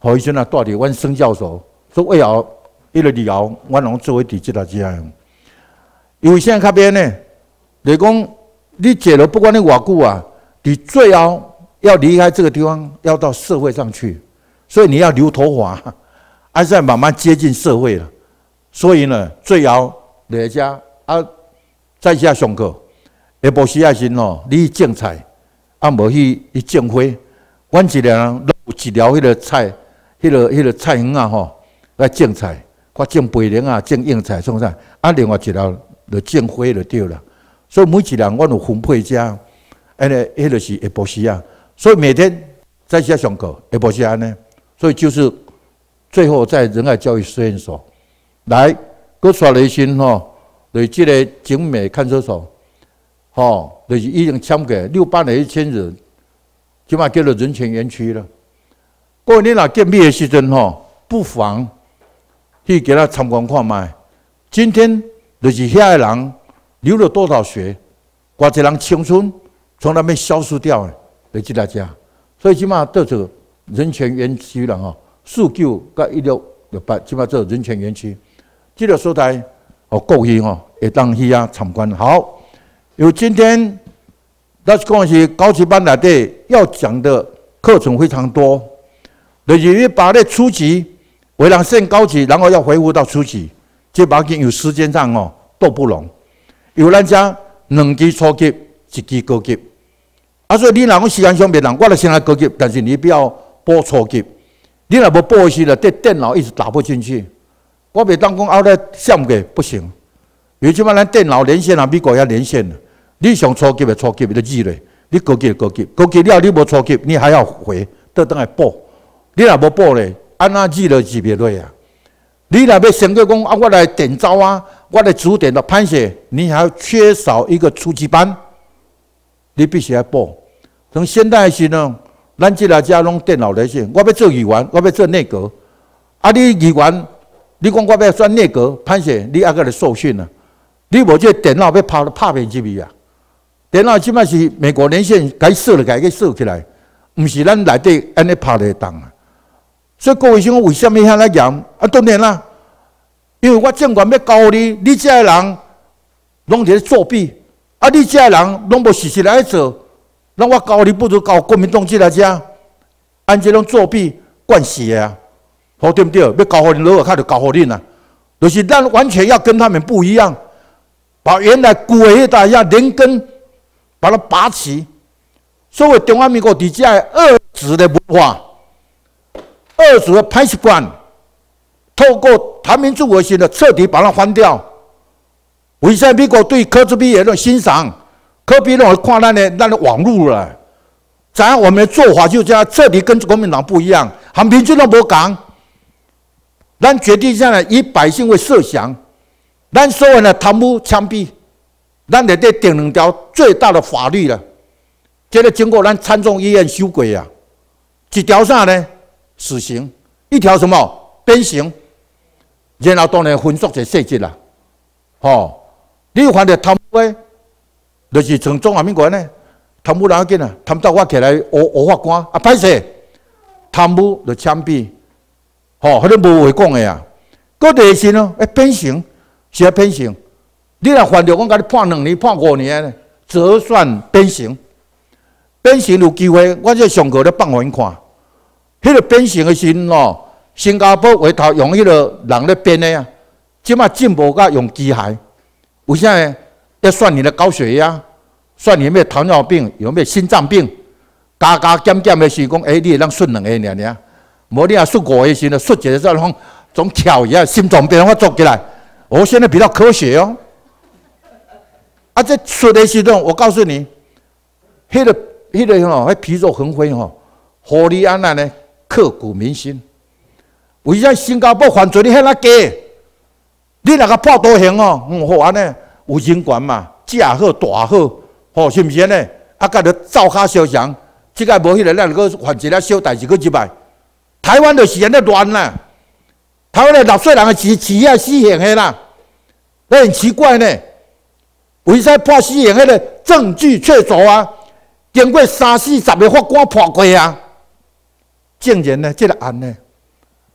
互伊阵啊带着阮孙教授，所以以后迄个以后，阮拢做为伫即搭遮。因为现在较变呢，就是讲你坐了不管你偌久啊，你最后要离开这个地方，要到社会上去，所以你要留头发，还是要慢慢接近社会了。所以呢，最后来遮啊，在遮上课，下晡时啊时吼，你去种菜，啊无去去种花。阮一个人拢有一条迄个菜，迄、那个迄、那个菜园啊吼，来种菜，我种白莲啊，种硬菜，创啥？啊，另外一条就种花就对了。所以每一人阮有分配遮，安尼迄就是下晡时啊。所以每天在遮上课，下晡时安尼。所以就是最后在仁爱教育实验所来，佮刷了一新吼，对即个景美看守所，吼，就是已经签过六八年一千人。即马叫做人权园区了。各位，你若建毕的时阵吼，不妨去给他参观看卖。今天就是遐个人流了多少血，偌济人青春从那边消失掉的，来即大家。所以即马到这个人权园区了吼，四九甲一六六八，即马做人权园区。这个所在哦，各位吼会当去遐参观。好，因为今天。那是讲是高级班内底要讲的课程非常多，就是你把那初级为人升高级，然后要恢复到初级，这把紧有时间上哦都不容。有咱家两级初级，一级高级，啊，所以你若讲时间上面人，我来先来高级，但是你不要报初级。你若无报时了，对电脑一直打不进去。我袂当讲后来想过不行，因为即摆咱电脑连线啊，美国也连线了。你上初级的初级的字嘞，你高级的高级，高级了你无初级，你还要回倒转来报。你若无报咧，安怎字就字袂落啊？你若要先过讲啊，我来点招啊，我来指点的判写，你还缺少一个初级班，你必须要报。从现代时呢，咱即个家拢电脑连线，我要做议员，我要做内阁，啊，你议员，你讲我要选内阁判写，你还个来受训啊？你无这电脑要拍拍片入去啊？电脑即摆是美国连线，该设了该给设起来，毋是咱内底安尼拍得当啊。所以各位想，为什么遐来严？啊，当然啦，因为我政权要教你，你这个人拢在作弊，啊，你这个人拢无实实来做，那我教你不如教国民党这来遮，按这种作弊惯死的啊，好对不对？要教互你老尔卡就教互恁啊，就是咱完全要跟他们不一样，把原来旧的迄代遐连根。把它拔起，所谓中华民国底下二子的文化、二子的排习惯，透过谈民主核心的彻底把它翻掉。为什么美国对柯志比也种欣赏？柯比那种看咱的咱的网路了，怎样我们的做法就这样，彻底跟国民党不一样，和民主党无共。咱决定下来以百姓为设想，咱所有的贪污枪毙。咱得得定两条最大的法律了，这个经过咱参众议院修改啊，一条啥呢？死刑，一条什么？鞭刑，然后当然分作一个细节啦。吼，你犯着贪污的，就是从中华民国呢，贪污哪要紧啊？贪到我起来讹讹法官啊，歹势，贪污就枪毙，吼，迄个无话讲的啊。搁第二是呢，哎，鞭刑，是要鞭刑。你若犯着，我甲你判两年、判五年呢，折算鞭刑。鞭刑有机会，我这上课咧放互因看。迄、那个鞭刑的时哦，新加坡回头用迄个人咧鞭的啊，即马进步甲用机械。为啥呢？要算你的高血压，算你有没有糖尿病，有没有心脏病。加加减减的时讲，哎、欸，你会当算两个尔尔，无你若算五个时呢，算一个时候总跳一下，心脏病我做起来。我现在比较科学哦。啊，这说的时阵，我告诉你，迄、那个、迄、那个吼，迄皮肉横飞吼，互你安那呢，刻骨铭心。为啥新加坡犯罪率遐那低？你若个判多刑哦，嗯，好安尼，有人权嘛，价好大好，吼，是毋是安尼？啊，甲着造卡相像，即个无迄个，咱个犯一个小代志，去入来。台湾就是安尼乱啦，台湾的纳税人的钱钱啊死刑的啦，那很奇怪呢。为啥判死刑？迄个证据确凿啊，经过三四十个法官判过啊。竟然呢，这个案呢，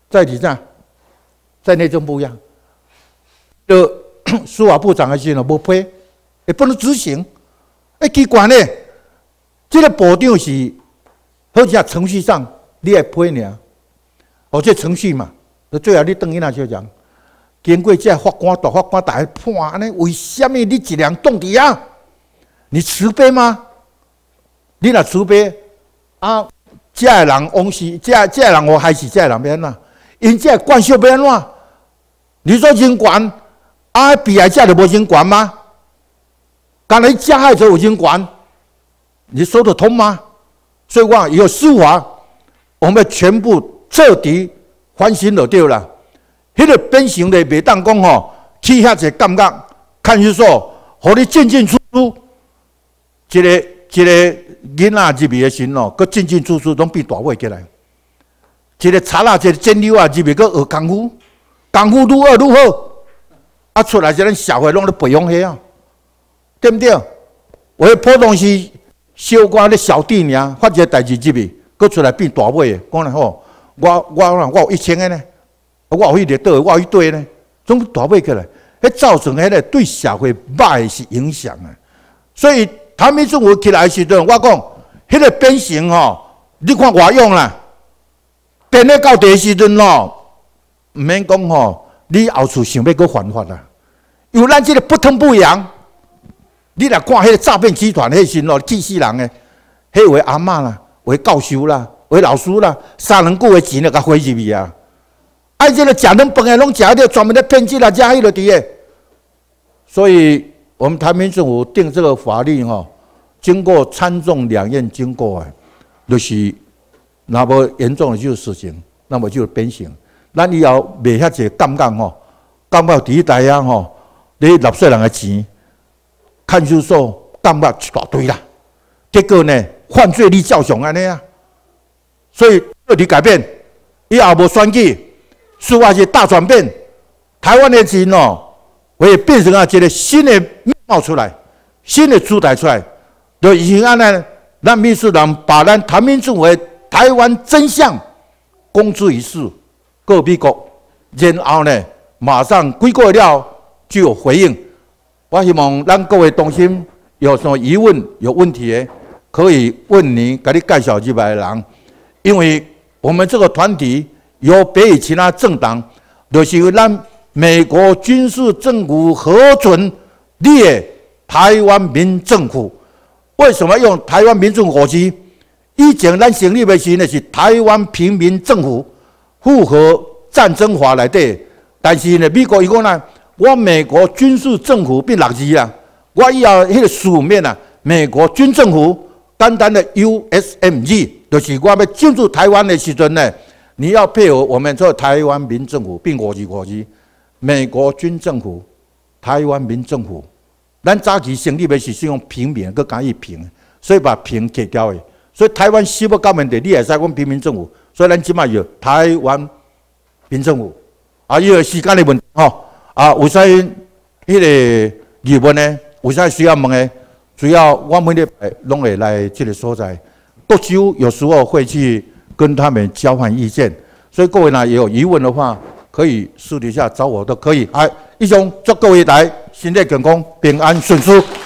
在底下，在内政部呀，的司法部长的时候无批，也不能执行，哎，奇怪呢，这个部长是好像程序上你来批呢，哦，这程序嘛，最后你等于那就讲，经过这法官、大法官大判安尼，为什么你一两动底啊？你慈悲吗？你若慈悲啊？这个人往是，这这个人我害死这个人要安怎？因这惯性要安怎？你说人权，啊，被害者就无人权吗？刚才加害者有人权，你说得通吗？所以我以后司法，我们全部彻底反省就对了。迄、那个变形的袂当讲吼，去遐一感觉，看守所，互你进进出出，一个一个。囡仔入去的时候，佮进进出出拢变大尾起来。一个贼仔，一个监溜啊，入去佮学功夫，功夫愈学愈好，啊出来，咱社会拢咧培养起啊，对不对？为普通是小官咧小弟尔，发一个代志入去，佮出来变大尾的。讲来吼，我我我有一千个呢，我有迄个倒，我有一堆呢，总大尾起来，迄造成迄个对社会歹是影响啊。所以。台湾政府起来的时阵，我讲，迄、那个变形吼，你看我用啦，变咧到第时阵咯，唔免讲吼，你后厝想要搁犯法啦。有咱这个不疼不痒，你若看迄个诈骗集团迄时咯，气死人诶，迄位阿嬷啦，为教授啦，为老师啦，三两句的钱就甲花入去啊！爱这个食恁饭诶，拢食迄个专门咧骗子啦，食迄个伫诶，所以。我们台湾政府定这个法律哈，经过参众两院经过啊，就是那么严重的就是死刑，那么就是鞭刑。咱以后袂遐济感觉吼，感觉第一代啊吼，你纳税人的钱，看守所感觉一大堆啦。结果呢，犯罪率照常安尼啊。所以彻底改变，以后无选举，司法是大转变，台湾的钱哦。会变成啊一个新的面貌出来，新的主台出来。就以安呢，咱秘书长把咱台湾政府的台湾真相公诸于世，各美国，然后呢，马上几个月了就有回应。我希望咱各位同心有什么疑问、有问题的，可以问你，给你介绍几百人。因为我们这个团体有别于其他政党，就是咱。美国军事政府核准列台湾民政府，为什么用台湾民政府国旗？以前咱成立的时呢是台湾平民政府，符合战争法来的。但是呢，美国伊讲呢，我美国军事政府变六字啊，我以后迄个书面啊，美国军政府单单的 U S M 字，就是我要进入台湾的时阵呢，你要配合我们做台湾民政府变国旗国旗。美国军政府、台湾民政府，咱早期成立的是用平民，佮讲伊平，所以把平去掉的。所以台湾西部government你会使讲平民政府，所以咱即卖有台湾民政府。啊，因为时间的问题吼，啊，有啥迄个疑问呢？有啥需要问的？主要我每礼拜拢会来这个所在，各州有时候会去跟他们交换意见。所以各位呢，也有疑问的话。可以私底下找我都可以。哎，以上祝各位来新年健康、平安顺遂。